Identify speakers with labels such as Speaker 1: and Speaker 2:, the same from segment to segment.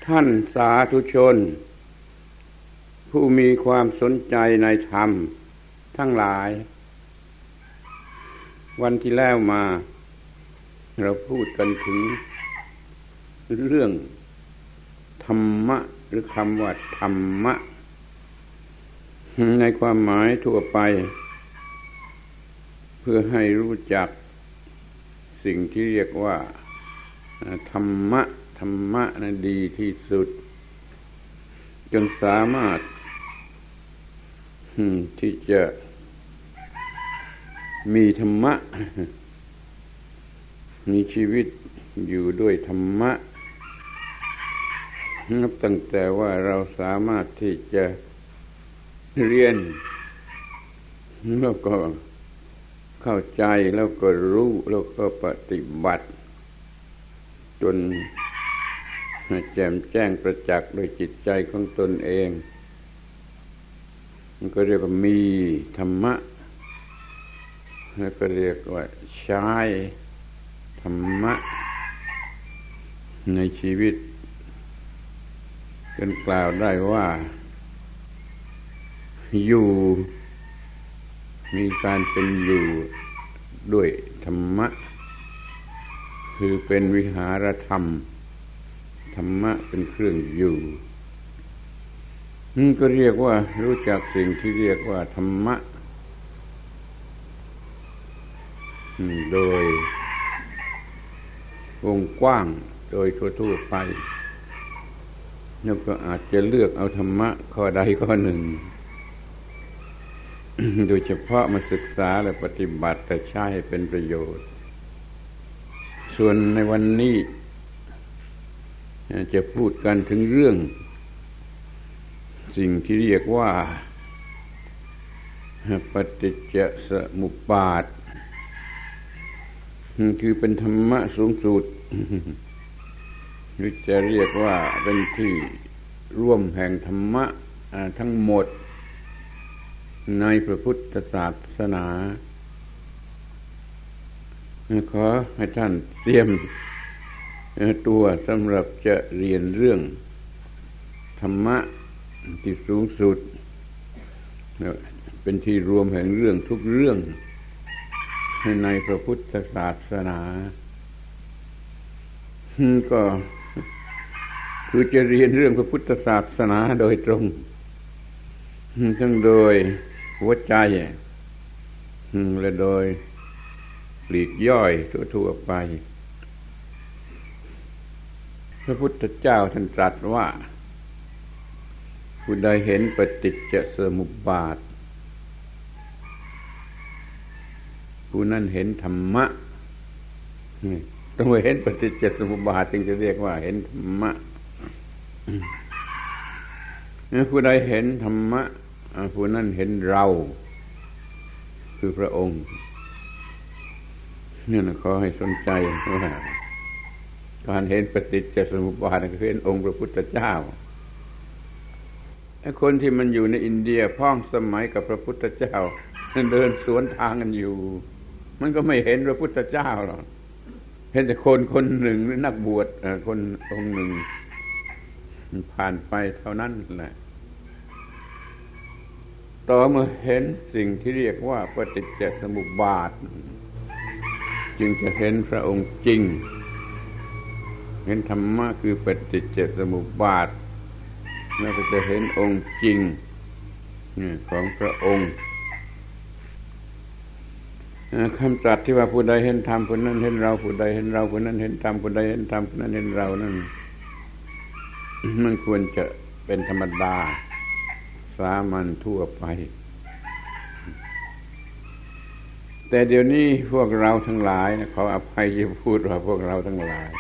Speaker 1: ท่านสาธุชนผู้มีความสนใจในธรรมทั้งหลายวันที่แล้วมาเราพูดกันถึงเรื่องธรรมะหรือคำว่าธรรมะในความหมายทั่วไปเพื่อให้รู้จักสิ่งที่เรียกว่าธรรมะนั้นดีที่สุดจนสามารถที่จะมีธรรมะมีชีวิตอยู่ด้วยธรรมะนับตั้งแต่ว่าเราสามารถที่จะเรียนแล้วก็เข้าใจแล้วก็รู้แล้วก็ปฏิบัติจนแจ่มแจ้งประจักษ์โดยจิตใจของตนเองมันก็เรียกว่ามีธรรมะแล้วก็เรียกว่าใช้ธรรมะในชีวิตกันกล่าวได้ว่าอยู่มีการเป็นอยู่ด้วยธรรมะคือเป็นวิหารธรรมธรรมะเป็นเครื่องอยู่ก็เรียกว่ารู้จักสิ่งที่เรียกว่าธรรมะโดยวงกว้างโดยทั่วๆไปแล้วก็อาจจะเลือกเอาธรรมะข้อใดข้อหนึ่งโดยเฉพาะมาศึกษาและปฏิบัติแต่ใช้ให้เป็นประโยชน์ส่วนในวันนี้จะพูดกันถึงเรื่องสิ่งที่เรียกว่าปฏิจจสมุปบาทคือเป็นธรรมะสูงสุดหรือจะเรียกว่าเป็นที่ร่วมแห่งธรรมะทั้งหมดในพระพุทธศาสนาขอให้ท่านเตรียมตัวสำหรับจะเรียนเรื่องธรรมะที่สูงสุดเป็นที่รวมแห่งเรื่องทุกเรื่องในพระพุทธศาสนาก็คือจะเรียนเรื่องพระพุทธศาสนาโดยตรงทั้งโดยหัวใจและโดยปลีกย่อยทั่วๆไปพระพุทธเจ้าท่านตรัสว่าผู้ใดเห็นปฏิจจสมุปบาทผู้นั้นเห็นธรรมะต้องเห็นปฏิจจสมุปบาทจึงจะเรียกว่าเห็นธรรมะผู้ใดเห็นธรรมะผู้นั้นเห็นเราคือพระองค์นี่นะขอให้สนใจว่าการเห็นปฏิจจสมุปบาทคือเห็นองค์พระพุทธเจ้าไอ้คนที่มันอยู่ในอินเดียพ้องสมัยกับพระพุทธเจ้าเดินสวนทางกันอยู่มันก็ไม่เห็นพระพุทธเจ้าหรอกเห็นแต่คนหนึ่งหรือนักบวชคนองค์หนึ่งผ่านไปเท่านั้นแหละต่อเมื่อเห็นสิ่งที่เรียกว่าปฏิจจสมุปบาทจึงจะเห็นพระองค์จริงเห็นธรรมะคือปฏิจจสมุปบาทแล้วก็จะเห็นองค์จริงของพระองค์คำตรัสที่ว่าผู้ใดเห็นธรรมผู้นั้นเห็นเราผู้ใดเห็นเราผู้นั้นเห็นธรรมผู้ใดเห็นธรรมผู้นั้นเห็นเรานั่นมันควรจะเป็นธรรมดาสามัญทั่วไปแต่เดี๋ยวนี้พวกเราทั้งหลายขออภัยที่พูดว่าพวกเราทั้งหลาย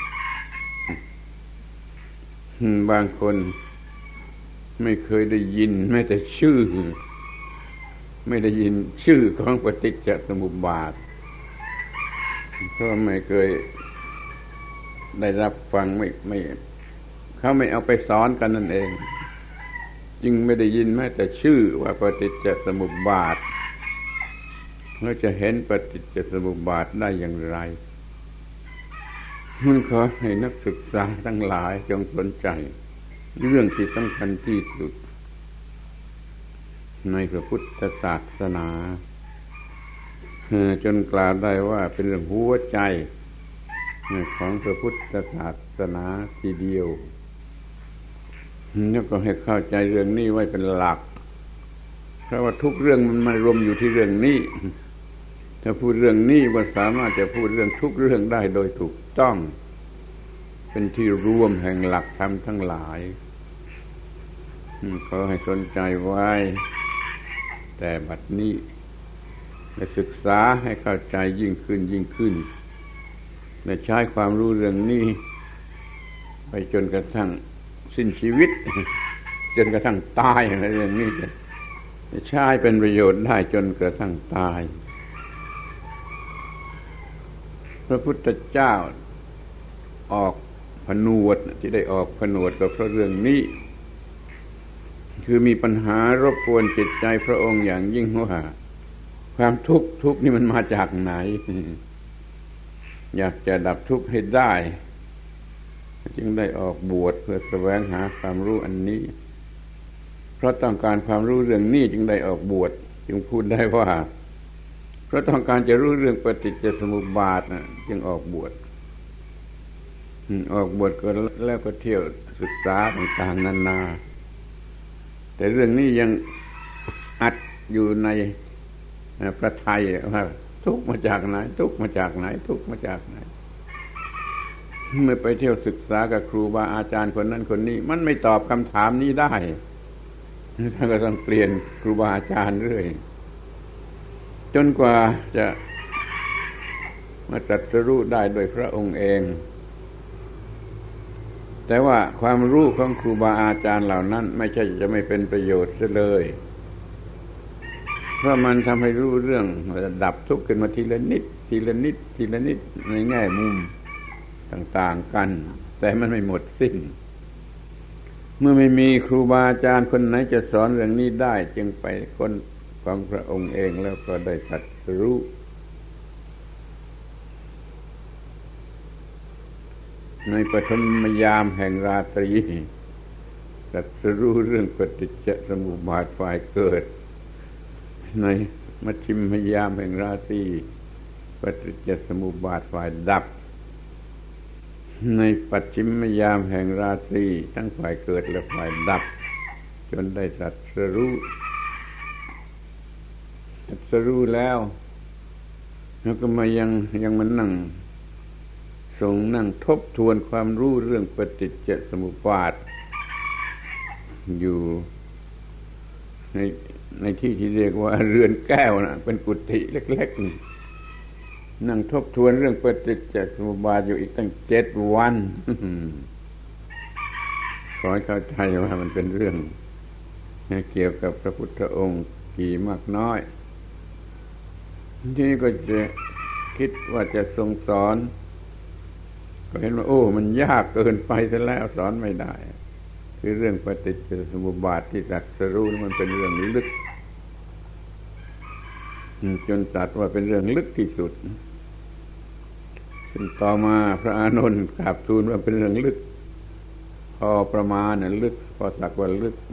Speaker 1: บางคนไม่เคยได้ยินแม้แต่ชื่อไม่ได้ยินชื่อของปฏิจจสมุปบาทเพราะไม่เคยได้รับฟังไม่เขาไม่เอาไปสอนกันนั่นเองจึงไม่ได้ยินแม้แต่ชื่อว่าปฏิจจสมุปบาทแล้วจะเห็นปฏิจจสมุปบาทได้อย่างไรมันขอให้นักศึกษาทั้งหลายจงสนใจเรื่องที่สำคัญที่สุดในพระพุทธศาสนาจนกล่าวได้ว่าเป็นเรื่องหัวใจของพระพุทธศาสนาทีเดียวแล้วก็ให้เข้าใจเรื่องนี้ไว้เป็นหลักเพราะว่าทุกเรื่องมันมารวมอยู่ที่เรื่องนี้ถ้าพูดเรื่องนี้ก็สามารถจะพูดเรื่องทุกเรื่องได้โดยถูกต้องเป็นที่รวมแห่งหลักธรรมทั้งหลายขอให้สนใจไว้แต่บัดนี้และศึกษาให้เข้าใจยิ่งขึ้นและใช้ความรู้เรื่องนี้ไปจนกระทั่งสิ้นชีวิตจนกระทั่งตายในเรื่องนี้จะใช้เป็นประโยชน์ได้จนกระทั่งตายพระพุทธเจ้าออกผนวดที่ได้ออกผนวดก็เพราะเรื่องนี้คือมีปัญหารบกวนจิตใจพระองค์อย่างยิ่งว่าความทุกข์นี่มันมาจากไหนอยากจะดับทุกข์ให้ได้จึงได้ออกบวชเพื่อแสวงหาความรู้อันนี้เพราะต้องการความรู้เรื่องนี้จึงได้ออกบวชจึงพูดได้ว่าเพราะต้องการจะรู้เรื่องปฏิจจสมุปบาทจึงออกบวชก็แล้วก็เที่ยวศึกษาต่างๆนานาแต่เรื่องนี้ยังอัดอยู่ในพระทัยว่าทุกข์มาจากไหนทุกข์มาจากไหนทุกข์มาจากไหนเมื่อไปเที่ยวศึกษากับครูบาอาจารย์คนนั้นคนนี้มันไม่ตอบคำถามนี้ได้ท่านก็ต้องเปลี่ยนครูบาอาจารย์เรื่อยจนกว่าจะมาตรัสรู้ได้โดยพระองค์เองแต่ว่าความรู้ของครูบาอาจารย์เหล่านั้นไม่ใช่จะไม่เป็นประโยชน์เลยเพราะมันทำให้รู้เรื่องดับทุกข์ขึ้นมาทีละนิดในแง่มุมต่างๆกันแต่มันไม่หมดสิ้นเมื่อไม่มีครูบาอาจารย์คนไหนจะสอนเรื่องนี้ได้จึงไปค้นของพระองค์เองแล้วก็ได้ตรัสรู้ในปฐมยามแห่งราตรีตรัสรู้เรื่องปฏิจจสมุปบาทฝ่ายเกิดในมัชฌิมยามแห่งราตรีปฏิจจสมุปบาทฝ่ายดับในปัจฉิมยามแห่งราตรีทั้งฝ่ายเกิดและฝ่ายดับจนได้ตรัสรู้แล้วก็มายังมันนั่งทบทวนความรู้เรื่องปฏิจจสมุปบาทอยู่ในที่เรียกว่าเรือนแก้วนะเป็นกุฏิเล็กๆนั่งทบทวนเรื่องปฏิจจสมุปบาทอยู่อีกตั้ง7 วันขอให้เข้าใจว่ามันเป็นเรื่องเกี่ยวกับพระพุทธองค์กี่มากน้อยทีนี้ก็จะคิดว่าจะทรงสอนก็เห็นว่ามันยากเกินไปซะแล้วสอนไม่ได้คือเรื่องปฏิจจสมุปบาทที่ตรัสรู้มันเป็นเรื่องลึกจนตรัสว่าเป็นเรื่องลึกที่สุดซึ่งต่อมาพระอานนท์กราบทูลว่าเป็นเรื่องลึกพอประมาณลึกพอสักว่าลึก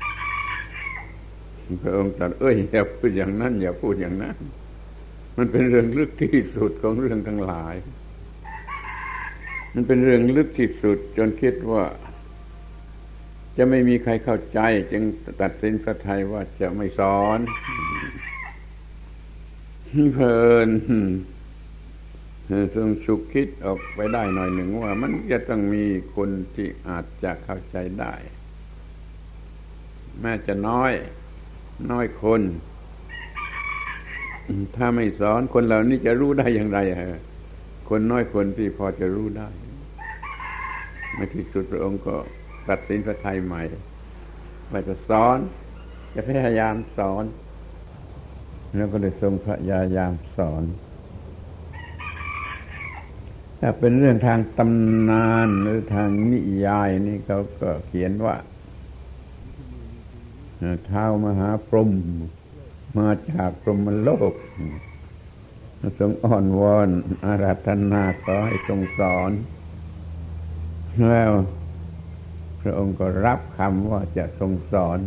Speaker 1: พระองค์ตรัสอย่าพูดอย่างนั้นอย่าพูดอย่างนั้นมันเป็นเรื่องลึกที่สุดของเรื่องทั้งหลายมันเป็นเรื่องลึกที่สุดจนคิดว่าจะไม่มีใครเข้าใจจึงตัดสินพระทัยว่าจะไม่สอนเพลินทรงฉุกคิดออกไปได้หน่อยหนึ่งว่ามันจะต้องมีคนที่อาจจะเข้าใจได้แม้จะน้อยคนถ้าไม่สอนคนเหล่านี้จะรู้ได้อย่างไรคนน้อยคนที่พอจะรู้ได้ในที่สุดพระองค์ก็ตัดสินพระทัยใหม่ว่าจะสอนจะพยายามสอนแล้วก็ได้ทรงพยายามสอนถ้าเป็นเรื่องทางตำนานหรือทางนิยายนี่เขาก็เขียนว่าท้าวมหาพรหมมาจากพรหมโลกทรงอ้อนวอนอาราธนาขอให้ทรงสอนแล้วพระองค์ก็รับคำว่าจะทรงสอน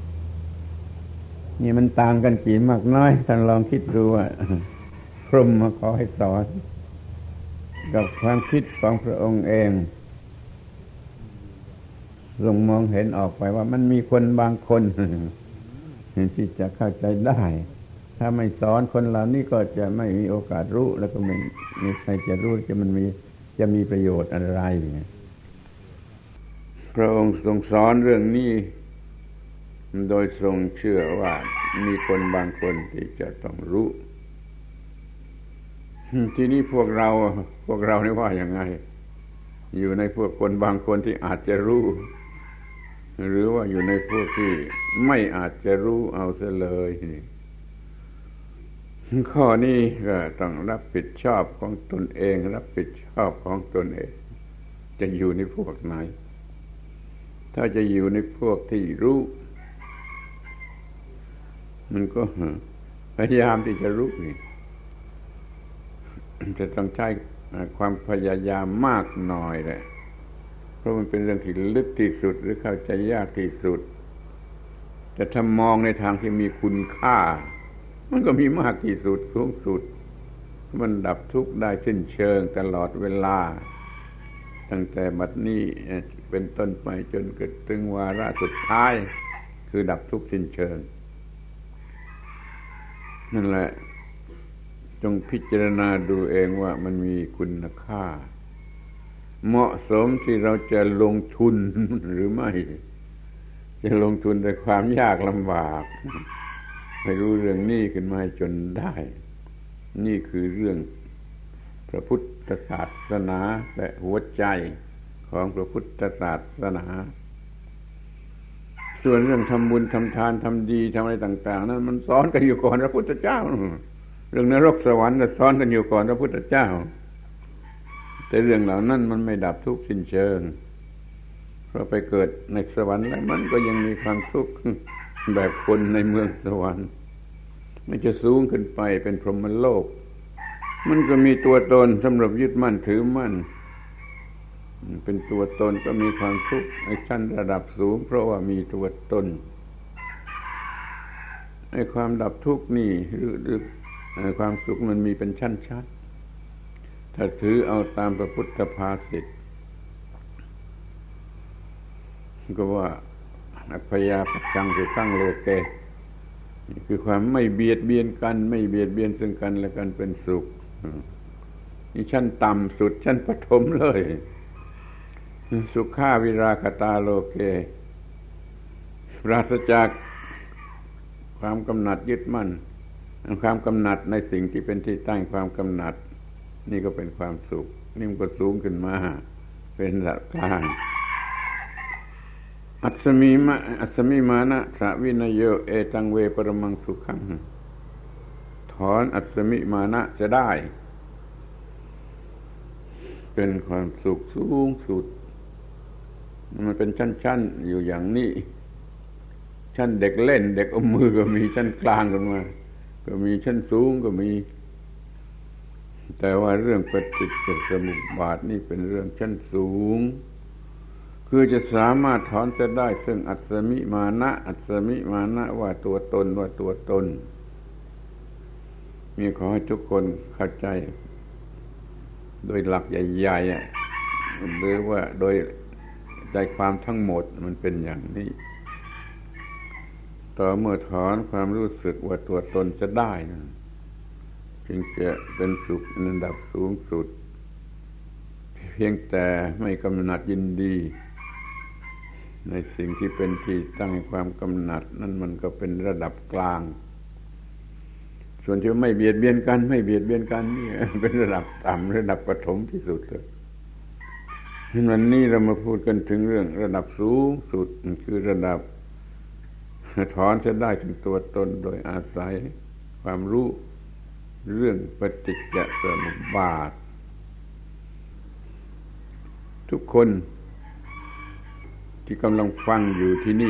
Speaker 1: นี่มันต่างกันกี่มากน้อยท่านลองคิดดูว่าพรหมมาขอให้สอนกับความคิดของพระองค์เองทรงมองเห็นออกไปว่ามันมีคนบางคนที่จะเข้าใจได้ถ้าไม่สอนคนเหล่านี้ก็จะไม่มีโอกาสรู้แล้วก็ไม่มีใครจะรู้จะมีประโยชน์อะไรพระองค์ทรงสอนเรื่องนี้โดยทรงเชื่อว่ามีคนบางคนที่จะต้องรู้ทีนี้พวกเรานี่ว่าอย่างไงอยู่ในพวกคนบางคนที่อาจจะรู้หรือว่าอยู่ในพวกที่ไม่อาจจะรู้เอาซะเลยข้อนี้ก็ต้องรับผิดชอบของตนเองรับผิดชอบของตนเองจะอยู่ในพวกไหนถ้าจะอยู่ในพวกที่รู้มันก็พยายามที่จะรู้นี่จะต้องใช้ความพยายามมากหน่อยแหละเพราะมันเป็นเรื่องที่ลึกที่สุดหรือเข้าใจยากที่สุดแต่ถ้ามองในทางที่มีคุณค่ามันก็มีมากที่สุดสูงสุดมันดับทุกข์ได้สิ้นเชิงตลอดเวลาตั้งแต่บัดนี้เป็นต้นไปจนเกิดถึงวาระสุดท้ายคือดับทุกข์สิ้นเชิงนั่นแหละจงพิจารณาดูเองว่ามันมีคุณค่าเหมาะสมที่เราจะลงทุนหรือไม่จะลงทุนด้วยความยากลำบากให้รู้เรื่องนี้ขึ้นมาจนได้นี่คือเรื่องพระพุทธศาสนาและหัวใจของพระพุทธศาสนาส่วนเรื่องทำบุญทำทานทำดีทำอะไรต่างๆนั้นมันสอนกันอยู่ก่อนพระพุทธเจ้าเรื่องนรกสวรรค์สอนกันอยู่ก่อนพระพุทธเจ้าแต่เรื่องเหล่านั้นมันไม่ดับทุกข์สิ้นเชิงเพราะไปเกิดในสวรรค์แล้วมันก็ยังมีความทุกข์แบบคนในเมืองสวรรค์มันจะสูงขึ้นไปเป็นพรหมโลกมันก็มีตัวตนสำหรับยึดมั่นถือมั่นเป็นตัวตนก็มีความทุกข์ในชั้นระดับสูงเพราะว่ามีตัวตนไอ้ความดับทุกข์นี่หรือความสุขมันมีเป็นชั้นๆถ้าถือเอาตามพระพุทธภาษิตก็ว่าอัพพยาปัจจังสุขังโลเกคือความไม่เบียดเบียนกันไม่เบียดเบียนซึ่งกันและกันเป็นสุขนี่ชั้นต่ำสุดชั้นปฐมเลยสุขาวิราคตาโลเกปราศจากความกำหนัดยึดมั่นความกำหนัดในสิ่งที่เป็นที่ตั้งความกำหนัดนี่ก็เป็นความสุขนี่มันก็สูงขึ้นมาเป็นระดับกลางอัสมิมานะสะวินโยเอตังเวปรมังสุขังถอนอัสมิมานะจะได้เป็นความสุขสูงสุดมันเป็นชั้นๆอยู่อย่างนี้ชั้นเด็กเล่นเด็กเอามือก็มีชั้นกลางกันมาก็มีชั้นสูงก็มีแต่ว่าเรื่องปฏิจจสมุปบาทนี่เป็นเรื่องชั้นสูงคือจะสามารถถอนจะได้ซึ่งอัสมิมานะว่าตัวตนมีขอให้ทุกคนเข้าใจโดยหลักใหญ่ๆหรือว่าโดยใจความทั้งหมดมันเป็นอย่างนี้ต่อเมื่อถอนความรู้สึกว่าตัวตนจะได้นะจึงจะเป็นสุขในระดับสูงสุดเพียงแต่ไม่กำหนัดยินดีในสิ่งที่เป็นที่ตั้งความกำหนัดนั่นมันก็เป็นระดับกลางส่วนที่ไม่เบียดเบียนกันนี่เป็นระดับต่ำระดับปฐมที่สุดเลยวันนี้เรามาพูดกันถึงเรื่องระดับสูงสุดคือระดับถอนจะได้ถึงตัวตนโดยอาศัยความรู้เรื่องปฏิจจสมุปบาททุกคนที่กำลังฟังอยู่ที่นี่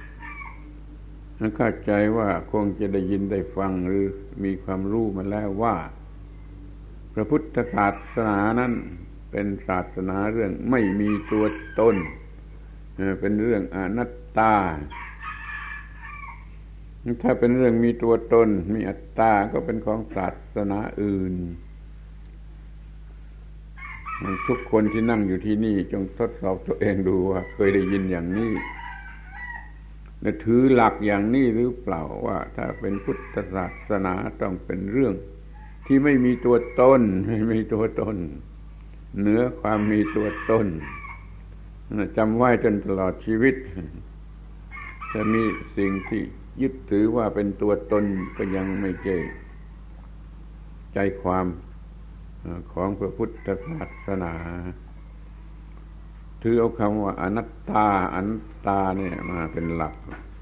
Speaker 1: เข้าใจว่าคงจะได้ยินได้ฟังหรือมีความรู้มาแล้วว่าพระพุทธศาสนานั้นเป็นศาสนาเรื่องไม่มีตัวตนเป็นเรื่องอนัตตาถ้าเป็นเรื่องมีตัวตนมีอัตตาก็เป็นของศาสนาอื่นทุกคนที่นั่งอยู่ที่นี่จงทดสอบตัวเองดูว่าเคยได้ยินอย่างนี้และถือหลักอย่างนี้หรือเปล่าว่าถ้าเป็นพุทธศาสนาต้องเป็นเรื่องที่ไม่มีตัวตนไม่มีตัวตนเหนือความมีตัวตนจำไว้จนตลอดชีวิตจะมีสิ่งที่ยึดถือว่าเป็นตัวตนก็ยังไม่ใช่ใจความของพระพุทธศาสนาถือเอาคำว่าอนัตตาอนัตตาเนี่ยมาเป็นหลัก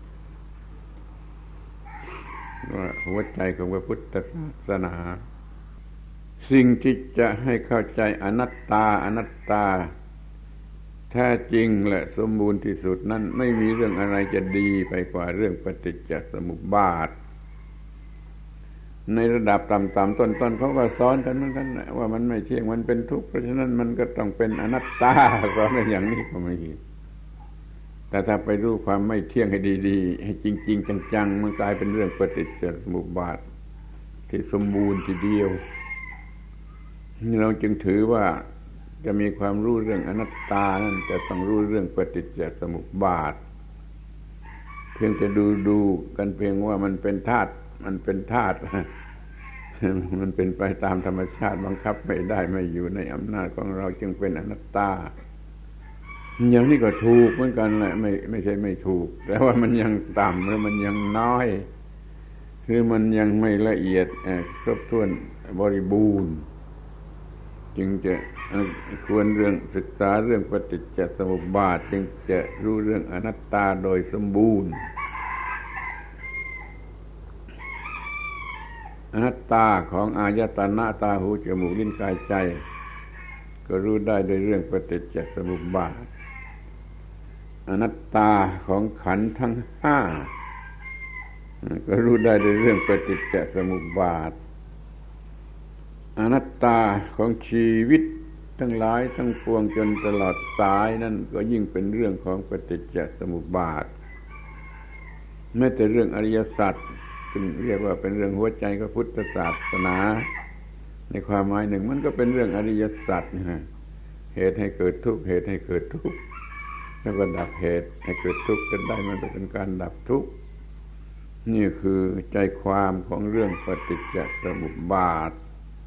Speaker 1: ว่าหัวใจของพระพุทธศาสนาสิ่งที่จะให้เข้าใจอนัตตาอนัตตาแท้จริงและสมบูรณ์ที่สุดนั้นไม่มีเรื่องอะไรจะดีไปกว่าเรื่องปฏิจจสมุปบาทในระดับต่ำๆต้นๆเขาก็สอนกันเหมือนกันว่ามันไม่เที่ยงมันเป็นทุกข์เพราะฉะนั้นมันก็ต้องเป็นอนัตตาสอนกันอย่างนี้ก็ไม่ผิดแต่ถ้าไปรู้ความไม่เที่ยงให้ดีๆให้จริงๆจังๆมันกลายเป็นเรื่องปฏิจจสมุปบาทที่สมบูรณ์ทีเดียวเราจึงถือว่าจะมีความรู้เรื่องอนัตตานั่นจะต้องรู้เรื่องปฏิจจสมุปบาทเพียงจะดูกันเพียงว่ามันเป็นธาตุมันเป็นธาตุมันเป็นไปตามธรรมชาติบังคับไม่ได้ไม่อยู่ในอำนาจของเราจึงเป็นอนัตตาอย่างนี้ก็ถูกเหมือนกันแหละไม่ใช่ไม่ถูกแต่ว่ามันยังต่ำหรือมันยังน้อยคือมันยังไม่ละเอียดครบถ้วนบริบูรณ์จึงจะควรเรื่องศึกษาเรื่องปฏิจจสมุปบาทจึงจะรู้เรื่องอนัตตาโดยสมบูรณ์อนัตตาของอายตนะตาหูจมูกลิ้นกายใจก็รู้ได้โดยเรื่องปฏิจจสมุปบาทอนัตตาของขันธ์ทั้งห้าก็รู้ได้โดยเรื่องปฏิจจสมุปบาทอนัตตาของชีวิตทั้งหลายทั้งปวงจนตลอดสายนั่นก็ยิ่งเป็นเรื่องของปฏิจจสมุปบาทแม้แต่เรื่องอริยสัจซึ่งเรียกว่าเป็นเรื่องหัวใจของพุทธศาสนาในความหมายหนึ่งมันก็เป็นเรื่องอริยสัจเหตุให้เกิดทุกข์เหตุให้เกิดทุกข์แล้วก็ดับเหตุให้เกิดทุกข์จนได้มันก็เป็นการดับทุกข์นี่คือใจความของเรื่องปฏิจจสมุปบาท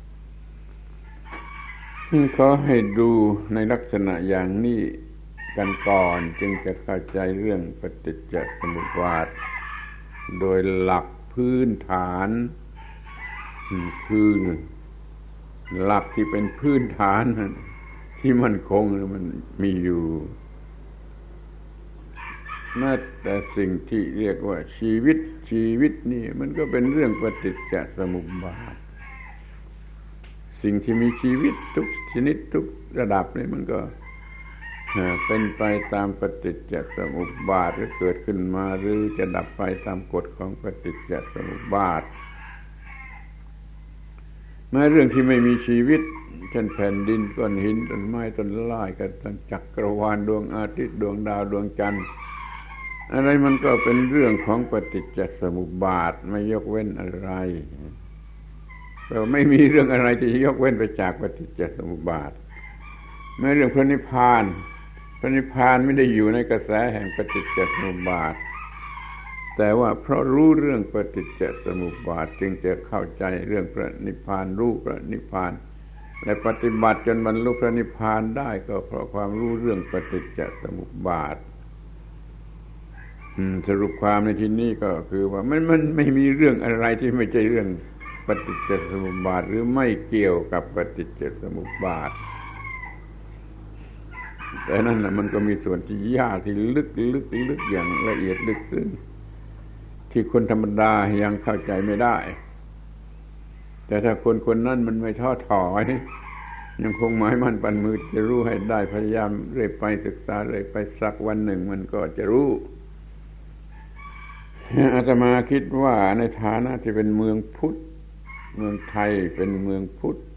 Speaker 1: ขอให้ดูในลักษณะอย่างนี้กันก่อนจึงจะเข้าใจเรื่องปฏิจจสมุปบาทโดยหลักพื้นฐานคือหลักที่เป็นพื้นฐานที่มั่นคงมันมีอยู่แม้แต่สิ่งที่เรียกว่าชีวิตนี่มันก็เป็นเรื่องปฏิจจสมุปบาทสิ่งที่มีชีวิตทุกชนิดทุกระดับนี่มันก็เป็นไปตามปฏิจจสมุปบาทหรือเกิดขึ้นมาหรือจะดับไปตามกฎของปฏิจจสมุปบาทแม้เรื่องที่ไม่มีชีวิตเช่นแผ่นดินก้อนหินต้นไม้ต้นไม้กับจักรวาลดวงอาทิตย์ดวงดาวดวงจันทร์อะไรมันก็เป็นเรื่องของปฏิจจสมุปบาทไม่ยกเว้นอะไรเราไม่มีเรื่องอะไรที่จะยกเว้นไปจากปฏิจจสมุปบาทแม้เรื่องพระนิพพานไม่ได้อยู่ในกระแสแห่งปฏิจจสมุปบาทแต่ว่าเพราะรู้เรื่องปฏิจจสมุปบาทจึงจะเข้าใจเรื่องพระนิพพานรู้พระนิพพานและปฏิบัติจนบรรลุพระนิพพานได้ก็เพราะความรู้เรื่องปฏิจจสมุปบาทสรุปความในที่นี้ก็คือว่ามันไม่มีเรื่องอะไรที่ไม่ใช่เรื่องปฏิจจสมุปบาทหรือไม่เกี่ยวกับปฏิจจสมุปบาทแต่นั่นแหละมันก็มีส่วนที่ยากที่ลึกอย่างละเอียดลึกซึ้งที่คนธรรมดายังเข้าใจไม่ได้แต่ถ้าคนนั้นมันไม่ท้อถอยยังคงหมายมั่นปั้นมือจะรู้ให้ได้พยายามเรื่อยไปศึกษาเรื่อยไปสักวันหนึ่งมันก็จะรู้อาตมาคิดว่าในฐานะที่เป็นเมืองพุทธเมืองไทยเป็นเมืองพุทธ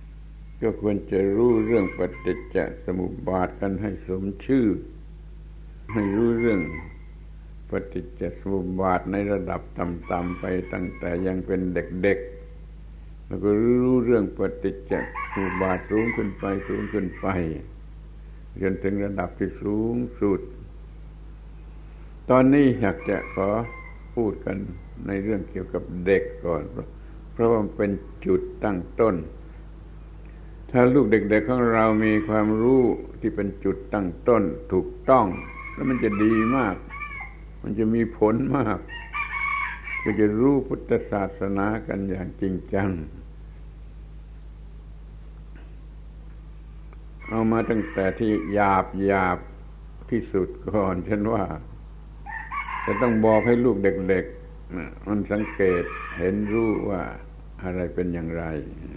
Speaker 1: ก็ควรจะรู้เรื่องปฏิจจสมุปบาทกันให้สมชื่อไม่รู้เรื่องปฏิจจสมุปบาทในระดับต่ำๆไปตั้งแต่ยังเป็นเด็กๆแล้วก็รู้เรื่องปฏิจจสมุปบาทสูงขึ้นไปสูงขึ้นไปจนถึงระดับที่สูงสุดตอนนี้อยากจะขอพูดกันในเรื่องเกี่ยวกับเด็กก่อนเพราะว่ามันเป็นจุดตั้งต้นถ้าลูกเด็กๆของเรามีความรู้ที่เป็นจุดตั้งต้นถูกต้องแล้วมันจะดีมากมันจะมีผลมากก็จะรู้พุทธศาสนากันอย่างจริงจังเอามาตั้งแต่ที่หยาบที่สุดก่อนฉันว่าจะต้องบอกให้ลูกเด็กๆมันสังเกตเห็นรู้ว่าอะไรเป็นอย่างไร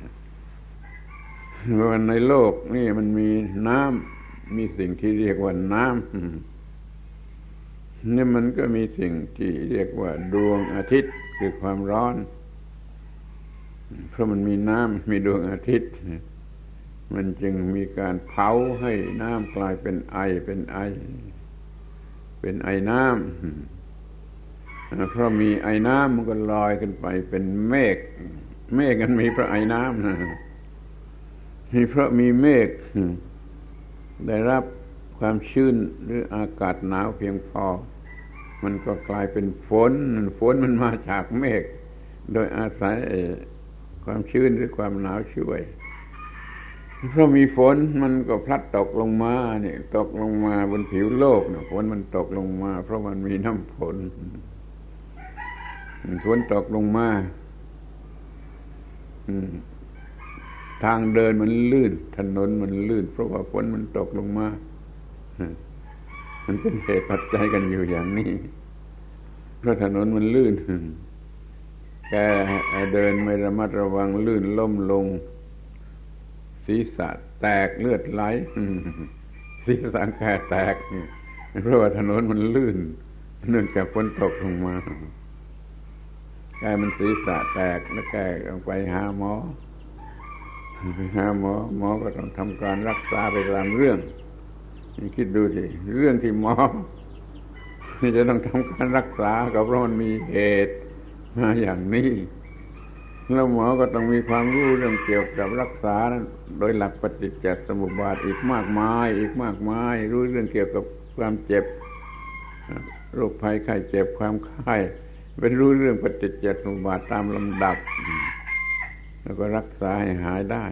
Speaker 1: ว่าในโลกนี่มันมีน้ำมีสิ่งที่เรียกว่าน้ำนี่มันก็มีสิ่งที่เรียกว่าดวงอาทิตย์คือความร้อนเพราะมันมีน้ำมีดวงอาทิตย์มันจึงมีการเผาให้น้ำกลายเป็นไอเป็นไอน้ำเพราะมีไอน้ำมันก็ลอยขึ้นไปเป็นเมฆกันมีเพราะไอน้ำนะมีเพราะมีเมฆได้รับความชื้นหรืออากาศหนาวเพียงพอมันก็กลายเป็นฝนมันมาจากเมฆโดยอาศัยความชื้นหรือความหนาวช่วยเพราะมีฝนมันก็พลัดตกลงมาเนี่ยตกลงมาบนผิวโลกเนี่ยฝนมันตกลงมาเพราะมันมีน้ำฝนตกลงมาทางเดินมันลื่นถนนมันลื่นเพราะว่าฝนมันตกลงมามันเป็นเหตุปัจจัยกันอยู่อย่างนี้เพราะถนนมันลื่นแกเดินไม่ระมัดระวังลื่นล้มลงศีรษะแตกเลือดไหลศีรษะแกแตกเพราะว่าถนนมันลื่นเนื่องจากฝนตกลงมาแกมันศีรษะแตกแล้วแกต้องไปหาหมอหมอก็ต้องทำการรักษาไปตามเรื่องคิดดูสิเรื่องที่หมอที่จะต้องทำการรักษาก็เพราะมันมีเหตุมาอย่างนี้แล้วหมอก็ต้องมีความรู้เรื่องเกี่ยวกับรักษาโดยหลักปฏิจจสมุปบาทอีกมากมายรู้เรื่องเกี่ยวกับความเจ็บโรคภัยไข้เจ็บความไข้เป็นรู้เรื่องปฏิจจสมุปบาทตามลำดับแล้วก็รักษาให้หายได้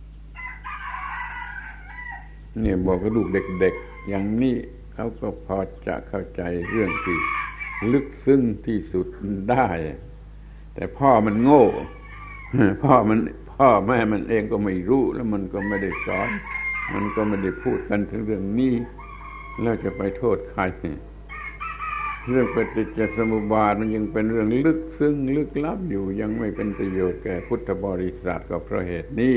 Speaker 1: เนี่ยบอกกับลูกเด็กๆอย่างนี้เขาก็พอจะเข้าใจเรื่องที่ลึกซึ้งที่สุดได้แต่พ่อมันโง่พ่อแม่มันเองก็ไม่รู้แล้วมันก็ไม่ได้สอนมันก็ไม่ได้พูดกันถึงเรื่องนี้แล้วจะไปโทษใครเรื่องปฏิจจสมุปบาทมันยังเป็นเรื่องลึกซึ้งลึกลับอยู่ยังไม่เป็นประโยชน์แก่พุทธบริษัทก็เพราะเหตุนี้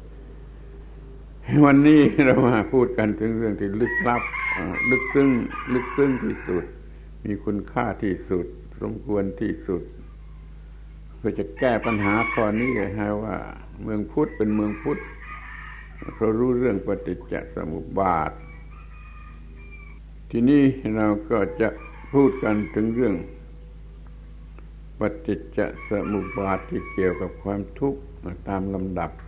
Speaker 1: วันนี้เรามาพูดกันถึงเรื่องที่ลึกลับลึกซึ้งที่สุดมีคุณค่าที่สุดสมควรที่สุดเพื่อจะแก้ปัญหาข้อนี้ให้ว่าเมืองพุทธเป็นเมืองพุทธเพราะรู้เรื่องปฏิจจสมุปบาททีนี้เราก็จะพูดกันถึงเรื่องปฏิจจสมุปบาทที่เกี่ยวกับความทุกข์ตามลำดับไป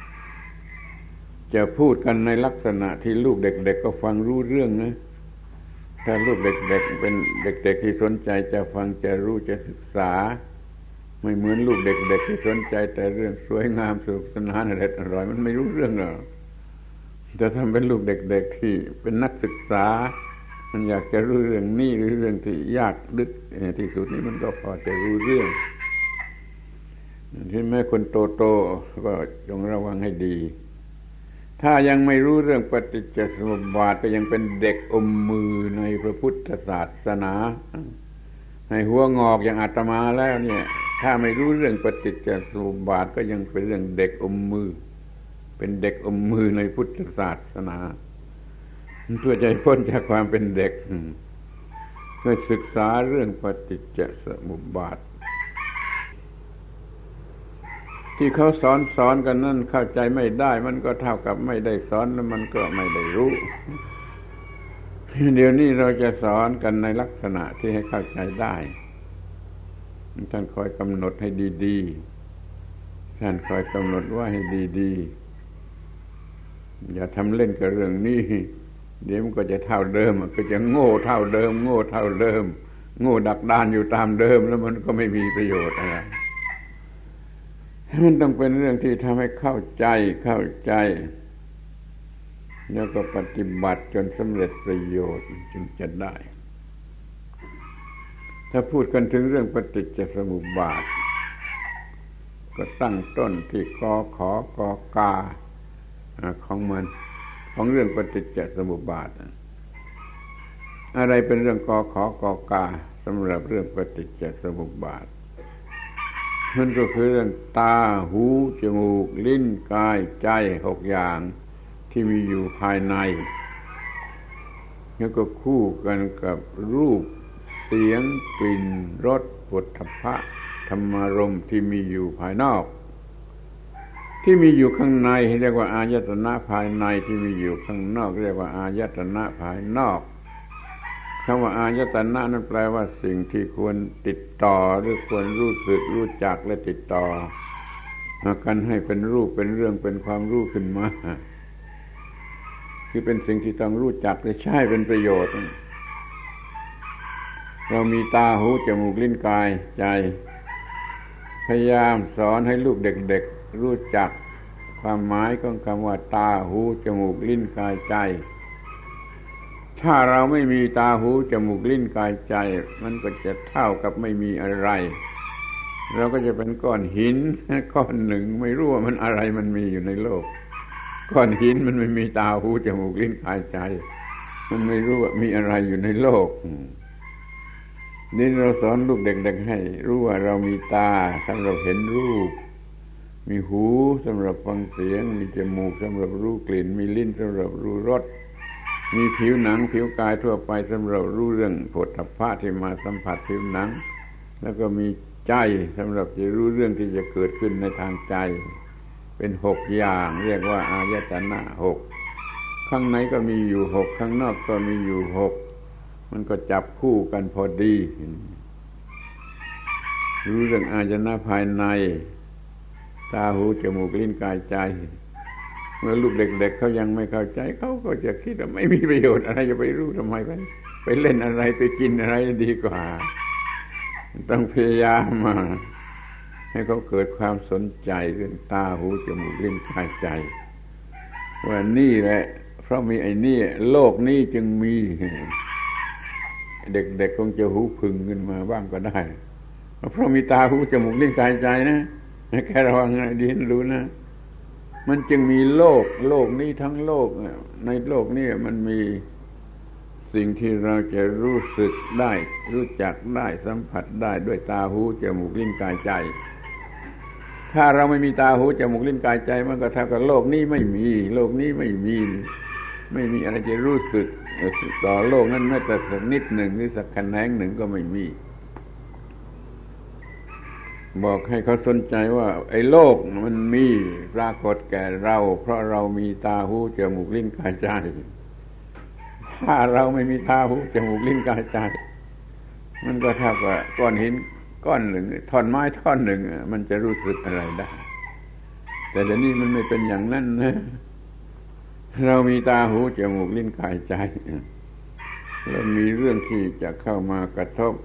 Speaker 1: จะพูดกันในลักษณะที่ลูกเด็กๆก็ฟังรู้เรื่องนะถ้าลูกเด็กๆเป็นเด็กๆที่สนใจจะฟังจะรู้จะศึกษาไม่เหมือนลูกเด็กๆที่สนใจแต่เรื่องสวยงามสนุกสนานอร่อยมันไม่รู้เรื่องหรอกแต่ถ้าเป็นลูกเด็กๆที่เป็นนักศึกษามันอยากจะรู้เรื่องนี้หรือเรื่องที่ยากลึกที่สุดนี่มันก็พอจะรู้เรื่องที่แม่คนโตๆก็จงระวังให้ดีถ้ายังไม่รู้เรื่องปฏิจจสมุปบาทก็ยังเป็นเด็กอมมือในพระพุทธศาสนาให้หัวงอกอย่างอาตมาแล้วเนี่ยถ้าไม่รู้เรื่องปฏิจจสมุปบาทก็ยังเป็นเรื่องเด็กอมมือเป็นเด็กอมมือในพุทธศาสนาเพื่อจะพ้นจากความเป็นเด็กเพื่อศึกษาเรื่องปฏิจจสมุปบาทที่เขาสอนกันนั่นเข้าใจไม่ได้มันก็เท่ากับไม่ได้สอนแล้วมันก็ไม่ได้รู้เดี๋ยวนี้เราจะสอนกันในลักษณะที่ให้เข้าใจได้ท่านคอยกำหนดให้ดีๆท่านคอยกำหนดว่าให้ดีๆอย่าทำเล่นกับเรื่องนี้เดี๋ยวมันก็จะเท่าเดิมมันก็จะโง่เท่าเดิมโง่เท่าเดิมโง่ดักดานอยู่ตามเดิมแล้วมันก็ไม่มีประโยชน์อะไรมันต้องเป็นเรื่องที่ทำให้เข้าใจแล้วก็ปฏิบัติจนสำเร็จประโยชน์จึงจะได้ถ้าพูดกันถึงเรื่องปฏิจจสมุปบาทก็ตั้งต้นที่กขกกาของมันของเรื่องปฏิจจสมุปบาทอะไรเป็นเรื่องกขกกาสำหรับเรื่องปฏิจจสมุปบาทมันก็คือเรื่องตาหูจมูกลิ้นกายใจ6อย่างที่มีอยู่ภายในแล้วก็คู่กันกับรูปเสียงกลิ่นรสโผฏฐัพพะธรรมารมณ์ที่มีอยู่ภายนอกที่มีอยู่ข้างในเรียกว่าอายตนะภายในที่มีอยู่ข้างนอกเรียกว่าอายตนะภายนอกคำว่าอายตนะนั้นแปลว่าสิ่งที่ควรติดต่อหรือควรรู้สึกรู้จักและติดต่อกันให้เป็นรูปเป็นเรื่องเป็นความรู้ขึ้นมาคือเป็นสิ่งที่ต้องรู้จักและใช้เป็นประโยชน์เรามีตาหูจมูกลิ้นกายใจพยายามสอนให้ลูกเด็กๆรู้จักความหมายของคำว่าตาหูจมูกลิ้นกายใจถ้าเราไม่มีตาหูจมูกลิ้นกายใจมันก็จะเท่ากับไม่มีอะไรเราก็จะเป็นก้อนหินก้อนหนึ่งไม่รู้ว่ามันอะไรมันมีอยู่ในโลกก้อนหินมันไม่มีตาหูจมูกลิ้นกายใจมันไม่รู้ว่ามีอะไรอยู่ในโลกนี่เราสอนลูกเด็กๆให้รู้ว่าเรามีตาสำหรับเห็นรูปมีหูสำหรับฟังเสียงมีจมูกสำหรับรู้กลิ่นมีลิ้นสำหรับรู้รสมีผิวหนังผิวกายทั่วไปสำหรับรู้เรื่องโผฏฐัพพะที่มาสัมผัสผิวหนังแล้วก็มีใจสำหรับจะรู้เรื่องที่จะเกิดขึ้นในทางใจเป็น6อย่างเรียกว่าอายตนะ6ข้างในก็มีอยู่6ข้างนอกก็มีอยู่6มันก็จับคู่กันพอดีรู้เรื่องอายตนะภายในตาหูจมูกลิ้นกายใจเมื่อลูกเด็กๆเขายังไม่เข้าใจเขาก็จะคิดว่าไม่มีประโยชน์อะไรจะไปรู้ทำไมไปเล่นอะไรไปกินอะไรดีกว่าต้องพยายามมาให้เขาเกิดความสนใจเรื่องตาหูจมูกลิ้นกายใจว่านี่แหละเพราะมีไอ้นี่โลกนี้จึงมีเด็กๆคงจะหูผึ่งขึ้นมาบ้างก็ได้เพราะมีตาหูจมูกลิ้นกายใจนะแค่ระวังให้ดีรู้นะมันจึงมีโลกนี้ทั้งโลกในโลกนี้มันมีสิ่งที่เราจะรู้สึกได้รู้จักได้สัมผัสได้ด้วยตาหูจมูกลิ้นกายใจถ้าเราไม่มีตาหูจมูกลิ้นกายใจมันก็เท่ากับโลกนี้ไม่มีโลกนี้ไม่มีอะไรจะรู้สึกต่อโลกนั้นแม้แต่สักนิดหนึ่งหรือสักแขนงหนึ่งก็ไม่มีบอกให้เขาสนใจว่าไอ้โลกมันมีปรากฏแก่เราเพราะเรามีตาหูจมูกลิ้นกายใจถ้าเราไม่มีตาหูจมูกลิ้นกายใจมันก็เท่ากับก้อนหินก้อนหนึ่งท่อนไม้ท่อนหนึ่งมันจะรู้สึกอะไรได้แต่เดี๋ยวนี้มันไม่เป็นอย่างนั้นนะเรามีตาหูจมูกลิ้นกายใจแล้วมีเรื่องที่จะเข้ามากระทบ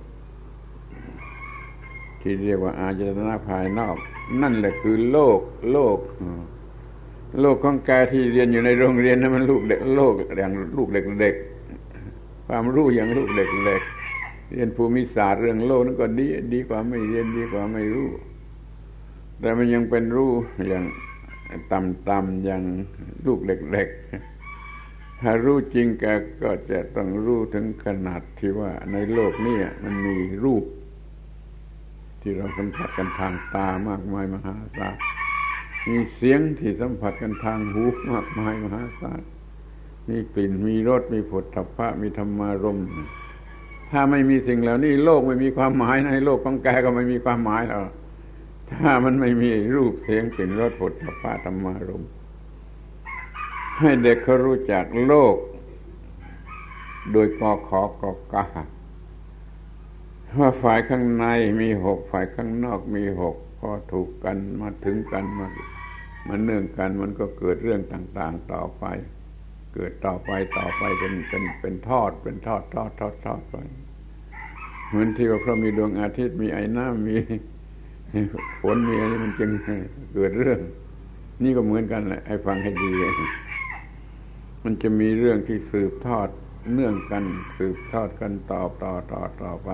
Speaker 1: ที่เรียกว่าอายตนะภายนอกนั่นแหละคือโลกของแกที่เรียนอยู่ในโรงเรียนนั้นมันลูกเด็กโลกอย่างลูกเด็กความรู้อย่างลูกเด็กเรียนภูมิศาสตร์เรื่องโลกนั้นก็ดีกว่าไม่เรียนดีกว่าไม่รู้แต่มันยังเป็นรู้อย่างต่ำๆอย่างลูกเด็กถ้ารู้จริงแกก็จะต้องรู้ถึงขนาดที่ว่าในโลกนี้มันมีรูปที่เราสัมผัสกันทางตามากมายมหาศาลมีเสียงที่สัมผัสกันทางหูมากมายมหาศาลมีกลิ่นมีรสมีโผฏฐัพพะมีธรรมารมณ์ถ้าไม่มีสิ่งเหล่านี้โลกไม่มีความหมายในโลกของแกก็ไม่มีความหมายหรอกถ้ามันไม่มีรูปเสียงกลิ่นรสโผฏฐัพพะธรรมารมณ์ให้เด็กเขารู้จักโลกโดยกขกกาว่าฝ่ายข้างในมี6ฝ่ายข้างนอกมี6พอถูกกันมาถึงกันมันเนื่องกันมันก็เกิดเรื่องต่างๆต่อไปเกิดต่อไปเป็นทอดเป็นทอดไปเหมือนที่ว่าเพราะมีดวงอาทิตย์มีไอ้น้ำมีฝนมีอะไรมันจึงเกิดเรื่องนี่ก็เหมือนกันแหละให้ฟังให้ดีมันจะมีเรื่องที่สืบทอดเนื่องกันสืบทอดกันต่อไป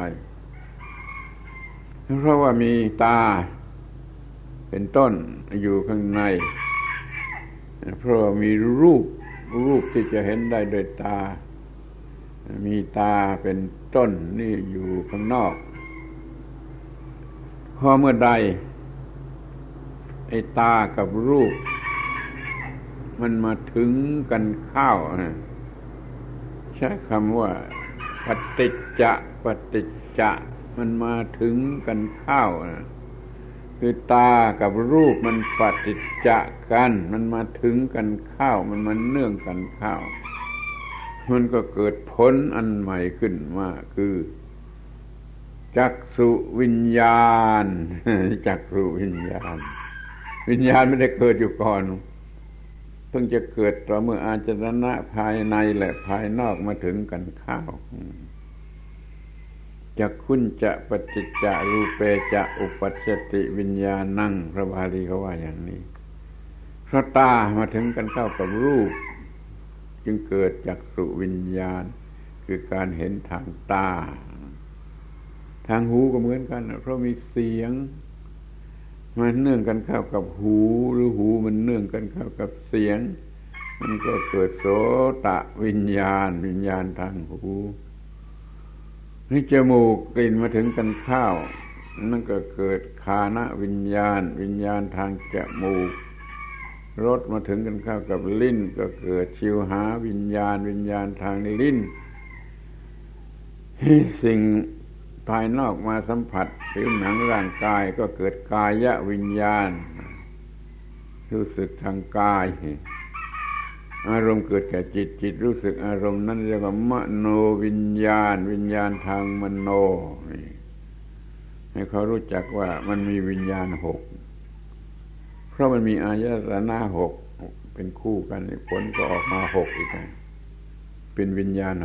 Speaker 1: เพราะว่ามีตาเป็นต้นอยู่ข้างในเพราะว่ามีรูปที่จะเห็นได้โดยตามีตาเป็นต้นนี่อยู่ข้างนอกพอเมื่อใดไอ้ตากับรูปมันมาถึงกันเข้าใช้คำว่าปฏิจจะมันมาถึงกันเข้าคือตากับรูปมันปฏิจจะกันมันมาถึงกันเข้ามันมาเนื่องกันเข้ามันก็เกิดผลอันใหม่ขึ้นมาคือจักษุวิญญาณจักษุวิญญาณไม่ได้เกิดอยู่ก่อนเพิ่งจะเกิดต่อเมื่ออาจารณะภายในและภายนอกมาถึงกันเข้าจักขุญจะปฏิจจารูเปจะอุปัชชติวิญญาณังพระบาลีเขาว่าอย่างนี้เพราะตามาถึงกันเข้ากับรูปจึงเกิดจักษุวิญญาณคือการเห็นทางตาทางหูก็เหมือนกันเพราะมีเสียงมันเนื่องกันเข้ากับหูหรือหูมันเนื่องกันเข้ากับเสียงมันก็เกิดโสตวิญญาณทางหูนี่จมูกกลิ่นมาถึงกันเข้านั่นก็เกิดฆานวิญญาณทางจมูกรสมาถึงกันเข้ากับลิ้นก็เกิดชิวหาวิญญาณทางลิ้นสิ่งภายนอกมาสัมผัสผิวหนังร่างกายก็เกิดกายวิญญาณรู้สึกทางกายอารมณ์เกิดแก่จิตรู้สึกอารมณ์นั้นเรียกว่ามโนวิญญาณทางมโนให้เขารู้จักว่ามันมีวิญญาณ6เพราะมันมีอายตนะ6เป็นคู่กันผลก็ออกมา6อีกเป็นวิญญาณ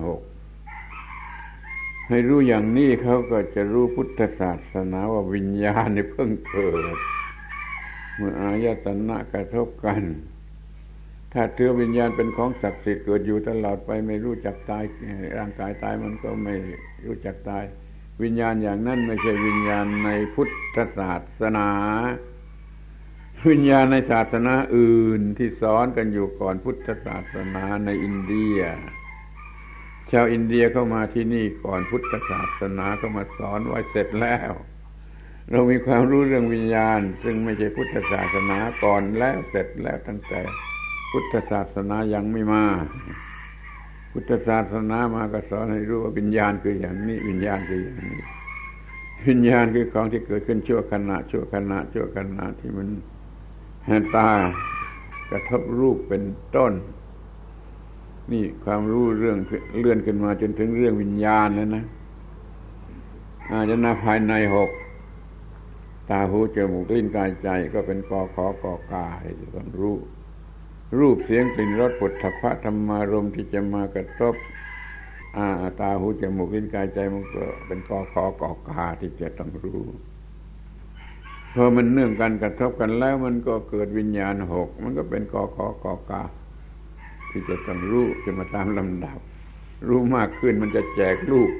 Speaker 1: 6ให้รู้อย่างนี้เขาก็จะรู้พุทธศาสนาว่าวิญญาณนี่เพิ่งเกิดเมื่ออายตนะกระทบกันถ้าเชื่อวิญญาณเป็นของศักดิ์สิทธิ์เกิดอยู่ตลอดไปไม่รู้จักตายร่างกายตายมันก็ไม่รู้จักตายวิญญาณอย่างนั้นไม่ใช่วิญญาณในพุทธศาสนาวิญญาณในศาสนาอื่นที่สอนกันอยู่ก่อนพุทธศาสนาในอินเดียชาวอินเดียเข้ามาที่นี่ก่อนพุทธศาสนาก็มาสอนไว้เสร็จแล้วเรามีความรู้เรื่องวิญญาณซึ่งไม่ใช่พุทธศาสนาก่อนแล้วเสร็จแล้วตั้งแต่พุทธศาสนายังไม่มาพุทธศาสนามาก็สอนให้รู้ว่าวิญญาณคืออย่างนี้วิญญาณคืออย่างนี้วิญญาณคือของที่เกิดขึ้นชั่วขณะที่มันตากระทบรูปเป็นต้นนี่ความรู้เรื่องเลื่อนขึ้นมาจนถึงเรื่องวิญญาณแล้วนะอาจนะภายใน6ตาหูจมูกลิ้นกายใจก็เป็นกขกกาให้ต้องรู้รูปเสียงกลิ่นรสโผฏฐัพพะธรรมารมณ์ที่จะมากระทบตาหูจมูกลิ้นกายใจมันก็เป็นกขกกาที่จะต้องรู้พอมันเนื่องกันกระทบกันแล้วมันก็เกิดวิญญาณ6มันก็เป็นกขกกาที่จะต้องรู้ขึ้นมาตามลำดับรู้มากขึ้นมันจะแจกลูก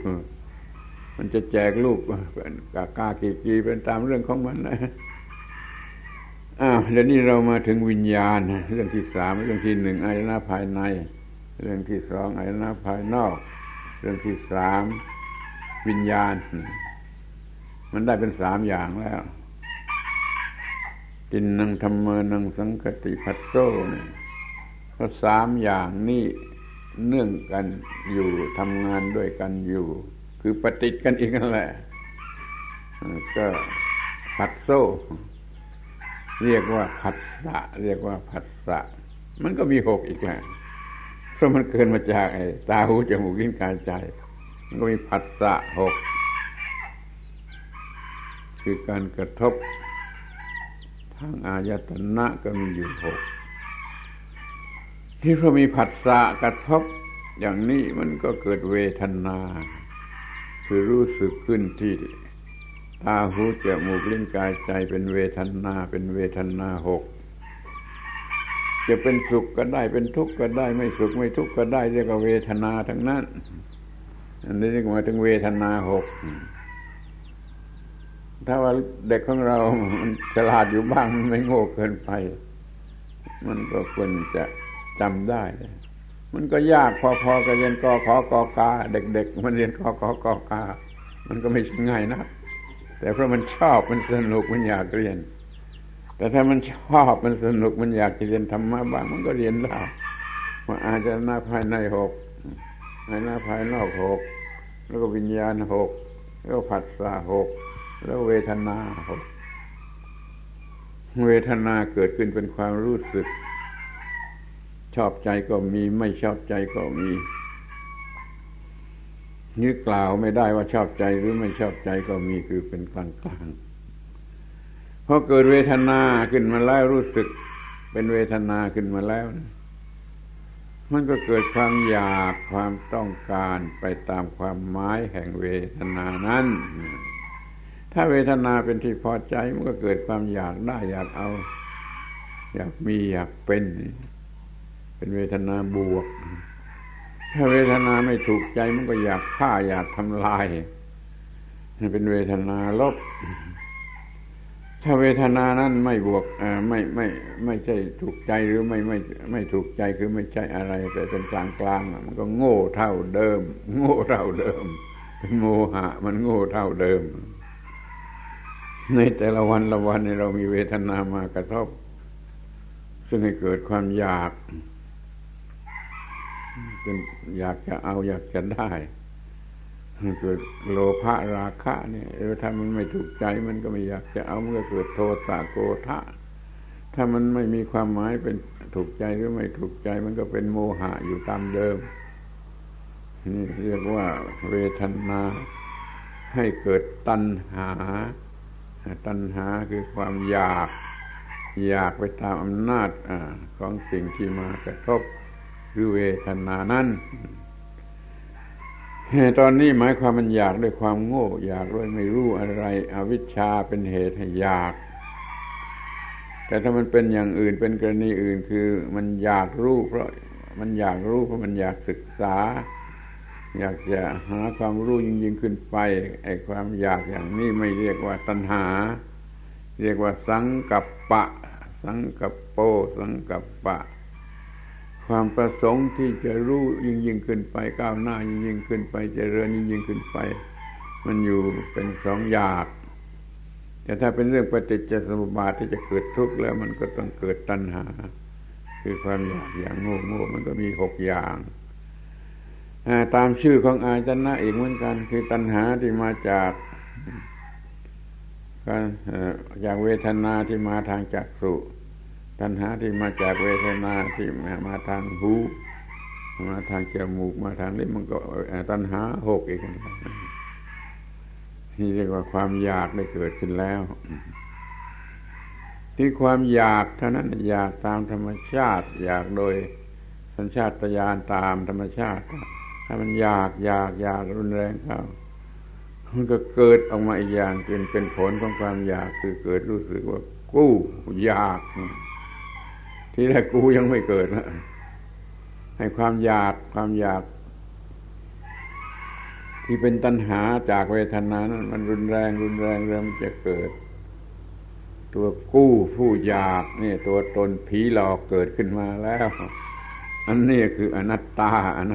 Speaker 1: เป็นกากี่เป็นตามเรื่องของมันนะเดี๋ยวนี้เรามาถึงวิญญาณเรื่องที่3เรื่องที่1อายตนะภายในเรื่องที่2อายตนะภายนอกเรื่องที่3วิญญาณมันได้เป็น3อย่างแล้วตินนังธัมมานังสังคติภัสโสเนี่ยเพราะ3อย่างนี้เนื่องกันอยู่ทำงานด้วยกันอยู่คือปฏิจกันอีกนั่นแหละก็ภัสโสเรียกว่าผัสสะมันก็มี6อีกแล้วเพราะมันเกิดมาจากตาหูจมูกลิ้นกายใจมันก็มีผัสสะหกคือการกระทบทางอายตนะก็มีอยู่หกที่พอมีผัสสะกระทบอย่างนี้มันก็เกิดเวทนาคือรู้สึกขึ้นที่ตาหูจมูกลิ้นกายใจเป็นเวทนาหกจะเป็นสุขก็ได้เป็นทุกข์ก็ได้ไม่สุขไม่ทุกข์ก็ได้เรียกว่าเวทนาทั้งนั้นอันนี้เรียกว่าถึงเวทนาหกถ้าว่าเด็กของเรามันฉลาดอยู่บ้างมันไม่โง่เกินไปมันก็ควรจะจำได้มันก็ยากพอๆกับเรียนกขอกกาเด็กๆมันเรียนกขอกกามันก็ไม่ใช่ง่ายนะแต่เพราะมันชอบมันสนุกมันอยากเรียนแต่ถ้ามันชอบมันสนุกมันอยากจะเรียนธรรมะบ้างมันก็เรียนได้ว่าอาจารย์ภายในหกอาจารย์ภายนอกหกแล้วก็วิญญาณหกแล้วก็ผัสสะหกแล้วเวทนาหกเวทนาเกิดขึ้นเป็นความรู้สึกชอบใจก็มีไม่ชอบใจก็มีนี่กล่าวไม่ได้ว่าชอบใจหรือไม่ชอบใจก็มีคือเป็นกลางๆพอเกิดเวทนาขึ้นมาแล้วรู้สึกเป็นเวทนาขึ้นมาแล้วมันก็เกิดความอยากความต้องการไปตามความหมายแห่งเวทนานั้นถ้าเวทนาเป็นที่พอใจมันก็เกิดความอยากได้อยากเอาอยากมีอยากเป็นเวทนาบวกถ้าเวทนาไม่ถูกใจมันก็อยากฆ่าอยากทำลายเป็นเวทนาลบถ้าเวทนานั้นไม่บวกไม่ใช่ถูกใจหรือไม่ถูกใจคือไม่ใช่อะไรแต่เป็นกลางๆมันก็โง่เท่าเดิมเป็นโมหะมันโง่เท่าเดิมในแต่ละวันละวันเรามีเวทนามากระทบซึ่งให้เกิดความอยากเป็นอยากจะเอาอยากจะได้เกิดโลภะราคะเนี่ยถ้ามันไม่ถูกใจมันก็ไม่อยากจะเอามันก็เกิดโทสะโกฏะถ้ามันไม่มีความหมายเป็นถูกใจหรือไม่ถูกใจมันก็เป็นโมหะอยู่ตามเดิมนี่เรียกว่าเวทนาให้เกิดตัณหาคือความอยากไปตามอำนาจของสิ่งที่มากระทบคือเวทนานั้นตอนนี้หมายความมันอยากด้วยความโง่อยากด้วยไม่รู้อะไรอวิชชาเป็นเหตุให้อยากแต่ถ้ามันเป็นอย่างอื่นเป็นกรณีอื่นคือมันอยากรู้เพราะมันอยากศึกษาอยากจะหาความรู้ยิ่งขึ้นไปไอ้ความอยากอย่างนี้ไม่เรียกว่าตัณหาเรียกว่าสังกัปปะสังกัปโปสังกัปปะความประสงค์ที่จะรู้ยิ่งขึ้นไปก้าวหน้ายิ่งขึ้นไปเจริญยิ่งขึ้นไปมันอยู่เป็นสองอยากแต่ถ้าเป็นเรื่องปฏิจจสมุปบาทที่จะเกิดทุกข์แล้วมันก็ต้องเกิดตัณหาคือความอยากอย่างโง่มันก็มี6อย่างตามชื่อของอายตนะอีกเหมือนกันคือตัณหาที่มาจากเวทนาที่มาทางจักษุตัณหาที่มาจากเวทนาที่มาทางหูมาทางจมูกมาทางลิ้นมันก็ตัณหา6อีกนี่เรียกว่าความอยากได้เกิดขึ้นแล้วที่ความอยากเท่านั้นอยากตามธรรมชาติอยากโดยสัญชาตญาณตามธรรมชาติถ้ามันอยากรุนแรงเข้ามันก็เกิดออกมาอีกอย่างเป็นผลของความอยากคือเกิดรู้สึกว่ากูอยากที่แรกกูยังไม่เกิดนะให้ความอยากที่เป็นตัณหาจากเวทนานั้นมันรุนแรงเริ่มจะเกิดตัวกู้ผู้อยากนี่ตัวตนผีหลอกเกิดขึ้นมาแล้วอันนี้คืออนัตตา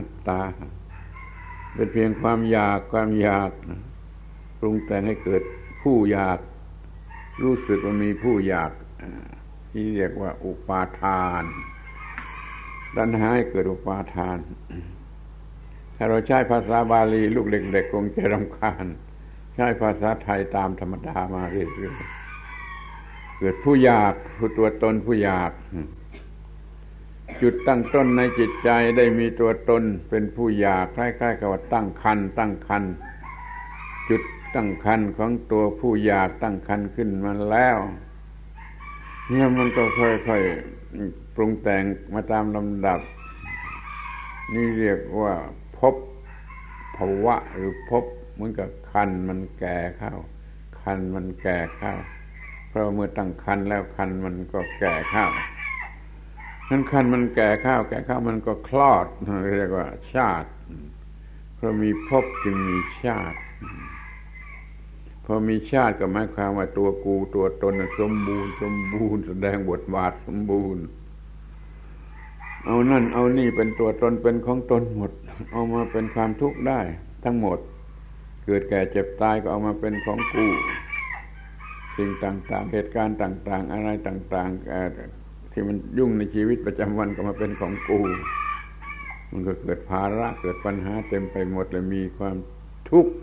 Speaker 1: เป็นเพียงความอยากปรุงแต่งให้เกิดผู้อยากรู้สึกว่ามีผู้อยากที่เรียกว่าอุปาทานตัณหาให้เกิดอุปาทานถ้าเราใช้ภาษาบาลีลูกเด็กๆคงจะรำคาญใช้ภาษาไทยตามธรรมดามาเรื่อยๆเกิดผู้อยากตัวตนผู้อยากจุดตั้งต้นในจิตใจได้มีตัวตนเป็นผู้อยากคล้ายๆกับว่าตั้งครรภ์จุดตั้งครรภ์ของตัวผู้อยากตั้งครรภ์ขึ้นมาแล้วเนี่ยมันก็ค่อยๆปรุงแต่งมาตามลำดับนี่เรียกว่าภวะหรือภพเหมือนกับครรภ์มันแก่เข้าครรภ์มันแก่เข้าเพราะเมื่อตั้งครรภ์แล้วครรภ์มันก็แก่เข้านั้นครรภ์มันแก่เข้ามันก็คลอดเรียกว่าชาติเพราะมีภพจึงมีชาติพอมีชาติก็หมายความว่าตัวกูตัวตนสมบูรณ์แสดงบทบาทสมบูรณ์เอานั่นเอานี่เป็นตัวตนเป็นของตนหมดเอามาเป็นความทุกข์ได้ทั้งหมดเกิดแก่เจ็บตายก็เอามาเป็นของกูสิ่งต่างๆเหตุการณ์ต่างๆอะไรต่างๆที่มันยุ่งในชีวิตประจำวันก็มาเป็นของกูมันก็เกิดภาระเกิดปัญหาเต็มไปหมดเลยมีความทุกข์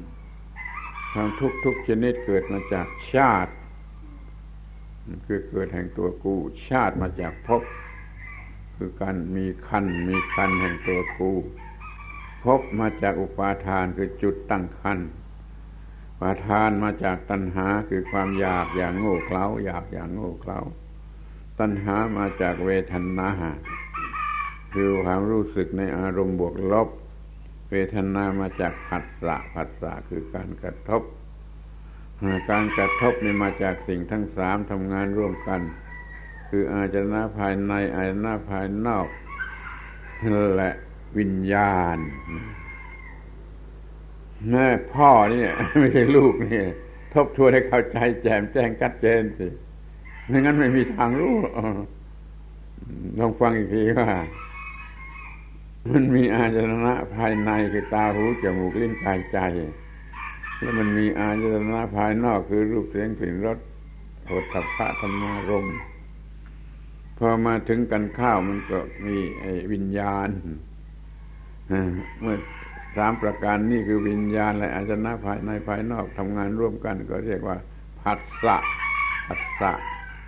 Speaker 1: ทุกชนิดเกิดมาจากชาติคือเกิดแห่งตัวกูชาติมาจากภพคือการมีคันแห่งตัวกูภพมาจากอุปาทานคือจุดตั้งคันอุปาทานมาจากตัณหาคือความอยากอย่างโง่เขลาอย่างโง่เขลาตัณหามาจากเวทนาคือความรู้สึกในอารมณ์บวกลบเวทนามาจากผัสสะคือการกระทบนี่มาจากสิ่งทั้งสามทำงานร่วมกันคืออายตนะภายในอายตนะภายนอกและวิญญาณแม่พ่อนี่ไม่ใช่ลูกนี่ทบทวนให้เข้าใจแจ่มแจ้งชัดเจนสิไม่งั้นไม่มีทางรู้ลองฟังอีกทีว่ามันมีอายตนะภายในคือตาหูจมูกลิ้นกายใจแล้วมันมีอายตนะภายนอกคือรูปเสียงกลิ่นรสโผฏฐัพพะธรรมารมณ์พอมาถึงกันข้าวมันก็มีวิญญาณเมื่อสามประการนี้คือวิญญาณและอายตนะภายในภายนอกทำงานร่วมกันก็เรียกว่าผัสสะ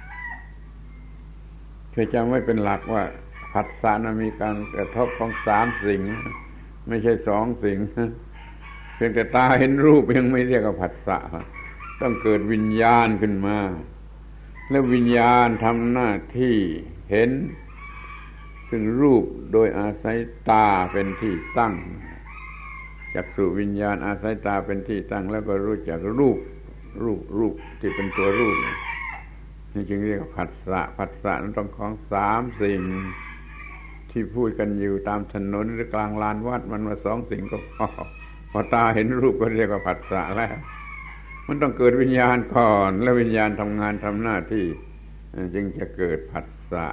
Speaker 1: ช่วยจำไว้เป็นหลักว่าผัสสะนั้นมีการกระทบของสามสิ่งไม่ใช่สองสิ่งเพียงแต่ตาเห็นรูปยังไม่เรียกว่าผัสสะต้องเกิดวิญญาณขึ้นมาแล้ววิญญาณทำหน้าที่เห็นซึ่งรูปโดยอาศัยตาเป็นที่ตั้งจักษุวิญญาณอาศัยตาเป็นที่ตั้งแล้วก็รู้จักรูปที่เป็นตัวรูปนี่จึงเรียกว่าผัสสะนั้นต้องของสามสิ่งที่พูดกันอยู่ตามถนนหรือกลางลานวัดมันมาสองสิ่งก็พอตาเห็นรูปก็เรียกว่าผัสสะแล้วมันต้องเกิดวิญญาณก่อนแล้ววิญญาณทำงานทำหน้าที่จึงจะเกิดผัสสะ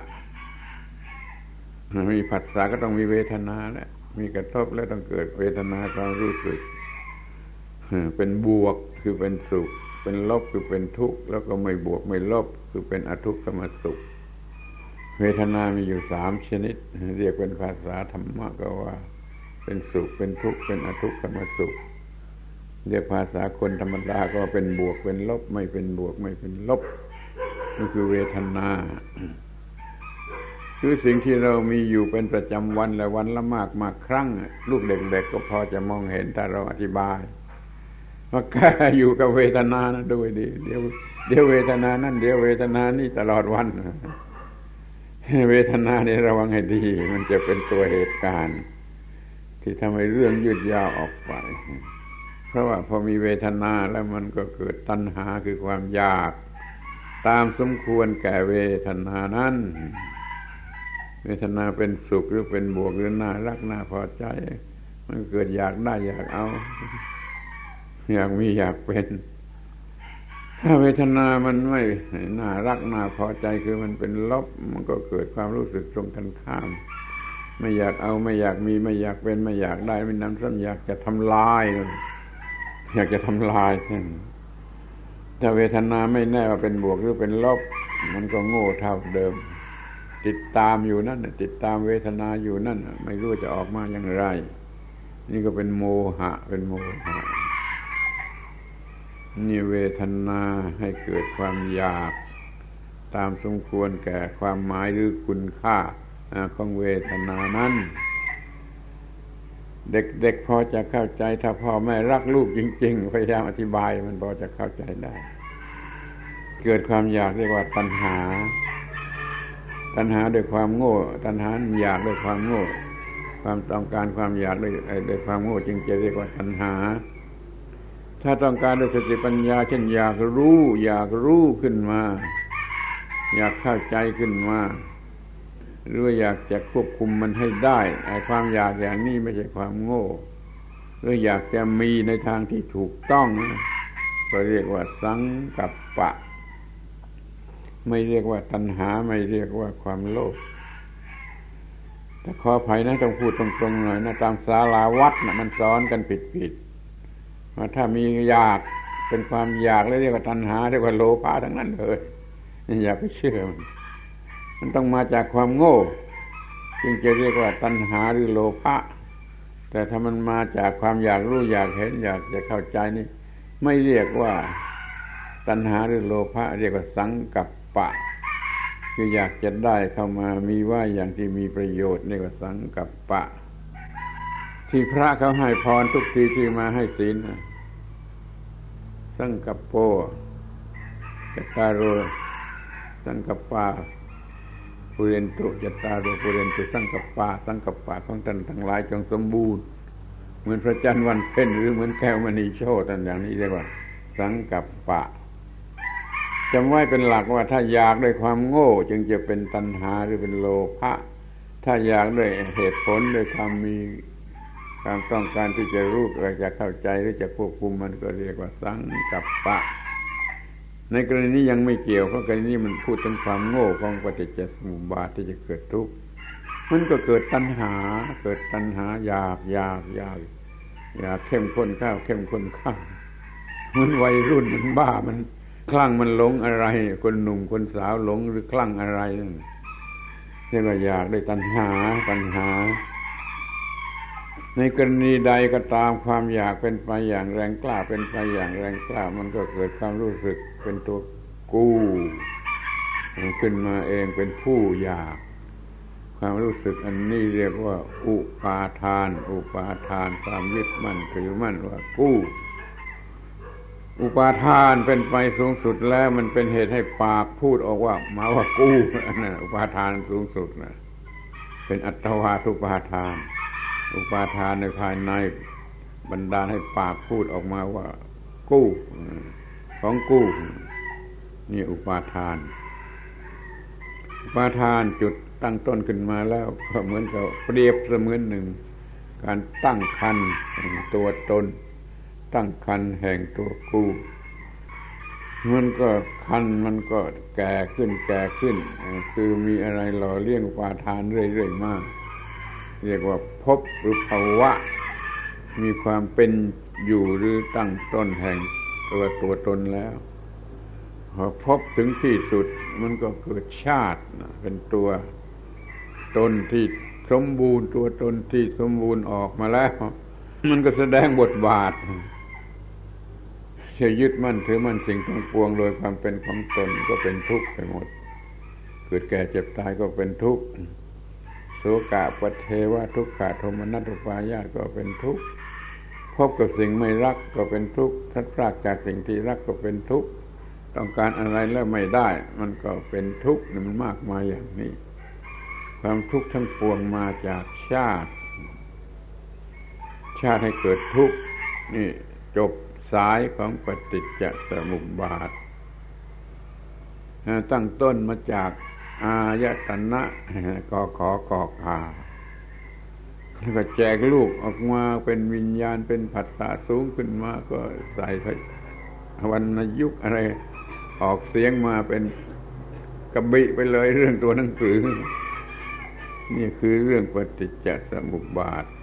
Speaker 1: มีผัสสะก็ต้องมีเวทนาแหละมีกระทบแล้วต้องเกิดเวทนาความรู้สึกเป็นบวกคือเป็นสุขเป็นลบคือเป็นทุกข์แล้วก็ไม่บวกไม่ลบคือเป็นอทุกขมสุขเวทนามีอยู่สามชนิดเรียกเป็นภาษาธรรมะก็ว่าเป็นสุขเป็นทุกข์เป็นอทุกขมสุขเรียกภาษาคนธรรมดาก็เป็นบวกเป็นลบไม่เป็นบวกไม่เป็นลบนี่คือเวทนาคือสิ่งที่เรามีอยู่เป็นประจำวันและวันละมากครั้งลูกเด็กๆก็พอจะมองเห็นถ้าเราอธิบายว่าแกอยู่กับเวทนานะด้วยดีเดี๋ยวเวทนานั่นเดี๋ยวเวทนานี่ตลอดวันเวทนานี่ระวังให้ดีมันจะเป็นตัวเหตุการณ์ที่ทำให้เรื่องยืดยาวออกไปเพราะว่าพอมีเวทนาแล้วมันก็เกิดตัณหาคือความอยากตามสมควรแก่เวทนานั้นเวทนาเป็นสุขหรือเป็นบวกหรือน่ารักน่าพอใจมันเกิดอยากได้อยากเอาอยากมีอยากเป็นถ้าเวทนามันไม่น่ารักน่าพอใจคือมันเป็นลบมันก็เกิดความรู้สึกตรงกันข้ามไม่อยากเอาไม่อยากมีไม่อยากเป็นไม่อยากได้ไม่นำซ้ำอยากจะทำลายถ้าเวทนาไม่แน่ว่าเป็นบวกหรือเป็นลบมันก็โง่เท่าเดิมติดตามอยู่นั่นติดตามเวทนาอยู่นั่นไม่รู้จะออกมาอย่างไรนี่ก็เป็นโมหะนี่เวทนาให้เกิดความอยากตามสมควรแก่ความหมายหรือคุณค่าของเวทนานั้นเด็กๆพอจะเข้าใจถ้าพ่อแม่รักลูกจริงๆพยายามอธิบายมันพอจะเข้าใจได้เกิดความอยากเรียกว่าตัณหาด้วยความโง่ตัณหาอยากด้วยความโง่ความต้องการความอยากด้วยความโง่จึงจะเรียกว่าตัณหาถ้าต้องการด้วยสติปัญญาเช่นอยากรู้ขึ้นมาอยากเข้าใจขึ้นมาหรืออยากจะควบคุมมันให้ได้ไอ้ความอยากอย่างนี้ไม่ใช่ความโง่หรืออยากจะมีในทางที่ถูกต้องก็เรียกว่าสังกัปปะไม่เรียกว่าตัณหาไม่เรียกว่าความโลภแต่ขออภัยนะต้องพูดตรงๆหน่อยนะตามศาลาวัดนะมันสอนกันผิดว่าถ้ามีอยากเป็นความอยากแล้วเรียกว่าตัณหาเรียกว่าโลภะทั้งนั้นเลยอย่าไปเชื่อมันต้องมาจากความโง่จึงจะเรียกว่าตัณหาหรือโลภะแต่ถ้ามันมาจากความอยากรู้อยากเห็นอยากจะเข้าใจนี่ไม่เรียกว่าตัณหาหรือโลภะเรียกว่าสังกัปปะคืออยากจะได้เข้ามามีว่าอย่างที่มีประโยชน์เรียกว่าสังกัปปะที่พระเขาให้พรทุกทีที่มาให้ศีลสังกัปโปจตารโรสังกัปปะปุเรนตุจตารโรปุเรนตุสังกัปปะของท่านทั้งหลายจงสมบูรณ์เหมือนพระจันทร์วันเพ็ญหรือเหมือนแก้วมณีโชติอย่างนี้เรียกว่าสังกัปปะจำไว้เป็นหลักว่าถ้าอยากด้วยความโง่จึงจะเป็นตัณหาหรือเป็นโลภะถ้าอยากด้วยเหตุผลด้วยความมีความต้องการที่จะรู้หรือจะเข้าใจหรือจะควบคุมมันก็เรียกว่าสังกัปปะในกรณีนี้ยังไม่เกี่ยวเพราะกรณีนี้มันพูดถึงความโง่ของปฏิจจสมุปบาทที่จะเกิดทุกข์มันก็เกิดตัณหาอยากเข้มข้นข้าวเหมือนวัยรุ่นมันบ้ามันคลั่งมันหลงอะไรคนหนุ่มคนสาวหลงหรือคลั่งอะไรนั่นเรียกว่าอยากได้ตัณหาในกรณีใดก็ตามความอยากเป็นไปอย่างแรงกล้ามันก็เกิดความรู้สึกเป็นตัวกู้ขึ้นมาเองเป็นผู้อยากความรู้สึกอันนี้เรียกว่าอุปาทานความยึดมั่นถือมั่นว่ากู้อุปาทานเป็นไปสูงสุดแล้วมันเป็นเหตุให้ปากพูดออกว่ามาว่ากู้นั่นอุปาทานสูงสุดนะเป็นอัตวาทุปาทานอุปาทานในภายในบันดาลให้ปากพูดออกมาว่ากู้ของกู้นี่อุปาทานจุดตั้งต้นขึ้นมาแล้วก็เหมือนกับเปรียบเสมือนหนึ่งการตั้งครรภ์แห่งตัวตนตั้งครรภ์แห่งตัวกู้มันก็คันมันก็แก่ขึ้นคือมีอะไรหล่อเลี้ยงอุปาทานเรื่อยๆมากเรียกว่าภพหรือภาวะมีความเป็นอยู่หรือตั้งต้นแห่งตัวตนแล้วพอพบถึงที่สุดมันก็เกิดชาติเป็นตัวตนที่สมบูรณ์ตัวตนที่สมบูรณ์ออกมาแล้วมันก็แสดงบทบาทจะยึดมั่นถือมั่นสิ่งทั้งปวงโดยความเป็นของตนก็เป็นทุกข์ไปหมดเกิดแก่เจ็บตายก็เป็นทุกข์โสกะปเทวะทุกขะโทมนัสอุปาญาตก็เป็นทุกข์พบกับสิ่งไม่รักก็เป็นทุกข์พลัดพรากจากสิ่งที่รักก็เป็นทุกข์ต้องการอะไรแล้วไม่ได้มันก็เป็นทุกข์มันมากมายอย่างนี้ความทุกข์ทั้งปวงมาจากชาติให้เกิดทุกข์นี่จบสายของปฏิจจสมุปบาทตั้งต้นมาจากอายตนะกขกคาแล้วก็แจกลูกออกมาเป็นวิญญาณเป็นผัสสะสูงขึ้นมาก็ใส่วรรณยุกต์อะไรออกเสียงมาเป็นกระบี่ไปเลยเรื่องตัวหนังสือนี่คือเรื่องปฏิจจสมุปบาท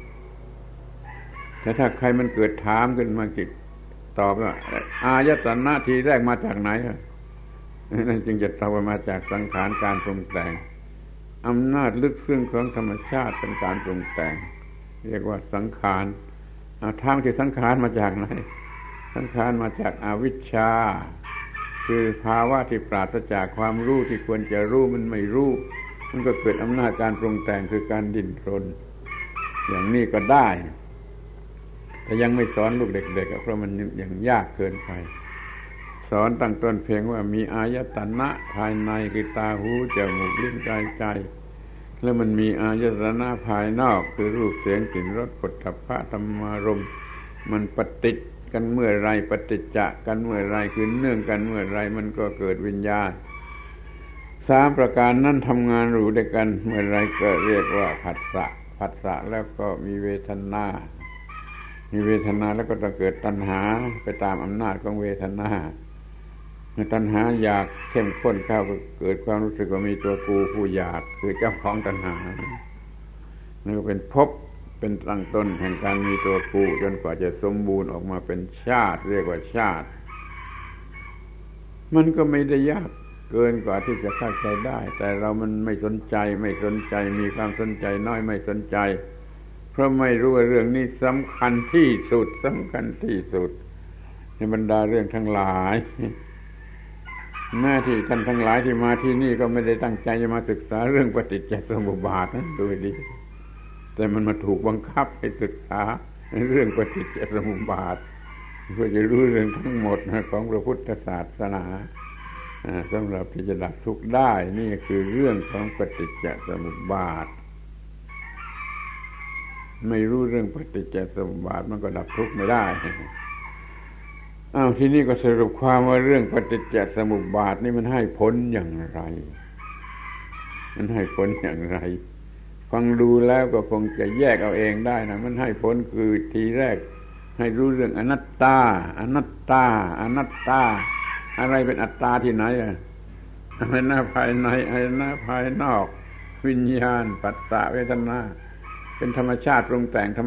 Speaker 1: แต่ถ้าใครมันเกิดถามขึ้นมากิจตอบว่าอายตนะทีแรกมาจากไหนนั่นจึงจะตอบว่ามาจากสังขารการปรุงแต่งอำนาจลึกซึ้งของธรรมชาติเป็นการปรุงแต่งเรียกว่าสังขารถามที่สังขารมาจากไหนสังขารมาจากอวิชชาคือภาวะที่ปราศจากความรู้ที่ควรจะรู้มันไม่รู้มันก็เกิดอำนาจการปรุงแต่งคือการดิ้นรนอย่างนี้ก็ได้แต่ยังไม่สอนลูกเด็กๆเพราะมันยังยากเกินไปสอนตั้งต้นเพียงว่ามีอายตนะภายในคือตาหูจมูกลิ้นกายใจแล้วมันมีอายตนะภายนอกคือรูปเสียงกลิ่นรสโผฏฐัพพะธรรมารมณ์มันปฏิจจ์กันเมื่อไรปฏิจจะกันเมื่อไรคือเนื่องกันเมื่อไรมันก็เกิดวิญญาณ3ประการนั้นทำงานอยู่ด้วยกันเมื่อไรก็เรียกว่าผัสสะแล้วก็มีเวทนาแล้วก็ต้องเกิดตัณหาไปตามอำนาจของเวทนาเมื่อตัณหาอยากเข้มข้นเข้าก็เกิดความรู้สึกว่ามีตัวกูผู้อยากคือเจ้าของตัณหานี่ก็เป็นภพเป็นตั้งต้นแห่งการมีตัวกูจนกว่าจะสมบูรณ์ออกมาเป็นชาติเรียกว่าชาติมันก็ไม่ได้ยากเกินกว่าที่จะเข้าใจได้แต่มันไม่สนใจมีความสนใจน้อยไม่สนใจเพราะไม่รู้ว่าเรื่องนี้สำคัญที่สุดในบรรดาเรื่องทั้งหลายแม้ที่ท่านทั้งหลายที่มาที่นี่ก็ไม่ได้ตั้งใจจะมาศึกษาเรื่องปฏิจจสมุปบาทนะดูดีแต่มันมาถูกบังคับให้ศึกษาเรื่องปฏิจจสมุปบาทเพื่อจะรู้เรื่องทั้งหมดของพระพุทธศาสนาสำหรับที่จะดับทุกข์ได้นี่คือเรื่องของปฏิจจสมุปบาทไม่รู้เรื่องปฏิจจสมุปบาทมันก็ดับทุกข์ไม่ได้ทีนี้ก็สรุปความว่าเรื่องปฏิจจสมุปบาทนี่มันให้ผลอย่างไรฟังดูแล้วก็คงจะแยกเอาเองได้นะมันให้ผลคือทีแรกให้รู้เรื่องอนัตตาอะไรเป็นอัตตาที่ไหนอะไรหน้าภายในอะไรหน้าภายนอกวิญญาณปัสสะเวทนาเป็นธรรมชาติปรุงแต่งตาม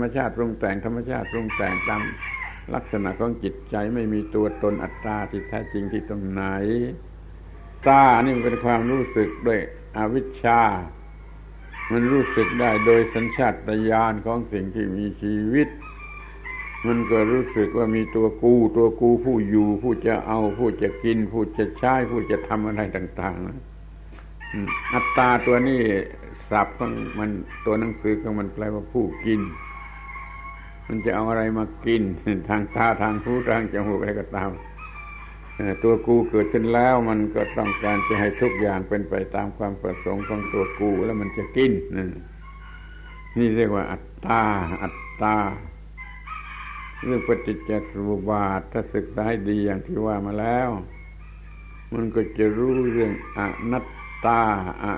Speaker 1: ลักษณะของจิตใจไม่มีตัวตนอัตตาที่แท้จริงที่ตรงไหนตานี่มันเป็นความรู้สึกด้วยอวิชชามันรู้สึกได้โดยสัญชาตญาณของสิ่งที่มีชีวิตมันก็รู้สึกว่ามีตัวกูผู้อยู่ผู้จะเอาผู้จะกินผู้จะใช้ผู้จะทำอะไรต่างๆนะอัตตาตัวนี้ศัพท์ของมันตัวหนังสือของมันแปลว่าผู้กินมันจะเอาอะไรมากินทางตาทางหูทางจมูกอะไรก็ตามตัวกูเกิดขึ้นแล้วมันก็ต้องการจะให้ทุกอย่างเป็นไปตามความประสงค์ของตัวกูแล้วมันจะกินนี่เรียกว่าอัตตาเรื่องปฏิจจสมุปบาทถ้าศึกษาดีอย่างที่ว่ามาแล้วมันก็จะรู้เรื่องอนัตตา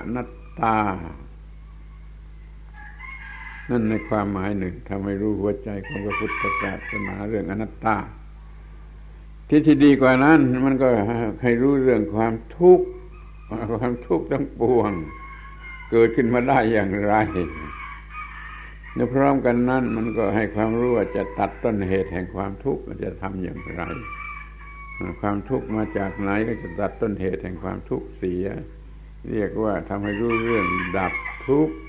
Speaker 1: นั่นในความหมายหนึ่งทำให้รู้หัวใจของพระพุทธศาสนาเรื่องอนัตตาที่ดีกว่านั้นมันก็ให้รู้เรื่องความทุกข์ทั้งปวงเกิดขึ้นมาได้อย่างไรและพร้อมกันนั้นมันก็ให้ความรู้ว่าจะตัดต้นเหตุแห่งความทุกข์จะทำอย่างไรความทุกข์มาจากไหนก็จะตัดต้นเหตุแห่งความทุกข์เสียเรียกว่าทำให้รู้เรื่องดับทุกข์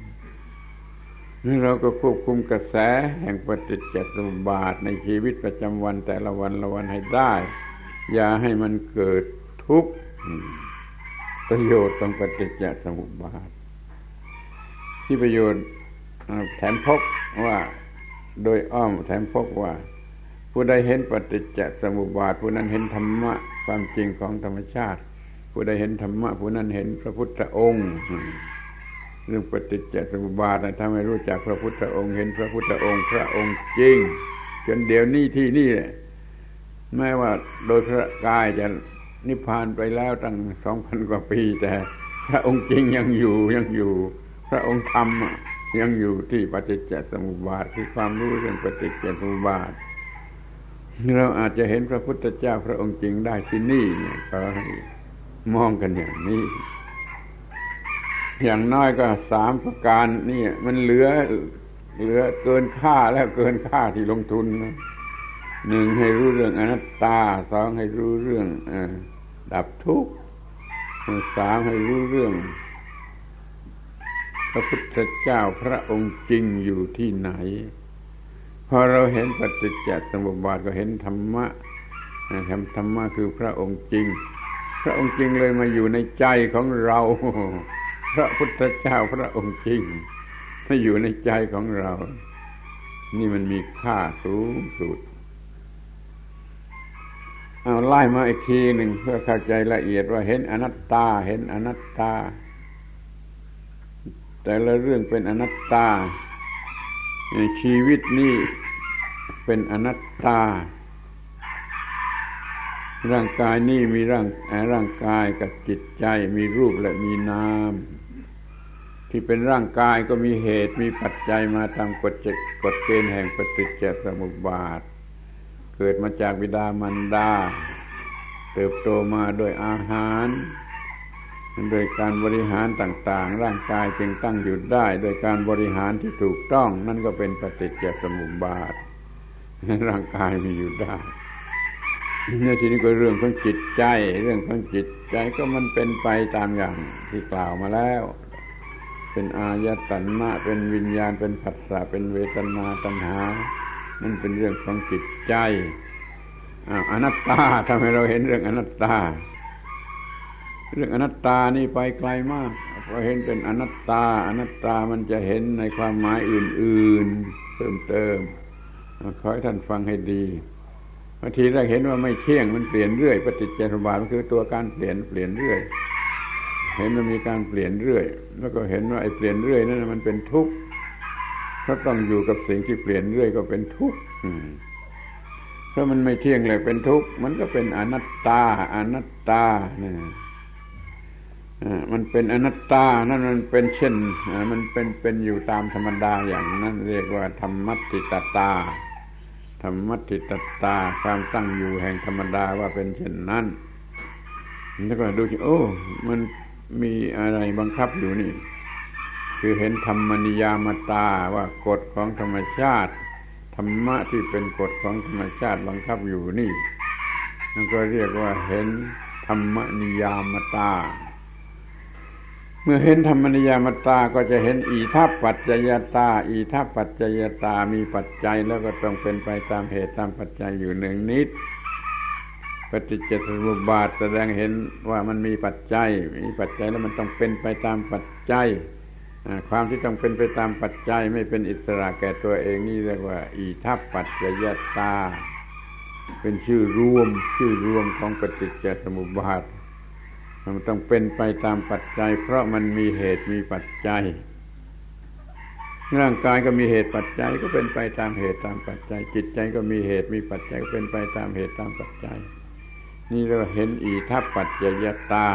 Speaker 1: เราก็ควบคุมกระแสแห่งปฏิจจสมุปบาทในชีวิตประจำวันแต่ละวันให้ได้อย่าให้มันเกิดทุกข์ประโยชน์ของปฏิจจสมุปบาทที่ประโยชน์แถมพกว่าโดยอ้อมแถมพกว่าผู้ใดเห็นปฏิจจสมุปบาทผู้นั้นเห็นธรรมะความจริงของธรรมชาติผู้ใดเห็นธรรมะผู้นั้นเห็นพระพุทธองค์เรื่องปฏิจจสมุปบาทถ้าไม่รู้จักพระพุทธองค์เห็นพระพุทธองค์พระองค์จริงจนเดี๋ยวนี้ที่นี่แม้ว่าโดยพระกายจะนิพพานไปแล้วตั้ง 2,000 กว่าปีแต่พระองค์จริงยังอยู่พระองค์ธรรมยังอยู่ที่ปฏิจจสมุปบาทที่ความรู้เรื่องปฏิจจสมุปบาทเราอาจจะเห็นพระพุทธเจ้าพระองค์จริงได้ที่นี่ก็ให้มองกันอย่างนี้อย่างน้อยก็3ประการนี่มันเหลือเกินค่าแล้วเกินค่าที่ลงทุนนะ1ให้รู้เรื่องอนัตตา2ให้รู้เรื่องดับทุกข์3ให้รู้เรื่องพระพุทธเจ้าพระองค์จริงอยู่ที่ไหนพอเราเห็นปฏิจจสมุปบาทก็เห็นธรรมะธรรมะคือพระองค์จริงเลยมาอยู่ในใจของเราพระพุทธเจ้าพระองค์จริงถ้าอยู่ในใจของเรานี่มันมีค่าสูงสุดเอาไล่มาอีกทีหนึ่งเพื่อเข้าใจละเอียดว่าเห็นอนัตตาเห็นอนัตตาแต่ละเรื่องเป็นอนัตตาชีวิตนี่เป็นอนัตตาร่างกายนี่มีร่างกายกับจิตใจมีรูปและมีนามที่เป็นร่างกายก็มีเหตุมีปัจจัยมาตามกฎเกณฑ์แห่งปฏิจจสมุปบาทเกิดมาจากบิดามารดาเติบโตมาโดยอาหารโดยการบริหารต่างๆร่างกายจึงตั้งอยู่ได้โดยการบริหารที่ถูกต้องนั่นก็เป็นปฏิจจสมุปบาทร่างกายมีอยู่ได้เนี่ยทีนี้ก็เรื่องของจิตใจเรื่องของจิตใจก็มันเป็นไปตามอย่างที่กล่าวมาแล้วเป็นอายตนะเป็นวิญญาณเป็นผัสสะเป็นเวทนาตัณหานั่นเป็นเรื่องของจิตใจอนัตตาทำให้เราเห็นเรื่องอนัตตาเรื่องอนัตตานี่ไปไกลมากพอเห็นเป็นอนัตตาอนัตตามันจะเห็นในความหมายอื่นๆเพิ่มเติมขอให้ท่านฟังให้ดีบางทีเราเห็นว่าไม่เที่ยงมันเปลี่ยนเรื่อยปฏิจจสมุปบาทมันคือตัวการเปลี่ยนเรื่อยเห็นมันมีการเปลี่ยนเรื่อยแล้วก็เห็นว่าไอ้เปลี่ยนเรื่อยนั่นมันเป็นทุกข์เพราะต้องอยู่กับสิ่งที่เปลี่ยนเรื่อยก็เป็นทุกข์เพราะมันไม่เที่ยงเลยเป็นทุกข์มันก็เป็นอนัตตานี่มันเป็นอนัตตานั่นมันเป็นเช่นมันเป็นอยู่ตามธรรมดาอย่างนั้นเรียกว่าธรรมัตถิตตาธรรมัตถิตตาความตั้งอยู่แห่งธรรมดาว่าเป็นเช่นนั้นแล้วก็ดูโอ้มันมีอะไรบังคับอยู่นี่คือเห็นธรรมนิยามตาว่ากฎของธรรมชาติธรรมะที่เป็นกฎของธรรมชาติบังคับอยู่นี่นั่นก็เรียกว่าเห็นธรรมนิยามตาเมื่อเห็นธรรมนิยามตาก็จะเห็นอิทัปปัจจยตาอิทัปปัจจยตามีปัจจัยแล้วก็ต้องเป็นไปตามเหตุตามปัจจัยอยู่เนืองนิดปฏิจจสมุปบาทแสดงเห็นว่ามันมีปัจจัยแล้วมันต้องเป็นไปตามปัจจัยความที่ต้องเป็นไปตามปัจจัยไม่เป็นอิสระแก่ตัวเองนี่เรียกว่าอิทัปปัจจยตาเป็นชื่อรวมของปฏิจจสมุปบาทมันต้องเป็นไปตามปัจจัยเพราะมันมีเหตุมีปัจจัยร่างกายก็มีเหตุปัจจัยก็เป็นไปตามเหตุตามปัจจัยจิตใจก็มีเหตุมีปัจจัยก็เป็นไปตามเหตุตามปัจจัยนี่เราเห็นอิทัปปัจจยตา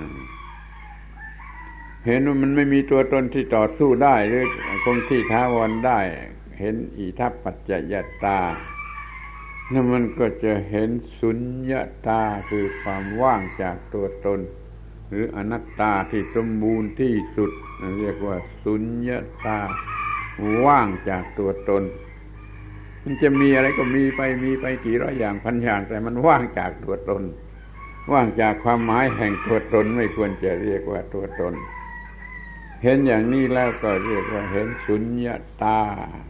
Speaker 1: เห็นว่ามันไม่มีตัวตนที่ต่อสู้ได้หรือคงที่ถาวรได้เห็นอิทัปปัจจยตานั่นมันก็จะเห็นสุญญตาคือความว่างจากตัวตนหรืออนัตตาที่สมบูรณ์ที่สุดเรียกว่าสุญญตาว่างจากตัวตนมันจะมีอะไรก็มีไปกี่ร้อยอย่างพันอย่างแต่มันว่างจากตัวตนว่างจากความหมายแห่งตัวตนไม่ควรจะเรียกว่าตัวตนเห็นอย่างนี้แล้วก็เรียกว่าเห็นสุญญตา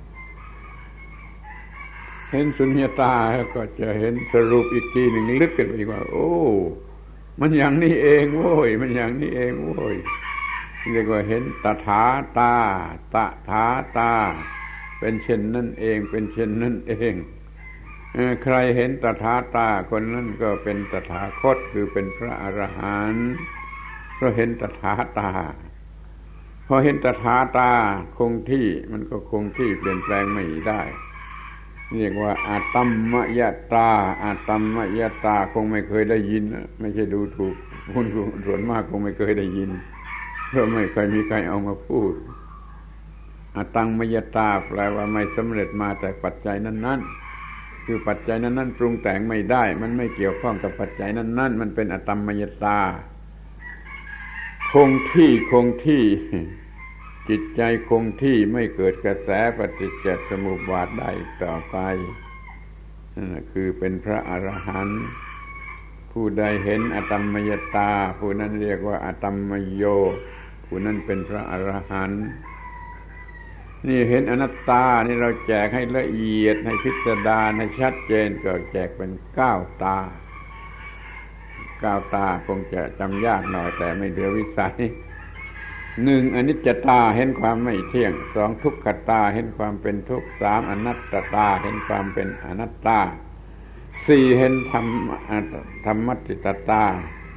Speaker 1: เห็นสุญญตาแล้วก็จะเห็นสรุปอีกทีหนึ่งลึกขึ้นไปอีกว่าโอ้มันอย่างนี้เองโว้ยมันอย่างนี้เองโว้ยเรียกว่าเห็นตถาตาเป็นเช่นนั่นเองเป็นเช่นนั่นเองใครเห็นตถาตาคนนั้นก็เป็นตถาคตคือเป็นพระอรหันต์เพราะเห็นตถาตาพอเห็นตถาตาคงที่มันก็คงที่เปลี่ยนแปลงไม่ได้เรียกว่าอาตัมมยตาคงไม่เคยได้ยินไม่ใช่ดูถูกคนส่วนมากคงไม่เคยได้ยินเพราะไม่เคยมีใครเอามาพูดอาตังมยตาแปลว่าไม่สำเร็จมาแต่ปัจจัยนั้นๆคือปัจจัยนั้นๆปรุงแต่งไม่ได้มันไม่เกี่ยวข้องกับปัจจัยนั้นๆมันเป็นอาตัมมยตาคงที่จิตใจคงที่ไม่เกิดกระแสปฏิจจสมุปบาทได้ต่อไปนั่นคือเป็นพระอรหันต์ผู้ใดเห็นอตัมมยตาผู้นั้นเรียกว่าอตัมมโยผู้นั้นเป็นพระอรหันต์นี่เห็นอนัตตานี่เราแจกให้ละเอียดให้พิสดารให้ชัดเจนก็แจกเป็น9 ตาคงจะจำยากหน่อยแต่ไม่เหลือวิสัยหนึ่งอนิจจตาเห็นความไม่เที่ยงสองทุกขตาเห็นความเป็นทุกข์สามอนัตตาเห็นความเป็นอนัตตาสี่เห็นธรรมัตติตา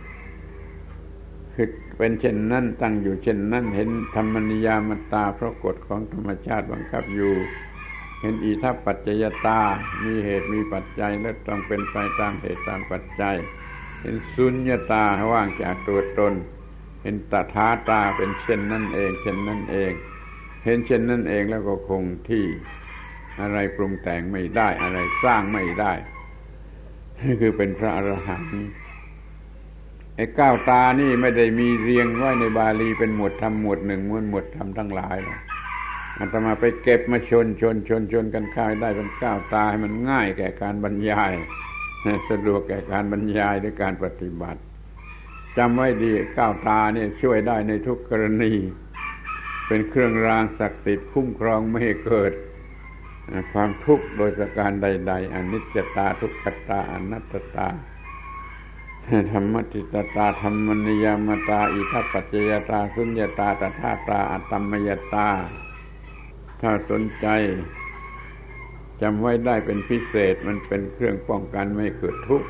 Speaker 1: คือเป็นเช่นนั้นตั้งอยู่เช่นนั้นเห็นธรรมนิยามตาเพราะกฎของธรรมชาติบังคับอยู่เห็นอิทัปปัจจยตามีเหตุมีปัจจัยและต้องเป็นไปตามเหตุตามปัจจัยเห็นสุญญตาว่างจากตัวตนเห็นตถาตาเป็นเช่นนั้นเองเช่นนั้นเองเห็นเช่นนั้นเองแล้วก็คงที่อะไรปรุงแต่งไม่ได้อะไรสร้างไม่ได้นี่คือเป็นพระอรหันต์ไอ้ก้าวตานี่ไม่ได้มีเรียงไว้ในบาลีเป็นหมวดธรรมหมวดหนึ่งหมวดธรรมทั้งหลายนะอาตมาไปเก็บมาชนกันเข้าได้เป็นก้าวตาให้มันง่ายแก่การบรรยายสะดวกแก่การบรรยายในการปฏิบัติจำไว้ดีก้าวตาเนี่ยช่วยได้ในทุกกรณีเป็นเครื่องรางศักดิ์สิทธิ์คุ้มครองไม่ให้เกิดความทุกข์โดยประการใดๆอนิจจตาทุกขตาอนัตตาธรรมติตาธรรมนิยามตาอิทัปปัจจยตาสุญญตาตถาตาอัตตมยตาถ้าสนใจจำไว้ได้เป็นพิเศษมันเป็นเครื่องป้องกันไม่เกิดทุกข์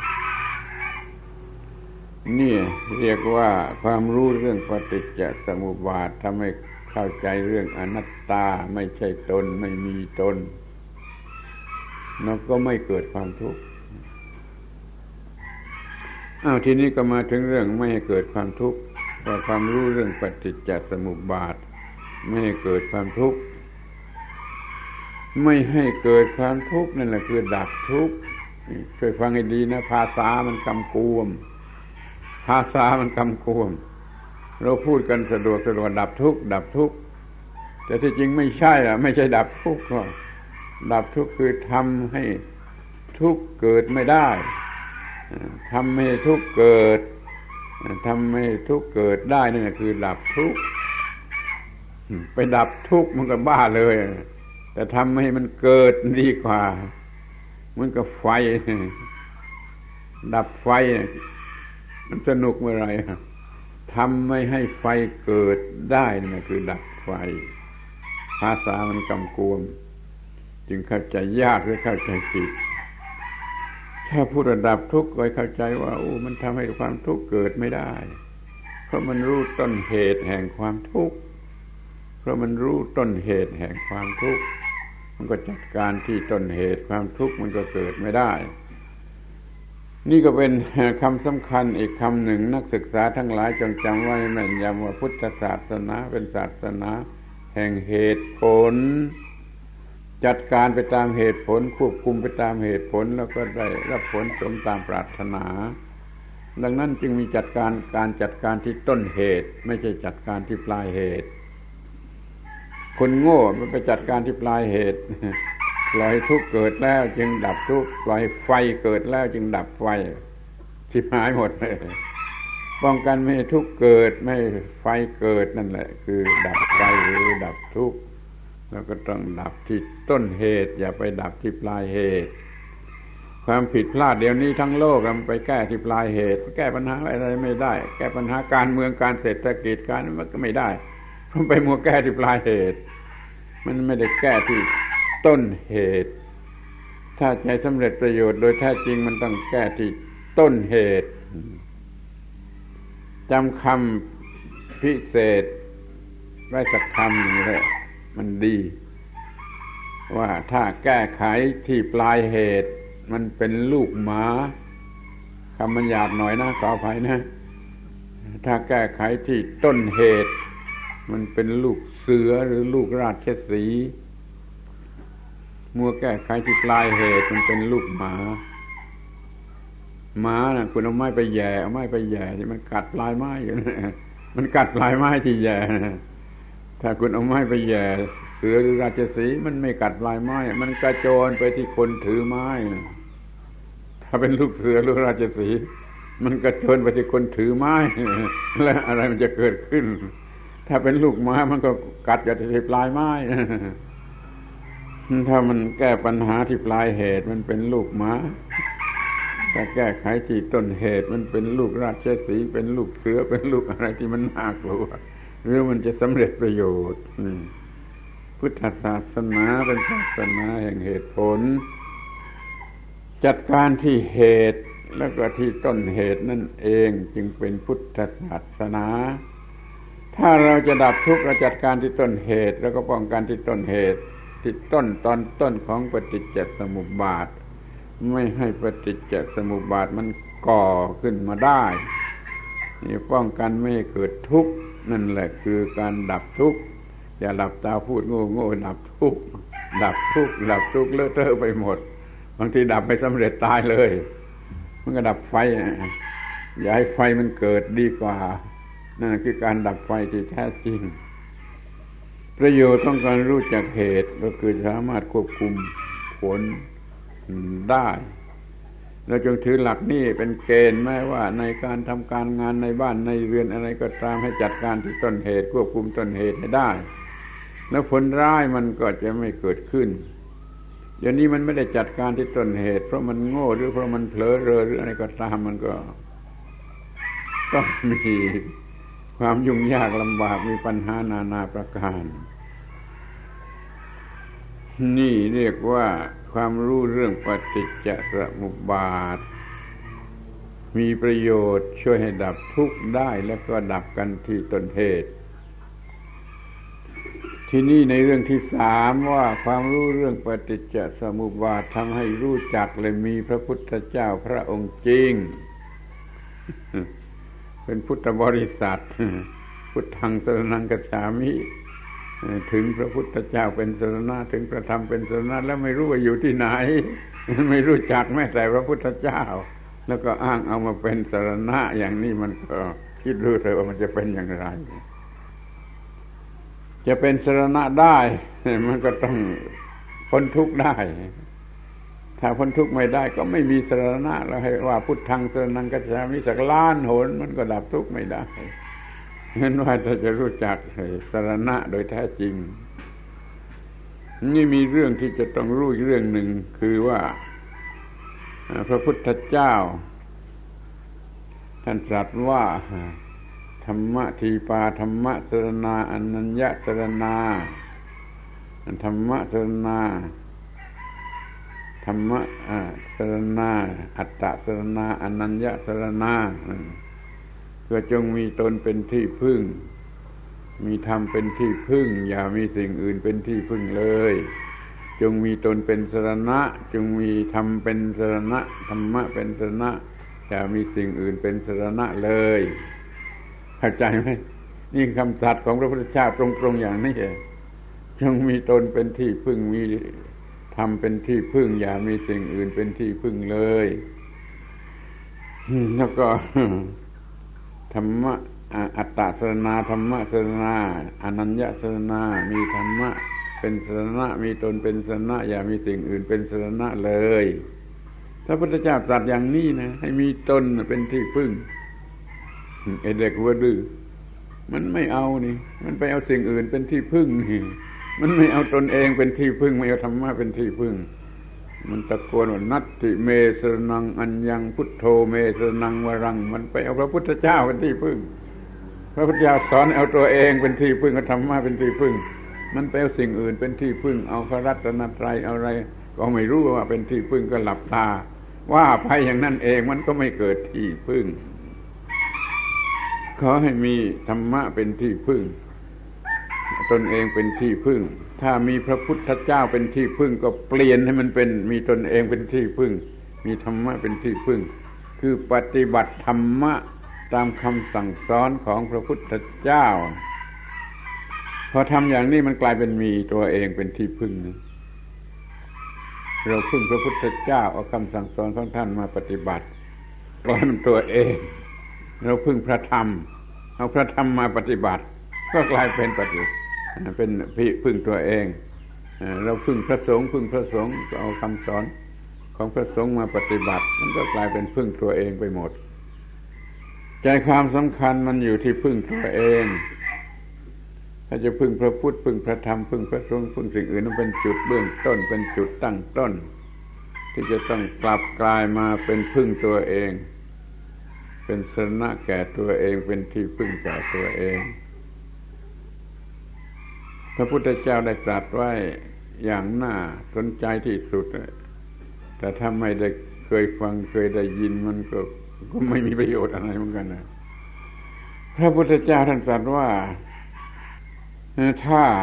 Speaker 1: นี่เรียกว่าความรู้เรื่องปฏิจจสมุปบาททำให้เข้าใจเรื่องอนัตตาไม่ใช่ตนไม่มีตนแล้วก็ไม่เกิดความทุกข์ทีนี้ก็มาถึงเรื่องไม่ให้เกิดความทุกข์พอความรู้เรื่องปฏิจจสมุปบาทไม่ให้เกิดความทุกข์ไม่ให้เกิดความทุกข์นั่นแหละคือดับทุกข์ช่วยฟังให้ดีนะภาษามันกำกวมเราพูดกันสะดวกดับทุกข์แต่ที่จริงไม่ใช่ไม่ใช่ดับทุกข์ดับทุกข์คือทำให้ทุกข์เกิดไม่ได้ทำให้ทุกข์เกิดได้นั่นคือดับทุกข์ไปดับทุกข์มันก็บ้าเลยแต่ทำให้มันเกิดดีกว่าเหมือนกับไฟดับไฟมันสนุกเมื่อไรทำไม่ให้ไฟเกิดได้นั่นคือดับไฟภาษามันกำกวมจึงเข้าใจยากหรือเข้าใจผิดถ้าพูดระดับทุกข์ก็เข้าใจว่ามันทำให้ความทุกข์เกิดไม่ได้เพราะมันรู้ต้นเหตุแห่งความทุกข์มันก็จัดการที่ต้นเหตุความทุกข์มันก็เกิดไม่ได้นี่ก็เป็นคำสำคัญอีกคำหนึ่งนักศึกษาทั้งหลายจงจำไว้แม่นยำว่าพุทธศาสนาเป็นศาสนาแห่งเหตุผลจัดการไปตามเหตุผลควบคุมไปตามเหตุผลแล้วก็ได้รับผลสมตามปรารถนาดังนั้นจึงมีการจัดการที่ต้นเหตุไม่ใช่จัดการที่ปลายเหตุคนโง่มันไปจัดการที่ปลายเหตุปล่อยทุกข์เกิดแล้วจึงดับทุกข์ปล่อยไฟเกิดแล้วจึงดับไฟที่หายหมดเลยป้องกันไม่ให้ทุกข์เกิดไม่ให้ไฟเกิดนั่นแหละคือดับไฟหรือดับทุกข์แล้วก็ต้องดับที่ต้นเหตุอย่าไปดับที่ปลายเหตุความผิดพลาดเดี๋ยวนี้ทั้งโลกมันไปแก้ที่ปลายเหตุแก้ปัญหาอะไรไม่ได้แก้ปัญหาการเมืองการเศรษฐกิจการมันก็ไม่ได้เพราะไปมัวแก้ที่ปลายเหตุมันไม่ได้แก้ที่ต้นเหตุถ้าจะสำเร็จประโยชน์โดยแท้จริงมันต้องแก้ที่ต้นเหตุจำคำพิเศษไว้สักคำนึงเลยมันดีว่าถ้าแก้ไขที่ปลายเหตุมันเป็นลูกหมาคำมันหยาบหน่อยนะขออภัยนะถ้าแก้ไขที่ต้นเหตุมันเป็นลูกเสือหรือลูกราชสีห์มัวแก้ไขที่ปลายเหตุมันเป็นลูกหมาน่ะคุณเอาไม้ไปแย่ที่มันกัดปลายไม้อยู่นะมันกัดปลายไม้ที่แย่ถ้าคุณเอาไม้ไปแย่เสือหรือราชสีห์มันไม่กัดปลายไม้มันกระโจนไปที่คนถือไม้ถ้าเป็นลูกเสือหรือราชสีห์มันกระโจนไปที่คนถือไม้แล้วอะไรมันจะเกิดขึ้นถ้าเป็นลูกหมามันก็กัดอยู่ที่ปลายไม้ถ้ามันแก้ปัญหาที่ปลายเหตุมันเป็นลูกหมาถ้าแก้ไขที่ต้นเหตุมันเป็นลูกราชสีห์เป็นลูกเสือเป็นลูกอะไรที่มันน่ากลัวหรือมันจะสำเร็จประโยชน์พุทธศาสนาเป็นศาสนาแห่งเหตุผลจัดการที่เหตุแล้วก็ที่ต้นเหตุนั่นเองจึงเป็นพุทธศาสนาถ้าเราจะดับทุกข์เราจัดการที่ต้นเหตุแล้วก็ป้องกันที่ต้นเหตุที่ตอนต้นของปฏิจจสมุปบาทไม่ให้ปฏิจจสมุปบาทมันก่อขึ้นมาได้นี่ป้องกันไม่ให้เกิดทุกข์นั่นแหละคือการดับทุกข์อย่าหลับตาพูดโง่ดับทุกข์ดับทุกข์เลอะเทอะไปหมดบางทีดับไม่สำเร็จตายเลยมันก็ดับไฟอย่าให้ไฟมันเกิดดีกว่านั่นคือการดับไฟที่แท้จริงประโยชน์ต้องการรู้จักเหตุก็คือสามารถควบคุมผลได้เราจงถือหลักนี้เป็นเกณฑ์แม้ว่าในการทำการงานในบ้านในเรือนอะไรก็ตามให้จัดการที่ต้นเหตุควบคุมต้นเหตุให้ได้แล้วผลร้ายมันก็จะไม่เกิดขึ้นเดี๋ยวนี้มันไม่ได้จัดการที่ต้นเหตุเพราะมันโง่หรือเพราะมันเผลอเรอหรืออะไรก็ตามมันก็ต้องมีความยุ่งยากลำบากมีปัญหานานาประการนี่เรียกว่าความรู้เรื่องปฏิจจสมุปบาทมีประโยชน์ช่วยให้ดับทุกข์ได้แล้วก็ดับกันที่ต้นเหตุที่นี่ในเรื่องที่สามว่าความรู้เรื่องปฏิจจสมุปบาททำให้รู้จักและมีพระพุทธเจ้าพระองค์จริงเป็นพุทธบริษัทพุทธังสรณังคัจฉามิถึงพระพุทธเจ้าเป็นสรณะถึงพระธรรมเป็นสรณะแล้วไม่รู้ว่าอยู่ที่ไหนไม่รู้จักแม้แต่พระพุทธเจ้าแล้วก็อ้างเอามาเป็นสรณะอย่างนี้มันก็คิดรู้เถอะว่ามันจะเป็นอย่างไรจะเป็นสรณะได้มันก็ต้องพ้นทุกข์ได้ถ้าพ้นทุกข์ไม่ได้ก็ไม่มีสรณะแล้วให้ว่าพุทธังสรณังคัจฉามิสักล้านหนมันก็ดับทุกข์ไม่ได้เห็นว่าถ้าจะรู้จักสรณะโดยแท้จริงนี่มีเรื่องที่จะต้องรู้อีกเรื่องหนึ่งคือว่าพระพุทธเจ้าท่านตรัสว่าธรรมะทีปาธรรมะสรณาอนัญญสรณาธรรมะสรณาธรรมะสรณาอัตตสรณาอนัญญสรณาก็จงมีตนเป็นที่พึ่งมีธรรมเป็นที่พึ่งอย่ามีสิ่งอื่นเป็นที่พึ่งเลยจงมีตนเป็นสรณะจงมีธรรมเป็นสรณะธรรมะเป็นสรณะอย่ามีสิ่งอื่นเป็นสรณะเลยเข้าใจไหมนี่คำตรัสของพระพุทธเจ้าตรงๆอย่างนี้เองจงมีตนเป็นที่พึ่งมีธรรมเป็นที่พึ่งอย่ามีสิ่งอื่นเป็นที่พึ่งเลยแล้วก็ธรรมะอัตตสรณาธรรมะสรณาอนัญญสรณามีธรรมะเป็นสรณะมีตนเป็นสรณะอย่ามีสิ่งอื่นเป็นสรณะเลยพระพุทธเจ้าตรัสอย่างนี้นะให้มีตนเป็นที่พึ่งไอ้เด็กหัวดื้อมันไม่เอานี่มันไปเอาสิ่งอื่นเป็นที่พึ่งนี่มันไม่เอาตนเองเป็นที่พึ่งไม่เอาธรรมะเป็นที่พึ่งมันตะโกนว่านัตติเมสรณังอัญญังพุทโธเมสรณังวรังมันไปเอาพระพุทธเจ้าเป็นที่พึ่งพระพุทธเจ้าสอนเอาตัวเองเป็นที่พึ่งเอาธรรมะเป็นที่พึ่งมันไปเอาสิ่งอื่นเป็นที่พึ่งเอาพระรัตนตรัยเอาอะไรก็ไม่รู้ว่าเป็นที่พึ่งก็หลับตาว่าไปอย่างนั้นเองมันก็ไม่เกิดที่พึ่งขอให้มีธรรมะเป็นที่พึ่งตนเองเป็นที่พึ่งถ้ามีพระพุทธเจ้าเป็นที่พึ่งก็เปลี่ยนให้มันเป็นมีตนเองเป็นที่พึ่งมีธรรมะเป็นที่พึ่งคือปฏิบัติธรรมะตามคำสั่งสอนของพระพุทธเจ้าพอทำอย่างนี้มันกลายเป็นมีตัวเองเป็นที่พึ่งเราพึ่งพระพุทธเจ้าเอาคำสั่งสอนของท่านมาปฏิบัติกลายเป็นตัวเองเราพึ่งพระธรรมเอาพระธรรมมาปฏิบัติก็กลายเป็นพึ่งตัวเองเราพึ่งพระสงฆ์พึ่งพระสงฆ์ก็เอาคำสอนของพระสงฆ์มาปฏิบัติมันก็กลายเป็นพึ่งตัวเองไปหมดใจความสำคัญมันอยู่ที่พึ่งตัวเองถ้าจะพึ่งพระพุทธพึ่งพระธรรมพึ่งพระสงฆ์พึ่งสิ่งอื่นนั้นเป็นจุดเบื้องต้นเป็นจุดตั้งต้นที่จะต้องกลับกลายมาเป็นพึ่งตัวเองเป็นสรณะแก่ตัวเองเป็นที่พึ่งแก่ตัวเองพระพุทธเจ้าได้ตรัสไว้อย่างน่าสนใจที่สุดแต่ถ้าไม่ได้เคยฟังเคยได้ยินมันก็ไม่มีประโยชน์อะไรเหมือนกันนะพระพุทธเจ้าท่านตรัสว่าถ้า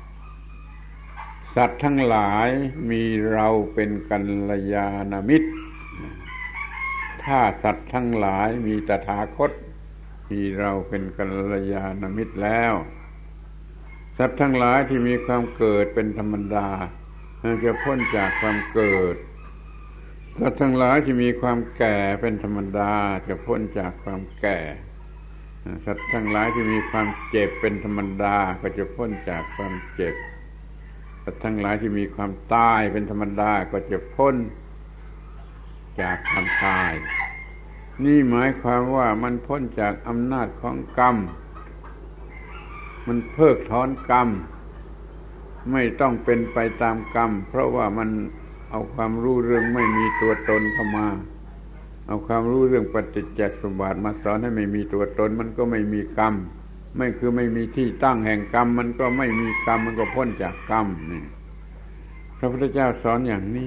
Speaker 1: สัตว์ทั้งหลายมีเราเป็นกัลยาณมิตรถ้าสัตว์ทั้งหลายมีตถาคตมีเราเป็นกัลยาณมิตรแล้วสัตว์ทั้งหลายที่มีความเกิดเป็นธรรมดาจะพ้นจากความเกิดสัตว์ทั้งหลายที่มีความแก่เป็นธรรมดาจะพ้นจากความแก่สัตว์ทั้งหลายที่มีความเจ็บเป็นธรรมดาก็จะพ้นจากความเจ็บสัตว์ทั้งหลายที่มีความตายเป็นธรรมดาก็จะพ้นจากความตายนี่หมายความว่ามันพ้นจากอำนาจของกรรมมันเพิกถอนกรรมไม่ต้องเป็นไปตามกรรมเพราะว่ามันเอาความรู้เรื่องไม่มีตัวตนเข้ามาเอาความรู้เรื่องปฏิจจสมุปบาทมาสอนให้ไม่มีตัวตนมันก็ไม่มีกรรมไม่มีที่ตั้งแห่งกรรมมันก็ไม่มีกรรมมันก็พ้นจากกรรมนี่พระพุทธเจ้าสอนอย่างนี้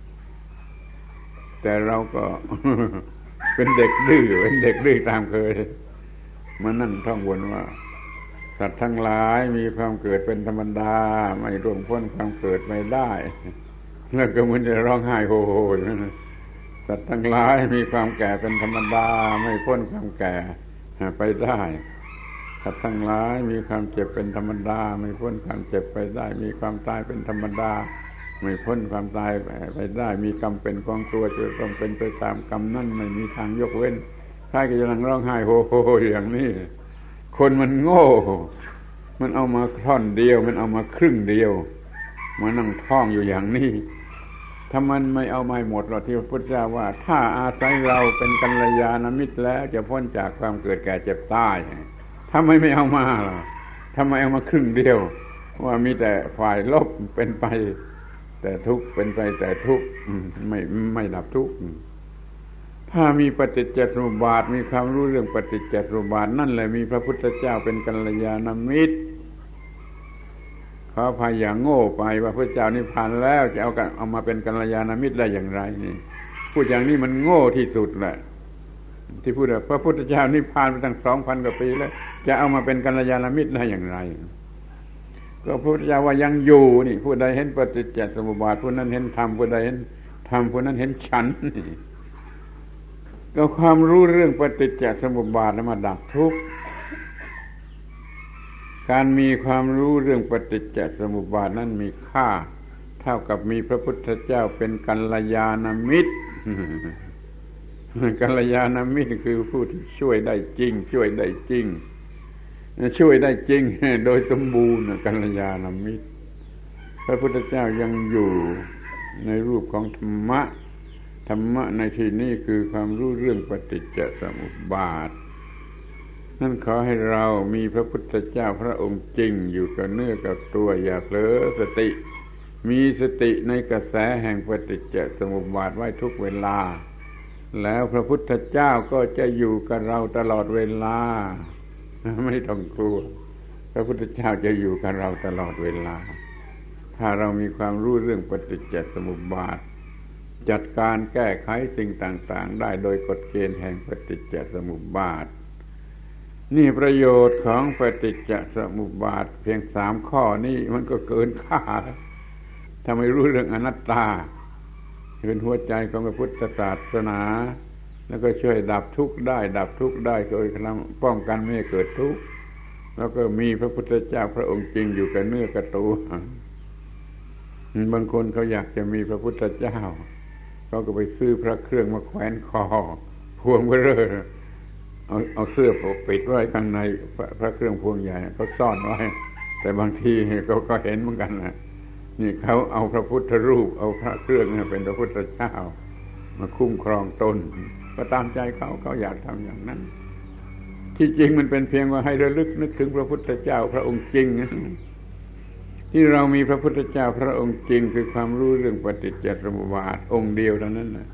Speaker 1: แต่เราก็ เป็นเด็กดื้อตามเคยมานั่งท่องวนว่าสัตว์ทั้งหลายมีความเกิดเป็นธรรมดาไม่ร่วงพ้นความเกิดไม่ได้แล้วก็มันจะร้องไห้โฮโฮสัตว์ทั้งหลายมีความแก่เป็นธรรมดาไม่พ้นความแก่ไปได้สัตว์ทั้งหลายมีความเจ็บเป็นธรรมดาไม่พ้นความเจ็บไปได้มีความตายเป็นธรรมดาไม่พ้นความตายไปได้มีกรรมเป็นของตัวจะต้องเป็นไปตามกรรมนั่นไม่มีทางยกเว้นใครก็จะนั่งร้องไห้โฮโฮอย่างนี้คนมันโง่มันเอามาท่อนเดียวมันเอามาครึ่งเดียวมานั่งท่องอยู่อย่างนี้ถ้ามันไม่เอาไม่หมดหรอกที่พระพุทธเจ้าว่าถ้าอาศัยเราเป็นกัลยาณมิตรแล้วจะพ้นจากความเกิดแก่เจ็บตายทำไมไม่เอามาล่ะทำไมเอามาครึ่งเดียวว่ามีแต่ฝ่ายลบเป็นไปแต่ทุกข์เป็นไปแต่ทุกข์ไม่ดับทุกข์ถ้ามีปฏิจจสมุปบาทมีความรู้เรื่องปฏิจจสมุปบาทนั่นแหละมีพระพุทธเจ้าเป็นกัลยาณมิตรขออภัยอย่างโง่ไปว่าพระเจ้านิพพานแล้วจะเอามาเป็นกัลยาณมิตรได้อย่างไรนี่พูดอย่างนี้มันโง่ที่สุดแหละที่พูดว่าพระพุทธเจ้านิพพานไปตั้ง 2,000 กว่าปีแล้วจะเอามาเป็นกัลยาณมิตรได้อย่างไรก็พระพุทธเจ้าว่ายังอยู่นี่ผู้ใดเห็นปฏิจจสมุปบาทผู้นั้นเห็นธรรมผู้ใดเห็นธรรมผู้นั้นเห็นฉันนี่ก็ความรู้เรื่องปฏิจจสมุปบาทมาดับทุกข์การมีความรู้เรื่องปฏิจจสมุปบาทนั้นมีค่าเท่ากับมีพระพุทธเจ้าเป็นกัลยาณมิตรกัลยาณมิตรคือผู้ที่ช่วยได้จริงช่วยได้จริงช่วยได้จริงโดยสมบูรณ์กัลยาณมิตรพระพุทธเจ้ายังอยู่ในรูปของธรรมะในที่นี้คือความรู้เรื่องปฏิจจสมุปบาทนั่นขอให้เรามีพระพุทธเจ้าพระองค์จริงอยู่กับเนื้อกับตัวอย่าเผลอสติมีสติในกระแสแห่งปฏิจจสมุปบาทไว้ทุกเวลาแล้วพระพุทธเจ้าก็จะอยู่กับเราตลอดเวลาไม่ต้องกลัวพระพุทธเจ้าจะอยู่กับเราตลอดเวลาถ้าเรามีความรู้เรื่องปฏิจจสมุปบาทจัดการแก้ไขสิ่งต่างๆได้โดยกฎเกณฑ์แห่งปฏิจจสมุปบาทนี่ประโยชน์ของปฏิจจสมุปบาทเพียง3 ข้อนี้มันก็เกินค่าถ้าไม่รู้เรื่องอนัตตาเป็นหัวใจของพระพุทธศาสนาแล้วก็ช่วยดับทุกข์ได้โดยป้องกันไม่ให้เกิดทุกข์แล้วก็มีพระพุทธเจ้าพระองค์จริงอยู่กับเนื้อกับตัวบางคนเขาอยากจะมีพระพุทธเจ้าเขาก็ไปซื้อพระเครื่องมาแขวนคอพวงเบ้อเอาเสื้อปิดไว้ข้างในพระเครื่องพวงใหญ่เขาซ่อนไว้แต่บางทีเขาก็เห็นเหมือนกันนะนี่เขาเอาพระพุทธรูปเอาพระเครื่องเป็นพระพุทธเจ้ามาคุ้มครองตนก็ตามใจเขาอยากทำอย่างนั้นที่จริงมันเป็นเพียงว่าให้ระลึกนึกถึงพระพุทธเจ้าพระองค์จริงที่เรามีพระพุทธเจ้าพระองค์จริงคือความรู้เรื่องปฏิจจสมุปบาทองค์เดียวเท่านั้นนะ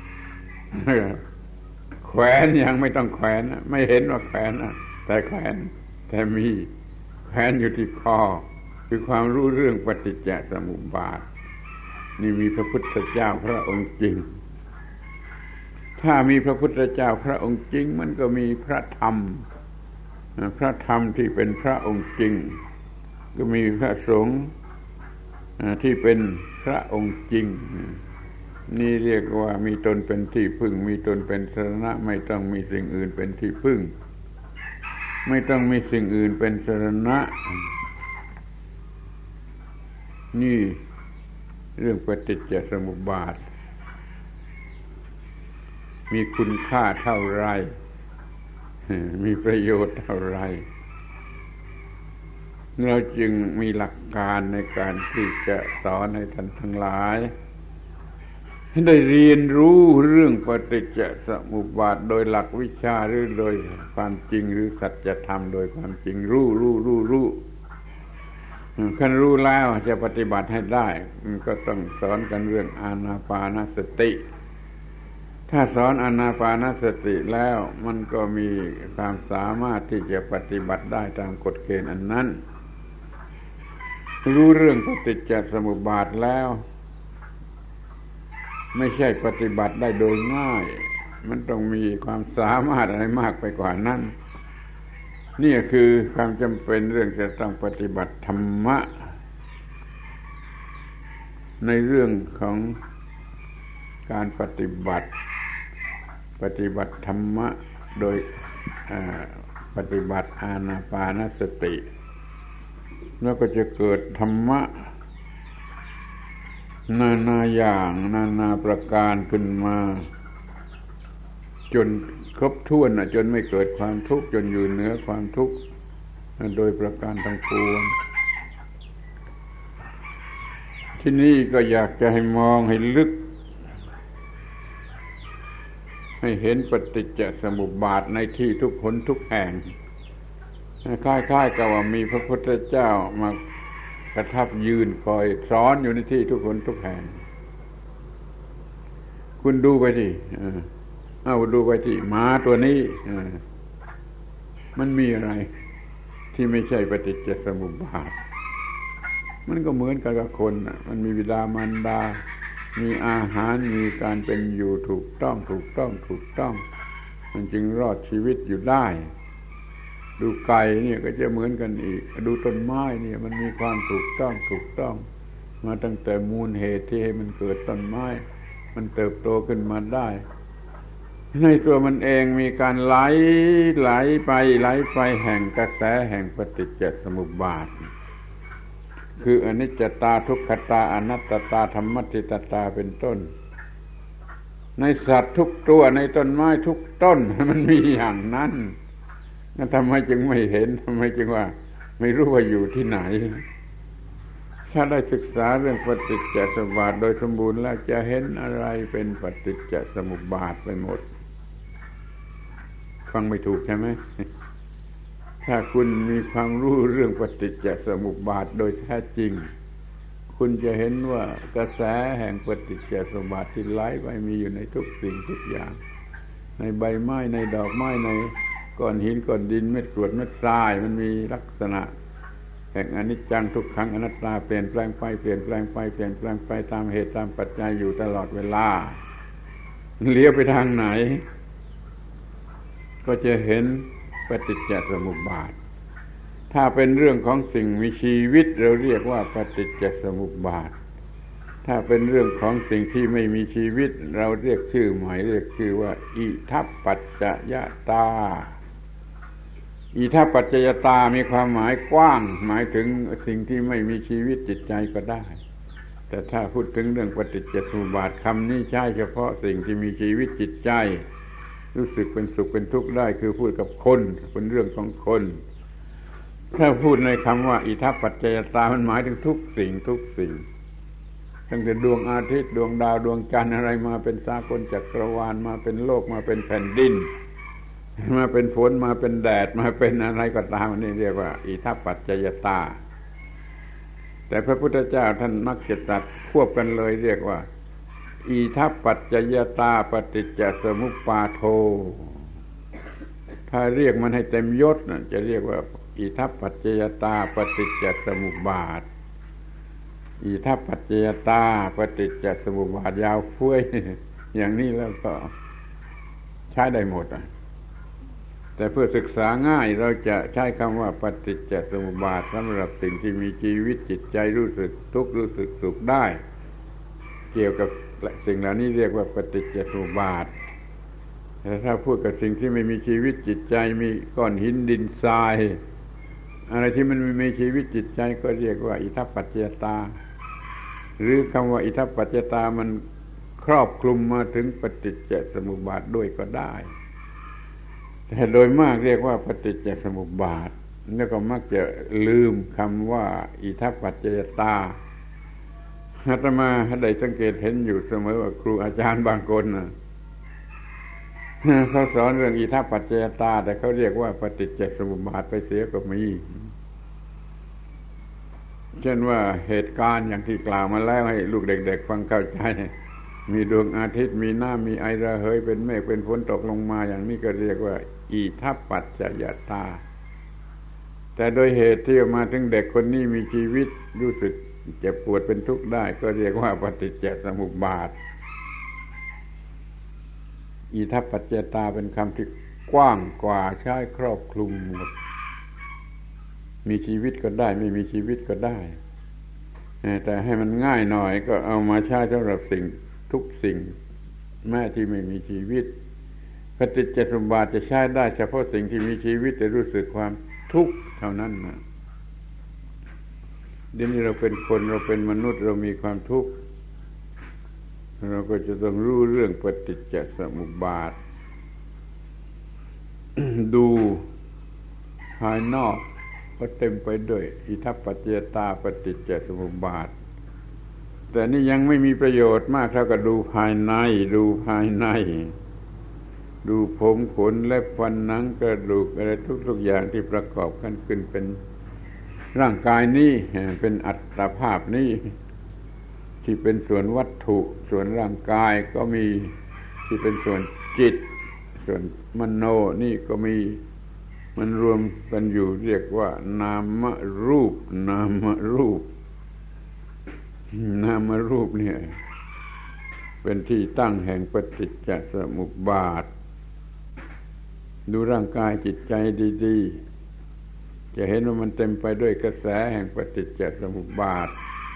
Speaker 1: แขวนยังไม่ต้องแขวนไม่เห็นว่าแขวนแต่แขวนแต่มีแขวนอยู่ที่คอคือความรู้เรื่องปฏิจจสมุปบาทนี่มีพระพุทธเจ้าพระองค์จริงถ้ามีพระพุทธเจ้าพระองค์จริงมันก็มีพระธรรมที่เป็นพระองค์จริงก็มีพระสงฆ์ที่เป็นพระองค์จริงนี่เรียกว่ามีตนเป็นที่พึ่งมีตนเป็นสรณะไม่ต้องมีสิ่งอื่นเป็นที่พึ่งไม่ต้องมีสิ่งอื่นเป็นสรณะนี่เรื่องปฏิจจสมุปบาทมีคุณค่าเท่าไรมีประโยชน์เท่าไรเราจึงมีหลักการในการที่จะสอนให้ท่านทั้งหลายได้เรียนรู้เรื่องปฏิจจสมุปบาทโดยหลักวิชาหรือโดยความจริงหรือสัจธรรมโดยความจริงรู้ขั้นรู้แล้วจะปฏิบัติให้ได้มันก็ต้องสอนกันเรื่องอานาปานสติถ้าสอนอานาปานสติแล้วมันก็มีความสามารถที่จะปฏิบัติได้ตามกฎเกณฑ์อันนั้นรู้เรื่องปฏิจจสมุปบาทแล้วไม่ใช่ปฏิบัติได้โดยง่ายมันต้องมีความสามารถอะไรมากไปกว่านั้นนี่คือความจำเป็นเรื่องจะต้องปฏิบัติธรรมะในเรื่องของการปฏิบัติธรรมะโดยปฏิบัติอานาปานสติแล้วก็จะเกิดธรรมะนานาอย่างนานาประการขึ้นมาจนครบถ้วนจนไม่เกิดความทุกข์จนอยู่เหนือความทุกข์โดยประการทั้งปวงที่นี่ก็อยากจะให้มองให้ลึกให้เห็นปฏิจจสมุปบาทในที่ทุกคนทุกแห่งคล้ายๆกับว่ามีพระพุทธเจ้ามากระทับยืนคอยสอนอยู่ในที่ทุกคนทุกแห่งคุณดูไปที่ดูไปที่หมาตัวนี้มันมีอะไรที่ไม่ใช่ปฏิจจสมุปบาทมันก็เหมือนกันกับคนมันมีบิดามารดามีอาหารมีการเป็นอยู่ถูกต้องมันจึงรอดชีวิตอยู่ได้ดูไก่เนี่ยก็จะเหมือนกันอีกดูต้นไม้เนี่ยมันมีความถูกต้องมาตั้งแต่มูลเหตุที่ให้มันเกิดต้นไม้มันเติบโตขึ้นมาได้ในตัวมันเองมีการไหลไปแห่งกระแสแห่งปฏิจจสมุปบาทคืออนิจจตาทุกขตาอนัตตาธรรมติตตาเป็นต้นในสัตว์ทุกตัวในต้นไม้ทุกต้นมันมีอย่างนั้นนั่นทำไมจึงไม่เห็นทำไมจึงว่าไม่รู้ว่าอยู่ที่ไหนถ้าได้ศึกษาเรื่องปฏิจจสมุปบาทโดยสมบูรณ์แล้วจะเห็นอะไรเป็นปฏิจจสมุปบาทไปหมดฟังไม่ถูกใช่ไหมถ้าคุณมีความรู้เรื่องปฏิจจสมุปบาทโดยแท้จริงคุณจะเห็นว่ากระแสแห่งปฏิจจสมุปบาทที่ไหลไปมีอยู่ในทุกสิ่งทุกอย่างในใบไม้ในดอกไม้ในก้อนหินก้อนดินเม็ดกรวดเม็ดทรายมันมีลักษณะแห่งอนิจจังทุกขังอนัตตาเปลี่ยนแปลงไปตามเหตุตามปัจจัยอยู่ตลอดเวลาเลี้ยวไปทางไหนก็จะเห็นปฏิจจสมุปบาทถ้าเป็นเรื่องของสิ่งมีชีวิตเราเรียกว่าปฏิจจสมุปบาทถ้าเป็นเรื่องของสิ่งที่ไม่มีชีวิตเราเรียกชื่อใหม่เรียกชื่อว่าอิทัปปัจจยตาอิทัปปัจจยตามีความหมายกว้างหมายถึงสิ่งที่ไม่มีชีวิตจิตใจก็ได้แต่ถ้าพูดถึงเรื่องปฏิจจสมุปบาทคำนี้ใช้เฉพาะสิ่งที่มีชีวิตจิตใจรู้สึกเป็นสุขเป็นทุกข์ได้คือพูดกับคนเป็นเรื่องของคนถ้าพูดในคำว่าอิทัปปัจจยตามันหมายถึงทุกสิ่งตั้งแต่ดวงอาทิตย์ดวงดาวดวงจันทร์อะไรมาเป็นสากลจักรวาลมาเป็นโลกมาเป็นแผ่นดินมาเป็นฝนมาเป็นแดดมาเป็นอะไรก็ตามนี่เรียกว่าอิทัปปัจจยตาแต่พระพุทธเจ้าท่านมักจะตัดควบกันเลยเรียกว่าอิทัปปัจจยตาปฏิจจสมุปบาโทถ้าเรียกมันให้เต็มยศจะเรียกว่าอิทัปปัจจยตาปฏิจจสมุปบาทอิทัปปัจจยตาปฏิจจสมุปบาทยาวเฟ้ยอย่างนี้แล้วก็ใช้ได้หมดแต่เพื่อศึกษาง่ายเราจะใช้คำว่าปฏิจจสมุปบาทสำหรับสิ่งที่มีชีวิตจิตใจรู้สึกทุกข์รู้สึกสุขได้เกี่ยวกับสิ่งเหล่านี้เรียกว่าปฏิจจสมุปบาทแต่ถ้าพูดกับสิ่งที่ไม่มีชีวิตจิตใจมีก้อนหินดินทรายอะไรที่มันไม่มีชีวิตจิตใจก็เรียกว่าอิทัปปัจจยตาหรือคำว่าอิทัปปัจจยตามันครอบคลุมมาถึงปฏิจจสมุปบาทด้วยก็ได้แต่โดยมากเรียกว่าปฏิจจสมุปบาทแล้วก็มักจะลืมคำว่าอิทัปปัจจยตาอาตมาได้สังเกตเห็นอยู่เสมอว่าครูอาจารย์บางคนเขาสอนเรื่องอิทัปปัจจยตาแต่เขาเรียกว่าปฏิจจสมุปบาทไปเสียก็มีเช่นว่าเหตุการณ์อย่างที่กล่าวมาแล้วให้ลูกเด็กๆฟังเข้าใจมีดวงอาทิตย์มีน้ำมีไอระเหยเป็นเมฆเป็นฝนตกลงมาอย่างนี้ก็เรียกว่าอิทัปปัจจยตาแต่โดยเหตุที่มาถึงเด็กคนนี้มีชีวิตรู้สึกเจ็บปวดเป็นทุกข์ได้ก็เรียกว่าปฏิจจสมุปบาทอิทัปปัจจยตาเป็นคำที่กว้างกว่าใช้ครอบคลุมมีชีวิตก็ได้ไม่มีชีวิตก็ได้แต่ให้มันง่ายหน่อยก็เอามาใช้สำหรับสิ่งทุกสิ่งแม้ที่ไม่มีชีวิตปฏิจจสมุปบาทจะใช้ได้เฉพาะสิ่งที่มีชีวิตแต่รู้สึกความทุกข์เท่านั้นนะเดี๋ยวนี้เราเป็นคนเราเป็นมนุษย์เรามีความทุกข์เราก็จะต้องรู้เรื่องปฏิจจสมุปบาท ดูภายนอกก็เต็มไปด้วยอิทัปปัจจยตาปฏิจจสมุปบาทแต่นี่ยังไม่มีประโยชน์มากเท่ากับดูภายในดูผมขนเล็บฟันหนังกระดูกอะไรทุกๆอย่างที่ประกอบกันขึ้นเป็นร่างกายนี้เป็นอัตภาพนี้ที่เป็นส่วนวัตถุส่วนร่างกายก็มีที่เป็นส่วนจิตส่วนมโนนี่ก็มีมันรวมกันอยู่เรียกว่านามรูปเนี่ยเป็นที่ตั้งแห่งปฏิจจสมุปบาทดูร่างกายจิตใจดีๆจะเห็นว่ามันเต็มไปด้วยกระแสแห่งปฏิจจสมุปบาท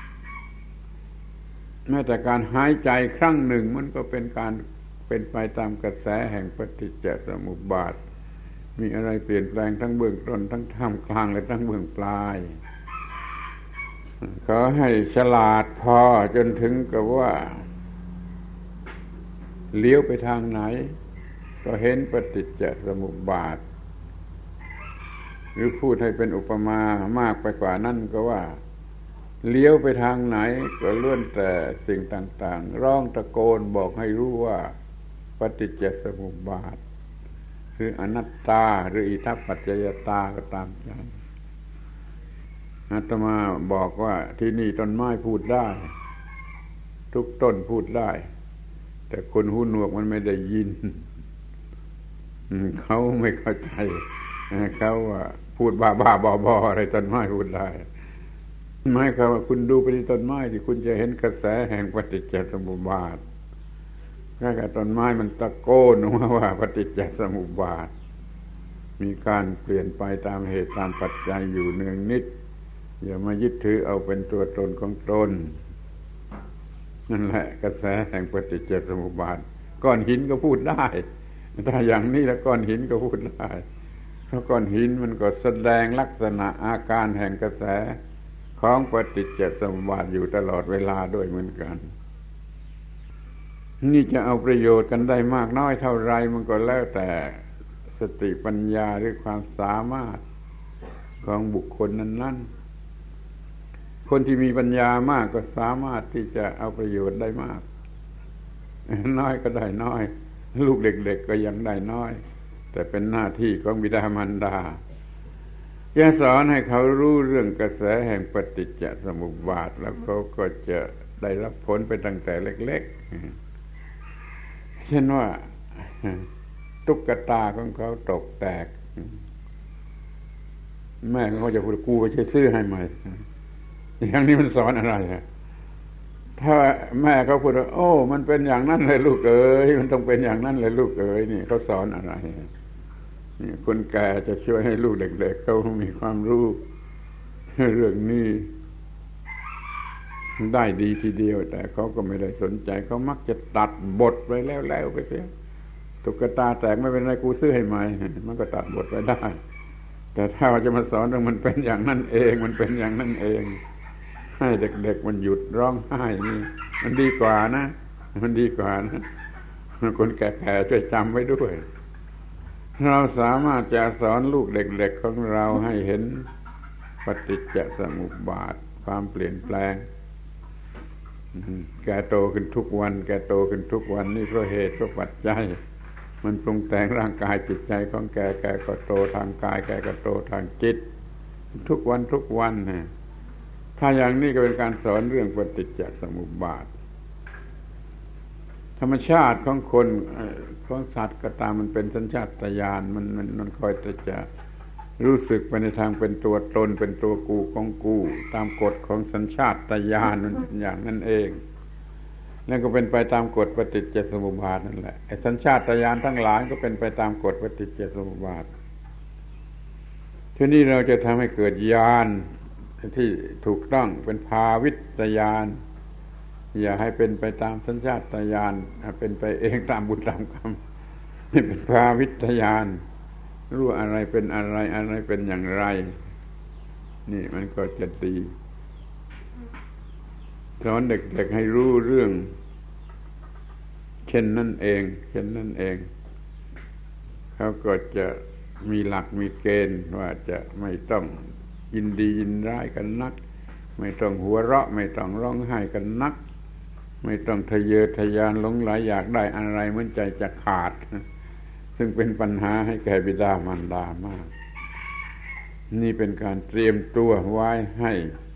Speaker 1: แม้แต่การหายใจครั้งหนึ่งมันก็เป็นไปตามกระแสแห่งปฏิจจสมุปบาทมีอะไรเปลี่ยนแปลงทั้งเบื้องต้นทั้งท่ามกลางและทั้งเบื้องปลายขอให้ฉลาดพอจนถึงกับว่าเลี้ยวไปทางไหนก็เห็นปฏิจจสมุปบาทหรือพูดให้เป็นอุปมามากไปกว่านั้นก็ว่าเลี้ยวไปทางไหนก็ล้วนแต่สิ่งต่างๆร้องตะโกนบอกให้รู้ว่าปฏิจจสมุปบาทคืออนัตตาหรืออิทัปปัจจยตาก็ตามใจอาตมาบอกว่าที่นี่ต้นไม้พูดได้ทุกต้นพูดได้แต่คนหูหนวกมันไม่ได้ยินเขาไม่เข้าใจเขาว่าพูดบ้าๆบอๆอะไรต้นไม้พูดได้หมายความว่าคุณดูไปที่ต้นไม้ที่คุณจะเห็นกระแสแห่งปฏิจจสมุปบาทแค่ต้นไม้มันตะโกนออกมาว่าปฏิจจสมุปบาทมีการเปลี่ยนไปตามเหตุตามปัจจัยอยู่เนืองนิดอย่ามายึดถือเอาเป็นตัวตนของตนนั่นแหละกระแสแห่งปฏิจจสมุปบาทก้อนหินก็พูดได้ถ้าอย่างนี้แล้วก้อนหินก็พูดได้เพราะก้อนหินมันก็แสดงลักษณะอาการแห่งกระแสของปฏิจจสมุปบาทอยู่ตลอดเวลาด้วยเหมือนกันนี่จะเอาประโยชน์กันได้มากน้อยเท่าไรมันก็แล้วแต่สติปัญญาหรือความสามารถของบุคคลนั้นๆคนที่มีปัญญามากก็สามารถที่จะเอาประโยชน์ได้มากน้อยก็ได้น้อยลูกเด็กๆก็ยังได้น้อยแต่เป็นหน้าที่ของบิดามารดาจะสอนให้เขารู้เรื่องกระแสแห่งปฏิจจสมุปบาทแล้วเขาก็จะได้รับผลไปตั้งแต่เล็กๆเช่นว่าตุ๊กตาของเขาตกแตกแม่เขาจะพูดกูไปซื้อให้ใหม่อย่างนี้มันสอนอะไรฮะถ้าแม่เขาพูดว่าโอ้มันเป็นอย่างนั้นเลยลูกเอ๋ยมันต้องเป็นอย่างนั้นเลยลูกเอ๋ยนี่เขาสอนอะไรนี่คนแก่จะช่วยให้ลูกเด็กๆเขามีความรู้เรื่องนี้ได้ดีทีเดียวแต่เขาก็ไม่ได้สนใจเขามักจะตัดบทไปแล้วไปเสียตุ๊กตาแตกไม่เป็นไรกูซื้อให้ใหม่มันก็ตัดบทไปได้แต่ถ้าจะมาสอนว่ามันเป็นอย่างนั้นเองมันเป็นอย่างนั้นเองให้เด็กๆมันหยุดร้องไห้นี่มันดีกว่านะมันดีกว่านะคนแก่ๆช่วยจำไว้ด้วยเราสามารถจะสอนลูกเด็กๆของเราให้เห็นปฏิจจสมุปบาทความเปลี่ยนแปลงแกโตขึ้นทุกวันแกโตขึ้นทุกวันนี่เพราะเหตุเพราะปัจจัยมันปรุงแต่งร่างกายจิตใจของแกก็โตทางกายแกก็โตทางจิตทุกวันนะถ้าอย่างนี้ก็เป็นการสอนเรื่องปฏิจจสมุปบาทธรรมชาติของคนของสัตว์ก็ตามมันเป็นสัญชาตญาณมันคอยจะรู้สึกไปในทางเป็นตัวตนเป็นตัวกูของกูตามกฎของสัญชาตญาณมันเป็นอย่างนั้นเองนั่นก็เป็นไปตามกฎปฏิจจสมุปบาทนั่นแหละไอ้สัญชาตญาณทั้งหลายก็เป็นไปตามกฎปฏิจจสมุปบาททีนี้เราจะทำให้เกิดญาณที่ถูกต้องเป็นภาวิตญาณอย่าให้เป็นไปตามสัญชาตญาณเป็นไปเองตามบุญตามกรรมนี่เป็นภาวิตญาณรู้อะไรเป็นอะไรอะไรเป็นอย่างไรนี่มันก็จะดีสอนเด็กๆให้รู้เรื่องเช่นนั่นเองเขาก็จะมีหลักมีเกณฑ์ว่าจะไม่ต้องยินดียินร้ายกันนักไม่ต้องหัวเราะไม่ต้องร้องไห้กันนักไม่ต้องทะเยอทะยานหลงไหลอยากได้อะไรเหมือนใจจะขาดซึ่งเป็นปัญหาให้แก่บิดามารดามากนี่เป็นการเตรียมตัวไว้ให้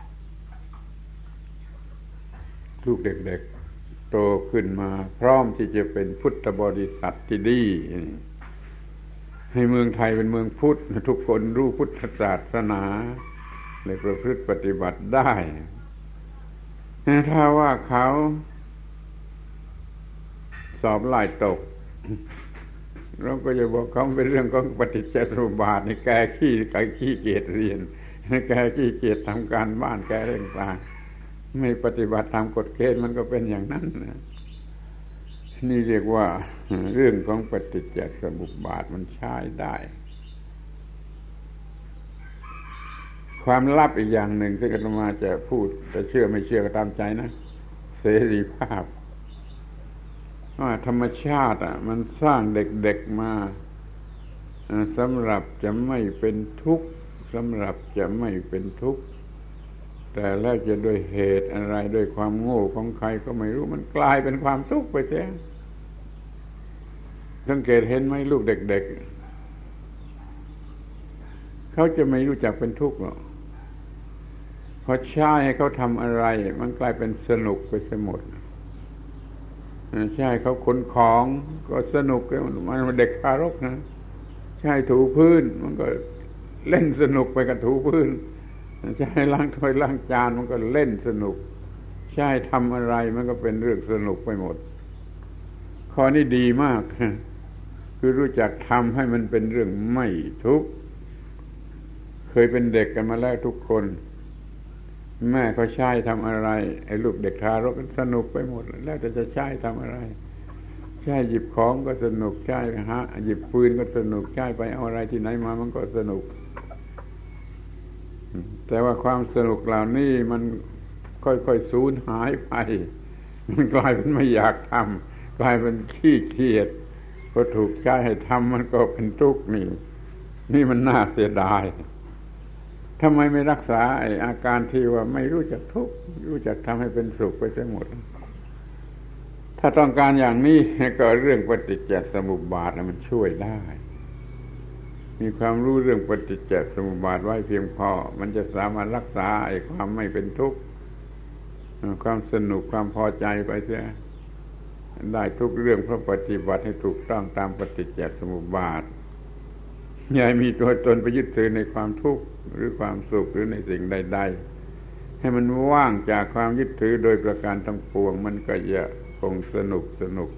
Speaker 1: ลูกเด็กๆโตขึ้นมาพร้อมที่จะเป็นพุทธบริษัทที่ดีให้เมืองไทยเป็นเมืองพุทธทุกคนรู้พุทธศาสนาเลยประพฤติปฏิบัติได้ถ้าว่าเขาสอบไล่ตกเราก็จะบอกเขาเป็นเรื่องของปฏิจจสมุปบาทนี่แกขี้เกียจเรียนแกขี้เกียจทำการบ้านแกเรื่องต่างไม่ปฏิบัติตามกฎเกณฑ์มันก็เป็นอย่างนั้นนะนี่เรียกว่าเรื่องของปฏิจจสมุปบาทมันใช้ได้ความลับอีกอย่างหนึ่งที่อาตมาจะพูดจะเชื่อไม่เชื่อก็ตามใจนะเสรีภาพว่าธรรมชาติมันสร้างเด็กๆมาสำหรับจะไม่เป็นทุกข์สำหรับจะไม่เป็นทุกข์แต่แล้วจะด้วยเหตุอะไรด้วยความโง่ของใครก็ไม่รู้มันกลายเป็นความทุกข์ไปเสียสังเกตเห็นไหมลูกเด็กๆเขาจะไม่รู้จักเป็นทุกข์หรอกพอใช้ให้เขาทำอะไรมันกลายเป็นสนุกไปเสียหมดใช่เขาขนของก็สนุกมันเด็กทารกนะใช่ถูพื้นมันก็เล่นสนุกไปกับถูพื้นใช่ล้างถ้วยล้างจานมันก็เล่นสนุกใช่ทำอะไรมันก็เป็นเรื่องสนุกไปหมดข้อนี้ดีมากคือรู้จักทำให้มันเป็นเรื่องไม่ทุกข์เคยเป็นเด็กกันมาแล้วทุกคนแม่เขาใช้ทำอะไรไอ้ลูกเด็กทารกสนุกไปหมดแล้วแต่จะใช้ทำอะไรใช้หยิบของก็สนุกใช้หยิบปืนก็สนุกใช้ไปเอาอะไรที่ไหนมามันก็สนุกแต่ว่าความสนุกเหล่านี้มันค่อยๆสูญหายไปมันกลายเป็นไม่อยากทำกลายเป็นขี้เกียจพอถูกใช้ให้ทำมันก็เป็นทุกข์นี่มันน่าเสียดายทำไมไม่รักษาไอ้อาการที่ว่าไม่รู้จักทุกข์รู้จักทำให้เป็นสุขไปเสียหมดถ้าต้องการอย่างนี้ก็เรื่องปฏิจจสมุปบาทมันช่วยได้มีความรู้เรื่องปฏิจจสมุปบาทไว้เพียงพอมันจะสามารถรักษาไอ้ความไม่เป็นทุกข์ความสนุกความพอใจไปเสียได้ทุกเรื่องเพราะปฏิบัติให้ถูกต้องตามปฏิจจสมุปบาทอย่ามีตัวตนไปยึดถือในความทุกข์หรือความสุขหรือในสิ่งใดๆให้มันว่างจากความยึดถือโดยประการทั้งปวงมันก็จะคงสนุก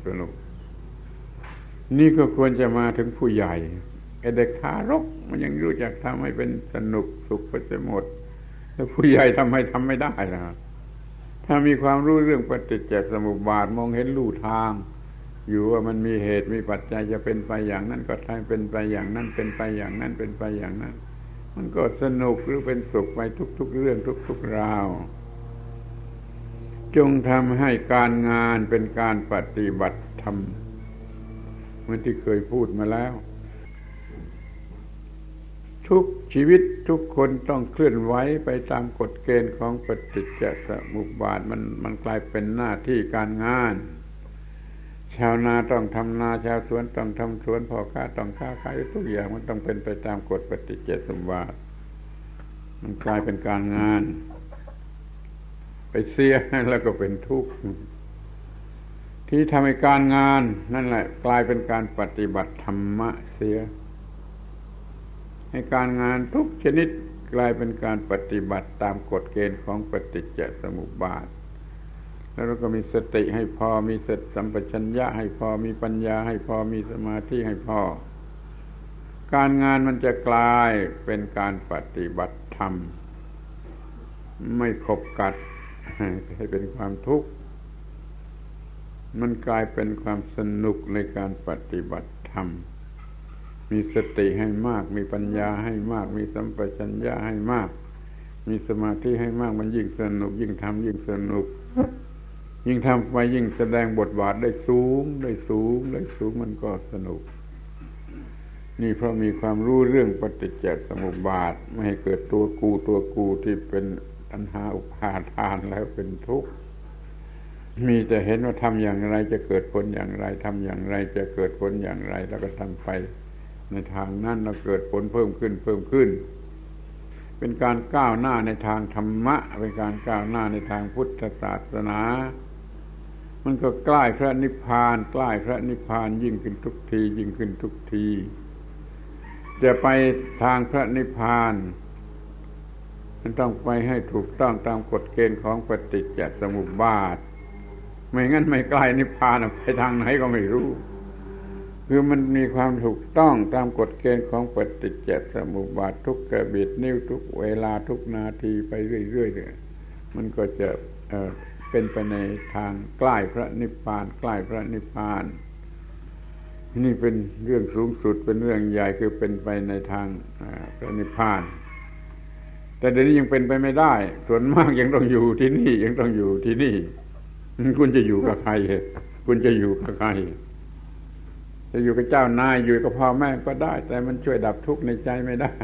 Speaker 1: นี่ก็ควรจะมาถึงผู้ใหญ่ไอ้เด็กทารกมันยังรู้จักทำให้เป็นสนุกสุขไปหมดแล้วผู้ใหญ่ทำไม่ได้ล่ะถ้ามีความรู้เรื่องปฏิจจสมุปบาทมองเห็นลู่ทางอยู่ว่ามันมีเหตุมีปัจจัยจะเป็นไปอย่างนั้นก็ทำเป็นไปอย่างนั้นเป็นไปอย่างนั้นเป็นไปอย่างนั้นมันก็สนุกหรือเป็นสุขไปทุกๆเรื่องทุกๆราวจงทำให้การงานเป็นการปฏิบัติธรรมเหมือนที่เคยพูดมาแล้วทุกชีวิตทุกคนต้องเคลื่อนไหวไปตามกฎเกณฑ์ของปฏิจจสมุปบาทมันกลายเป็นหน้าที่การงานชาวนาต้องทำนาชาวสวนต้องทำสวนพ่อค้าต้องค้าขายทุกอย่างมันต้องเป็นไปตามกฎปฏิจจสมุปบาทมันกลายเป็นการงานไปเสียแล้วก็เป็นทุกข์ที่ทำให้การงานนั่นแหละกลายเป็นการปฏิบัติธรรมะเสียให้การงานทุกชนิดกลายเป็นการปฏิบัติตามกฎเกณฑ์ของปฏิจจสมุปบาทแล้วเราก็มีสติให้พอมีสติสัมปชัญญะให้พอมีปัญญาให้พอมีสมาธิให้พอการงานมันจะกลายเป็นการปฏิบัติธรรมไม่ขบกัดให้เป็นความทุกข์มันกลายเป็นความสนุกในการปฏิบัติธรรมมีสติให้มากมีปัญญาให้มากมีสัมปชัญญะให้มากมีสมาธิให้มากมันยิ่งสนุกยิ่งทำยิ่งสนุกยิ่งทำไปยิ่งแสดงบทบาทได้สูงมันก็สนุกนี่เพราะมีความรู้เรื่องปฏิจจสมุปบาทไม่ให้เกิดตัวกูที่เป็นตัณหาอุปาทานแล้วเป็นทุกข์มีแต่เห็นว่าทำอย่างไรจะเกิดผลอย่างไรทำอย่างไรจะเกิดผลอย่างไรแล้วก็ทำไปในทางนั้นเราเกิดผลเพิ่มขึ้นเป็นการก้าวหน้าในทางธรรมะเป็นการก้าวหน้าในทางพุทธศาสนามันก็ใกล้พระนิพพานยิ่งขึ้นทุกทีจะไปทางพระนิพพานมันต้องไปให้ถูกต้องตามกฎเกณฑ์ของปฏิจจสมุปบาทไม่งั้นไม่ใกล้นิพพานไปทางไหนก็ไม่รู้คือมันมีความถูกต้องตามกฎเกณฑ์ของปฏิจจสมุปบาททุกกระบิดนิ้วทุกเวลาทุกนาทีไปเรื่อยๆมันก็จะเป็นไปในทางใกล้พระนิพพานนี่เป็นเรื่องสูงสุดเป็นเรื่องใหญ่คือเป็นไปในทางพระนิพพานแต่เดี๋ยวนี้ยังเป็นไปไม่ได้ส่วนมากยังต้องอยู่ที่นี่คุณจะอยู่กับใครจะอยู่กับเจ้านายอยู่กับพ่อแม่ก็ได้แต่มันช่วยดับทุกข์ในใจไม่ได้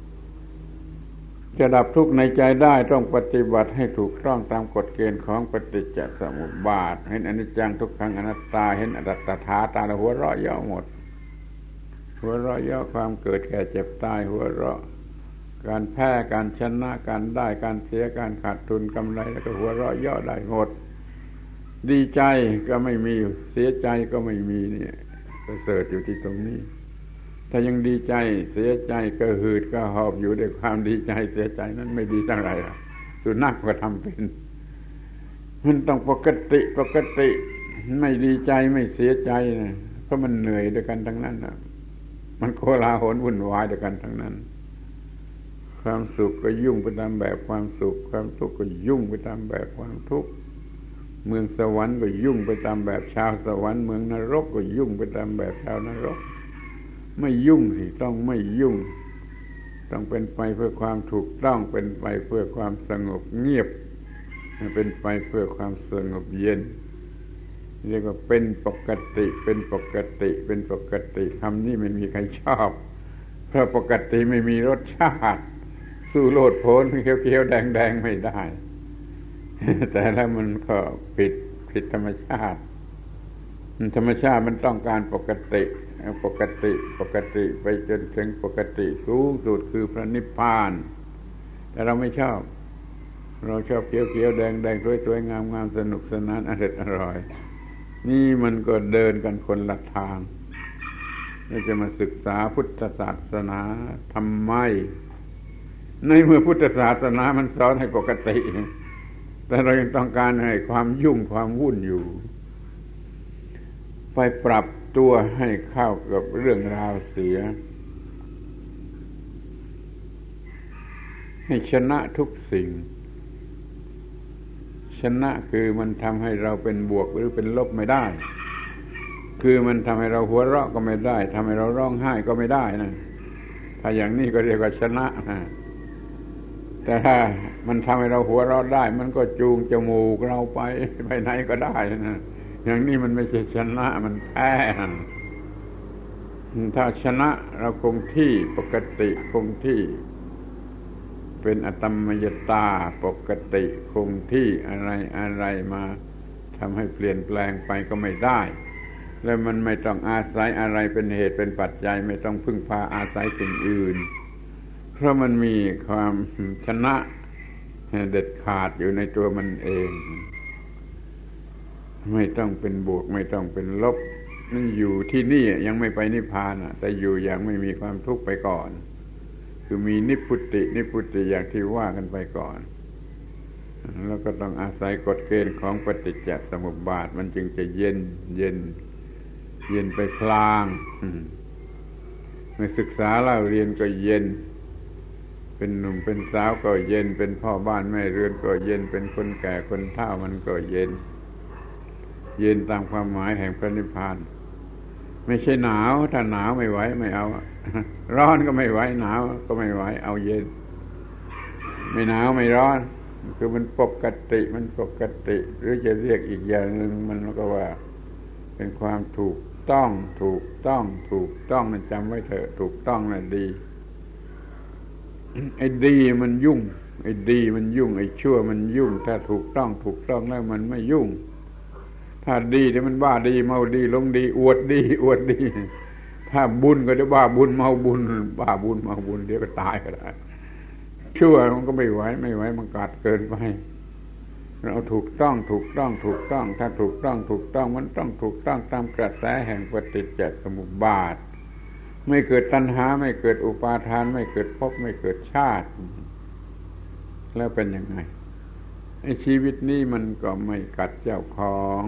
Speaker 1: จะดับทุกข์ในใจได้ต้องปฏิบัติให้ถูกต้องตามกฎเกณฑ์ของปฏิจจสมุปบาทเห็นอนิจจังทุกขังอนัตตาเห็นอนัตตาตาหัวเราะเยาะหมดหัวเราะเยาะความเกิดแก่เจ็บตายหัวเราะการแพ้การชนะการได้การเสียการขาดทุนกำไรแล้วก็หัวเราะเยาะได้หมดดีใจก็ไม่มีเสียใจก็ไม่มีเนี่ยประเสริฐอยู่ที่ตรงนี้ถ้ายังดีใจเสียใจก็หืดก็หอบอยู่ด้วยความดีใจเสียใจนั้นไม่ดีตั้งไรล่ะสุนัขก็ทำเป็นมันต้องปกติไม่ดีใจไม่เสียใจนะเพราะมันเหนื่อยด้วยกันทั้งนั้นนะมันโกลาหลวุ่นวายด้วยกันทั้งนั้นความสุขก็ยุ่งไปตามแบบความสุขความทุกข์ก็ยุ่งไปตามแบบความทุกข์เมืองสวรรค์ก็ยุ่งไปตามแบบชาวสวรรค์เมืองนรกก็ยุ่งไปตามแบบชาวนรกไม่ยุ่งสิต้องไม่ยุ่งต้องเป็นไปเพื่อความถูกต้องเป็นไปเพื่อความสงบเงียบเป็นไปเพื่อความสงบเย็นเรียกว่าเป็นปกติคำนี้ไม่มีใครชอบเพราะปกติไม่มีรสชาติสู้โลดโผนเขียวๆแดงๆไม่ได้แต่แล้วมันก็ผิดธรรมชาติมันต้องการปกติไปจนถึงปกติสูงสุดคือพระนิพพานแต่เราไม่ชอบเราชอบเขียวๆแดงๆสวยๆงามๆสนุกสนานอร่อยนี่มันก็เดินกันคนละทางเราจะมาศึกษาพุทธศาสนาทำไมในเมื่อพุทธศาสนามันสอนให้ปกติแต่เรายังต้องการให้ความยุ่งความวุ่นอยู่ไปปรับตัวให้เข้ากับเรื่องราวเสียให้ชนะทุกสิ่งชนะคือมันทำให้เราเป็นบวกหรือเป็นลบไม่ได้คือมันทำให้เราหัวเราะก็ไม่ได้ทำให้เราร้องไห้ก็ไม่ได้นะถ้าอย่างนี้ก็เรียกว่าชนะแต่ถ้ามันทำให้เราหัวเราะได้มันก็จูงจมูกเราไปไหนก็ได้นะอย่างนี้มันไม่ใช่ชนะมันแพ้ถ้าชนะเราคงที่ปกติคงที่เป็นอตมมยตาปกติคงที่อะไรมาทำให้เปลี่ยนแปลงไปก็ไม่ได้แล้วมันไม่ต้องอาศัยอะไรเป็นเหตุเป็นปัจจัยไม่ต้องพึ่งพาอาศัยสิ่งอื่นเพราะมันมีความชนะเด็ดขาดอยู่ในตัวมันเองไม่ต้องเป็นบวกไม่ต้องเป็นลบนั่นอยู่ที่นี่ยังไม่ไปนิพพานแต่อยู่อย่างไม่มีความทุกข์ไปก่อนคือมีนิพพุติอย่างที่ว่ากันไปก่อนแล้วก็ต้องอาศัยกฎเกณฑ์ของปฏิจจสมุปบาทมันจึงจะเย็นไปพลางเมื่อศึกษาเล่าเรียนก็เย็นเป็นหนุ่มเป็นสาวก็เย็นเป็นพ่อบ้านแม่เรือนก็เย็นเป็นคนแก่คนเฒ่ามันก็เย็นตามความหมายแห่งพระนิพพานไม่ใช่หนาวถ้าหนาวไม่ไหวไม่เอาร้อนก็ไม่ไหวหนาวก็ไม่ไหวเอาเย็นไม่หนาวไม่ร้อนคือมันปกติหรือจะเรียกอีกอย่างหนึ่งมันก็ว่าเป็นความถูกต้องนั่นจำไว้เถอะถูกต้องน่ะดีไอ้ดีมันยุ่งไอ้ชั่วมันยุ่งถ้าถูกต้องแล้วมันไม่ยุ่งถ้าดีเดี๋ยวมันบ้าดีเมาดีหลงดีอวดดีถ้าบุญก็จะบ้าบุญเมาบุญบ้าบุญเมาบุญเดี๋ยวก็ตายก็ได้ชั่วมันก็ไม่ไหวมันกัดเกินไปเราถูกต้องถ้าถูกต้องมันต้องถูกต้องตามกระแสแห่งปฏิจจสมุปบาทไม่เกิดตัณหาไม่เกิดอุปาทานไม่เกิดภพไม่เกิดชาติแล้วเป็นยังไงไอ้ชีวิตนี้มันก็ไม่กัดเจ้าของ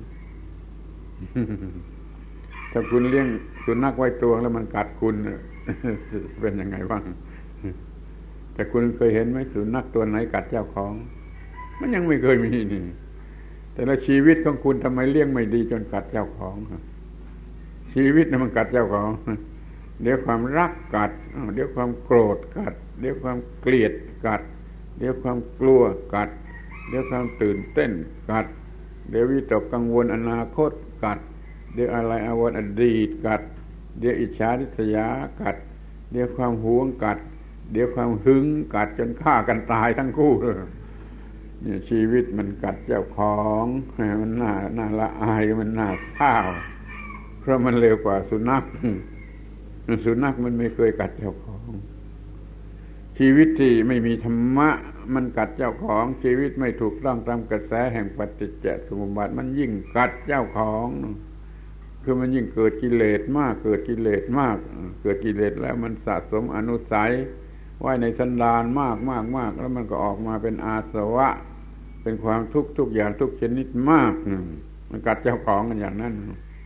Speaker 1: ถ้าคุณเลี้ยงสุนัขไว้ตัวแล้วมันกัดคุณเป็นยังไงบ้างแต่คุณเคยเห็นไหมสุนัขตัวไหนกัดเจ้าของมันยังไม่เคยมีนี่แต่ละชีวิตของคุณทำไมเลี้ยงไม่ดีจนกัดเจ้าของชีวิตมันกัดเจ้าของเดี๋ยวความรักกัดเดี๋ยวความโกรธกัดเดี๋ยวความเกลียดกัดเดี๋ยวความกลัวกัดเดี๋ยวความตื่นเต้นกัดเดี๋ยววิตกกังวลอนาคตกัดเดี๋ยวอะไรอาวรณ์อดีตกัดเดี๋ยวอิจฉาริษยากัดเดี๋ยวความหวงกัดเดี๋ยวความหึงกัดจนฆ่ากันตายทั้งคู่เนี่ยชีวิตมันกัดเจ้าของมันน่าละอายมันน่าเศร้าเพราะมันเร็วกว่าสุนัขมันไม่เคยกัดเจ้าของชีวิตที่ไม่มีธรรมะมันกัดเจ้าของชีวิตไม่ถูกต้องตามกระแสแห่งปฏิจจสมุปบาทมันยิ่งกัดเจ้าของคือมันยิ่งเกิดกิเลสมากเกิดกิเลสแล้วมันสะสมอนุสัยไว้ในสันดานมากแล้วมันก็ออกมาเป็นอาสวะเป็นความทุกอย่างทุกชนิดมากมันกัดเจ้าของกันอย่างนั้น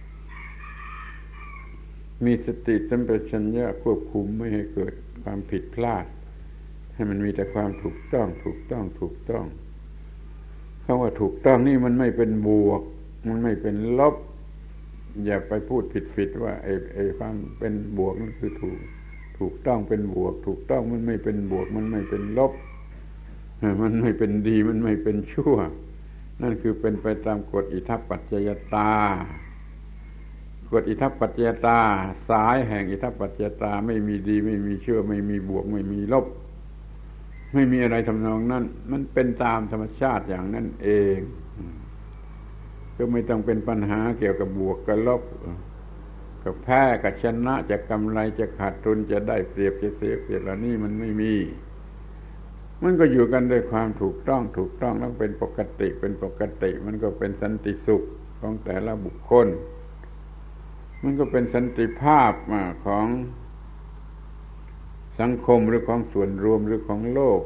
Speaker 1: มีสติสัมปชัญญะควบคุมไม่ให้เกิดความผิดพลาดให้มันมีแต่ความถูกต้องคำว่าถูกต้องนี่มันไม่เป็นบวกมันไม่เป็นลบอย่าไปพูดผิดว่าไอ้ความเป็นบวกนั่นคือถูกต้องเป็นบวกถูกต้องมันไม่เป็นบวกมันไม่เป็นลบมันไม่เป็นดีมันไม่เป็นชั่วนั่นคือเป็นไปตามกฎอิทัปปัจจยตากฎอิทัปปัจจยตาสายแห่งอิทัปปัจจยตาไม่มีดีไม่มีชั่วไม่มีบวกไม่มีลบไม่มีอะไรทำนองนั้นมันเป็นตามธรรมชาติอย่างนั้นเองก็ไม่ต้องเป็นปัญหาเกี่ยวกับบวกกับลบกับแพ้กับชนะจะกำไรจะขาดทุนจะได้เปรียบจะเสียเปรียบเหล่านี้มันไม่มีมันก็อยู่กันด้วยความถูกต้องแล้วเป็นปกติมันก็เป็นสันติสุขของแต่ละบุคคลมันก็เป็นสันติภาพของสังคมหรือของส่วนรวมหรือของโลก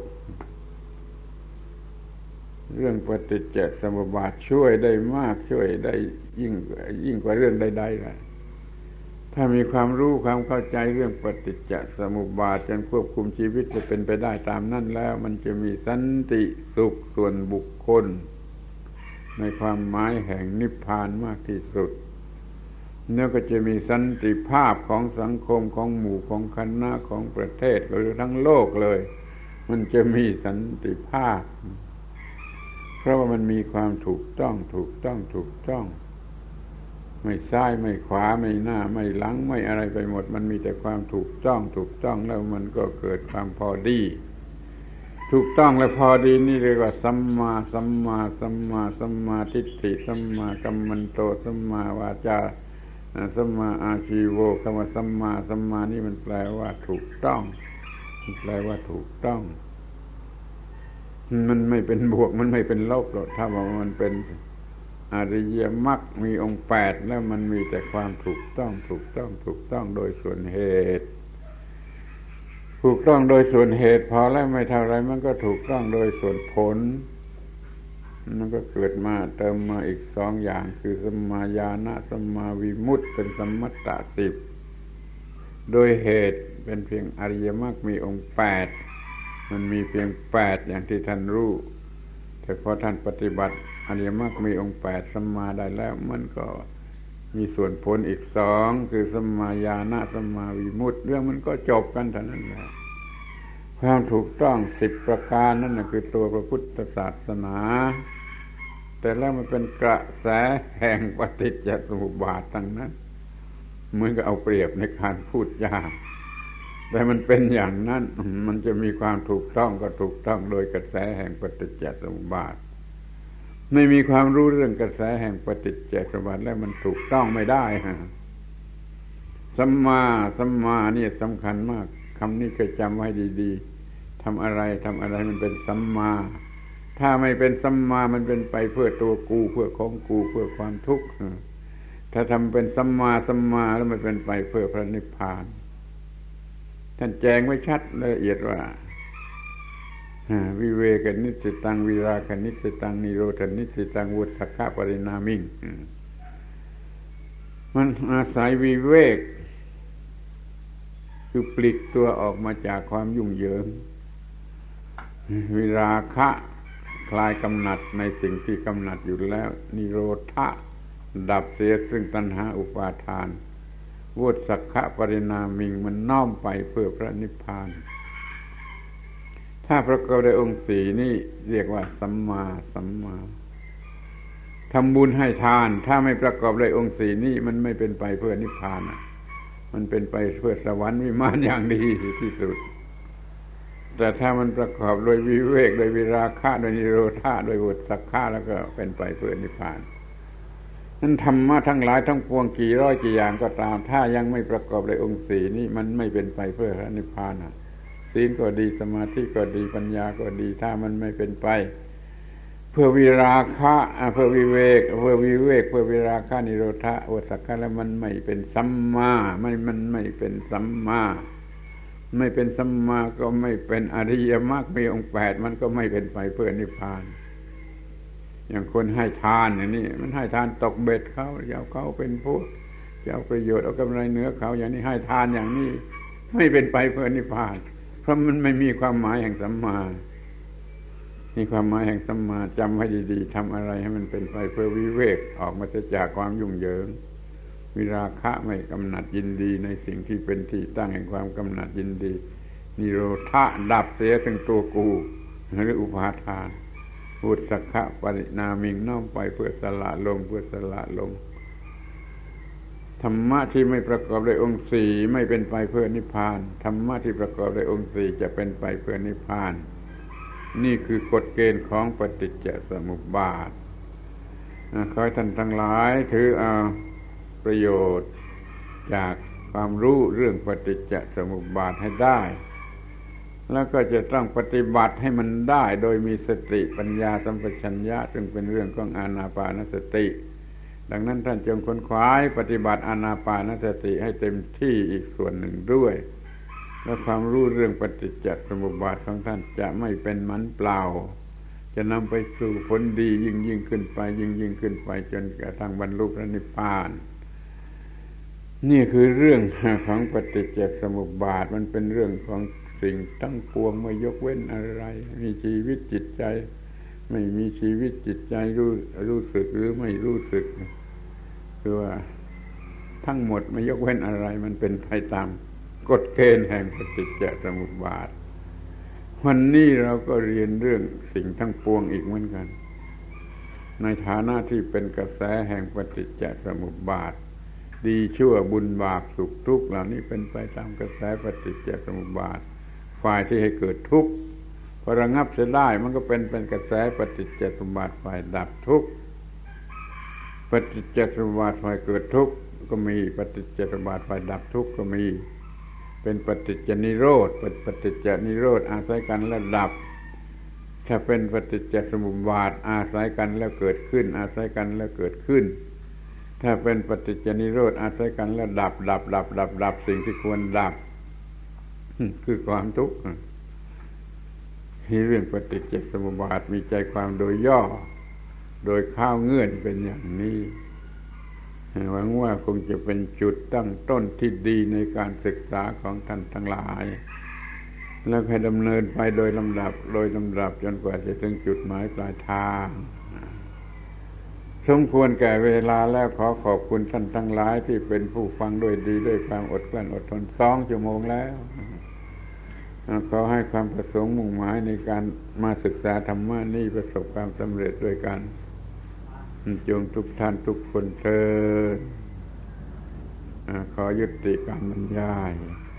Speaker 1: เรื่องปฏิจจสมุปบาทช่วยได้มากช่วยได้ยิ่งกว่าเรื่องใดๆล่ะถ้ามีความรู้ความเข้าใจเรื่องปฏิจจสมุปบาทจนควบคุมชีวิตจะเป็นไปได้ตามนั้นแล้วมันจะมีสันติสุขส่วนบุคคลในความหมายแห่งนิพพานมากที่สุดแล้วก็จะมีสันติภาพของสังคมของหมู่ของคณะของประเทศหรือทั้งโลกเลยมันจะมีสันติภาพเพราะว่ามันมีความถูกต้องไม่ซ้ายไม่ขวาไม่หน้าไม่หลังไม่อะไรไปหมดมันมีแต่ความถูกต้องแล้วมันก็เกิดความพอดีถูกต้องและพอดีนี่เรียกว่าสัมมาทิฏฐิสัมมากัมมันโตสัมมาวาจาสัมมาอาชีโวคำว่าสัมมานี่มันแปลว่าถูกต้องมันไม่เป็นบวกมันไม่เป็นลบหรอกถ้าว่ามันเป็นอริยมรรคมีองค์8แล้วมันมีแต่ความถูกต้องโดยส่วนเหตุถูกต้องโดยส่วนเหตุพอแล้วไม่เท่าไรมันก็ถูกต้องโดยส่วนผลมันก็เกิดมาเติมมาอีก2อย่างคือสัมมาญาณสัมมาวิมุตติเป็นสัมมัตต10โดยเหตุเป็นเพียงอริยมรรคมีองค์8มันมีเพียง8อย่างที่ท่านรู้แต่พอท่านปฏิบัติอริยมรรคมีองค์8สัมมาได้แล้วมันก็มีส่วนผลอีก2คือสัมมาญาณสัมมาวิมุตติเรื่องมันก็จบกันเท่านั้นแหละความถูกต้อง10ประการนั่นน่ะคือตัวพระพุทธศาสนาแต่แล้วมันเป็นกระแสแห่งปฏิจจสมุปบาททั้งนั้นเหมือนกับเอาเปรียบในการพูดยากแต่มันเป็นอย่างนั้นมันจะมีความถูกต้องก็ถูกต้องโดยกระแสแห่งปฏิจจสมุปบาทไม่มีความรู้เรื่องกระแสแห่งปฏิจจสมุปบาทแล้วมันถูกต้องไม่ได้สัมมานี่สำคัญมากคำนี้เคยจำไว้ดีๆทำอะไรมันเป็นสัมมาถ้าไม่เป็นสัมมามันเป็นไปเพื่อตัวกูเพื่อของกูเพื่อความทุกข์ถ้าทำเป็นสัมมาแล้วมันเป็นไปเพื่อพระนิพพานท่านแจงไว้ชัดละเอียดว่าวิเวกนิสิตังวิราคะนิสิตังนิโรธนิสิตังวุฒคะปรินามิงมันอาศัยวิเวกคือปลีกตัวออกมาจากความยุ่งเหยิงวิราคะคลายกำหนัดในสิ่งที่กำหนัดอยู่แล้วนิโรธะดับเสียซึ่งตัณหาอุปาทานวุฒคะปรินามิงมันน้อมไปเพื่อพระนิพพานถ้าประกอบด้วยองค์4นี่เรียกว่าสัมมาทำบุญให้ทานถ้าไม่ประกอบด้วยองค์4นี่มันไม่เป็นไปเพื่อนิพพานมันเป็นไปเพื่อสวรรค์วิมานอย่างดีที่สุดแต่ถ้ามันประกอบด้วยวิเวกด้วยวิราคะด้วยนิโรธาด้วยวุฒคะแล้วก็เป็นไปเพื่อนิพพานนั้นธรรมะทั้งหลายทั้งปวงกี่ร้อยกี่อย่างก็ตามถ้ายังไม่ประกอบด้วยองค์4นี่มันไม่เป็นไปเพื่อพระนิพพานศีลก็ดีสมาธิก็ดีปัญญาก็ดีถ้ามันไม่เป็นไปเพื่อวิราคะเพื่อวิเวกเพื่อวิราคะนิโรธะวุฒคะแล้วมันไม่เป็นสัมมามันไม่เป็นสัมมาไม่เป็นสัมมาก็ไม่เป็นอริยมรรคมีองค์8มันก็ไม่เป็นไปเพื่อนิพพานอย่างคนให้ทานอย่างนี้มันให้ทานตกเบ็ดเขาจะเอาเขาเป็นผู้จะเอาประโยชน์เอากำไรเหนือเขาอย่างนี้ให้ทานอย่างนี้ไม่เป็นไปเพื่อนิพพานเพราะมันไม่มีความหมายแห่งสัมมามีความหมายแห่งสัมมาจำไว้ดีๆทำอะไรให้มันเป็นไปเพื่อวิเวกออกมาจากความยุ่งเหยิงวิราคะไม่กำหนัดยินดีในสิ่งที่เป็นที่ตั้งแห่งความกำหนัดยินดีนิโรธะดับเสียถึงตัวกูหรืออุปาทานวุฒคะปรินามิงน้อมไปเพื่อสละลงธรรมะที่ไม่ประกอบด้วยองค์4ไม่เป็นไปเพื่อนิพพานธรรมะที่ประกอบด้วยองค์4จะเป็นไปเพื่อนิพพานนี่คือกฎเกณฑ์ของปฏิจจสมุปบาทขอให้ท่านทั้งหลายถือเอาประโยชน์จากความรู้เรื่องปฏิจจสมุปบาทให้ได้แล้วก็จะต้องปฏิบัติให้มันได้โดยมีสติปัญญาสัมปชัญญะซึ่งเป็นเรื่องของอานาปานสติดังนั้นท่านจงค้นคว้าปฏิบัติอานาปานสติให้เต็มที่อีกส่วนหนึ่งด้วยและความรู้เรื่องปฏิจจสมุปบาทของท่านจะไม่เป็นหมันเปล่าจะนำไปสู่ผลดียิ่งขึ้นไปยิ่งขึ้นไปจนกระทั่งบรรลุพระนิพพานนี่คือเรื่องของปฏิจจสมุปบาทมันเป็นเรื่องของสิ่งทั้งปวงไม่ยกเว้นอะไรมีชีวิตจิตใจไม่มีชีวิตจิตใจรู้สึกหรือไม่รู้สึกคือว่าทั้งหมดไม่ยกเว้นอะไรมันเป็นไปตามกฎเกณฑ์แห่งปฏิจจสมุปบาทวันนี้เราก็เรียนเรื่องสิ่งทั้งปวงอีกเหมือนกันในฐานะที่เป็นกระแสแห่งปฏิจจสมุปบาทดีชั่วบุญบาปสุขทุกข์เหล่านี้เป็นไปตามกระแสปฏิจจสมุปบาทฝ่ายที่ให้เกิดทุกข์พอระงับเสียได้มันก็เป็นกระแสปฏิจจสมุปบาทฝ่ายดับทุกข์ปฏิจจสมุปบาทฝ่ายเกิดทุกข์ก็มีปฏิจจสมุปบาทฝ่ายดับทุกข์ก็มีเป็นปฏิจจนิโรธปฏิจจนิโรธอาศัยกันแล้วดับถ้าเป็นปฏิจจสมุปบาทอาศัยกันแล้วเกิดขึ้นอาศัยกันแล้วเกิดขึ้นถ้าเป็นปฏิจจนิโรธอาศัยกันแล้วดับสิ่งที่ควรดับคือความทุกข์เรื่องปฏิจจสมุปบาทมีใจความโดยย่อโดยข้าวเงื่อนเป็นอย่างนี้หวังว่าคงจะเป็นจุดตั้งต้นที่ดีในการศึกษาของท่านทั้งหลายแล้วให้ดำเนินไปโดยลำดับจนกว่าจะถึงจุดหมายปลายทางสมควรแก่เวลาแล้วขอขอบคุณท่านทั้งหลายที่เป็นผู้ฟังด้วยดีด้วยความอดกลั้นอดทน2 ชั่วโมงแล้วขอให้ความประสงค์มุ่งหมายในการมาศึกษาธรรมะนี้ประสบความสำเร็จด้วยกันจงทุกท่านทุกคนเถิดขอยุติการบรรยาย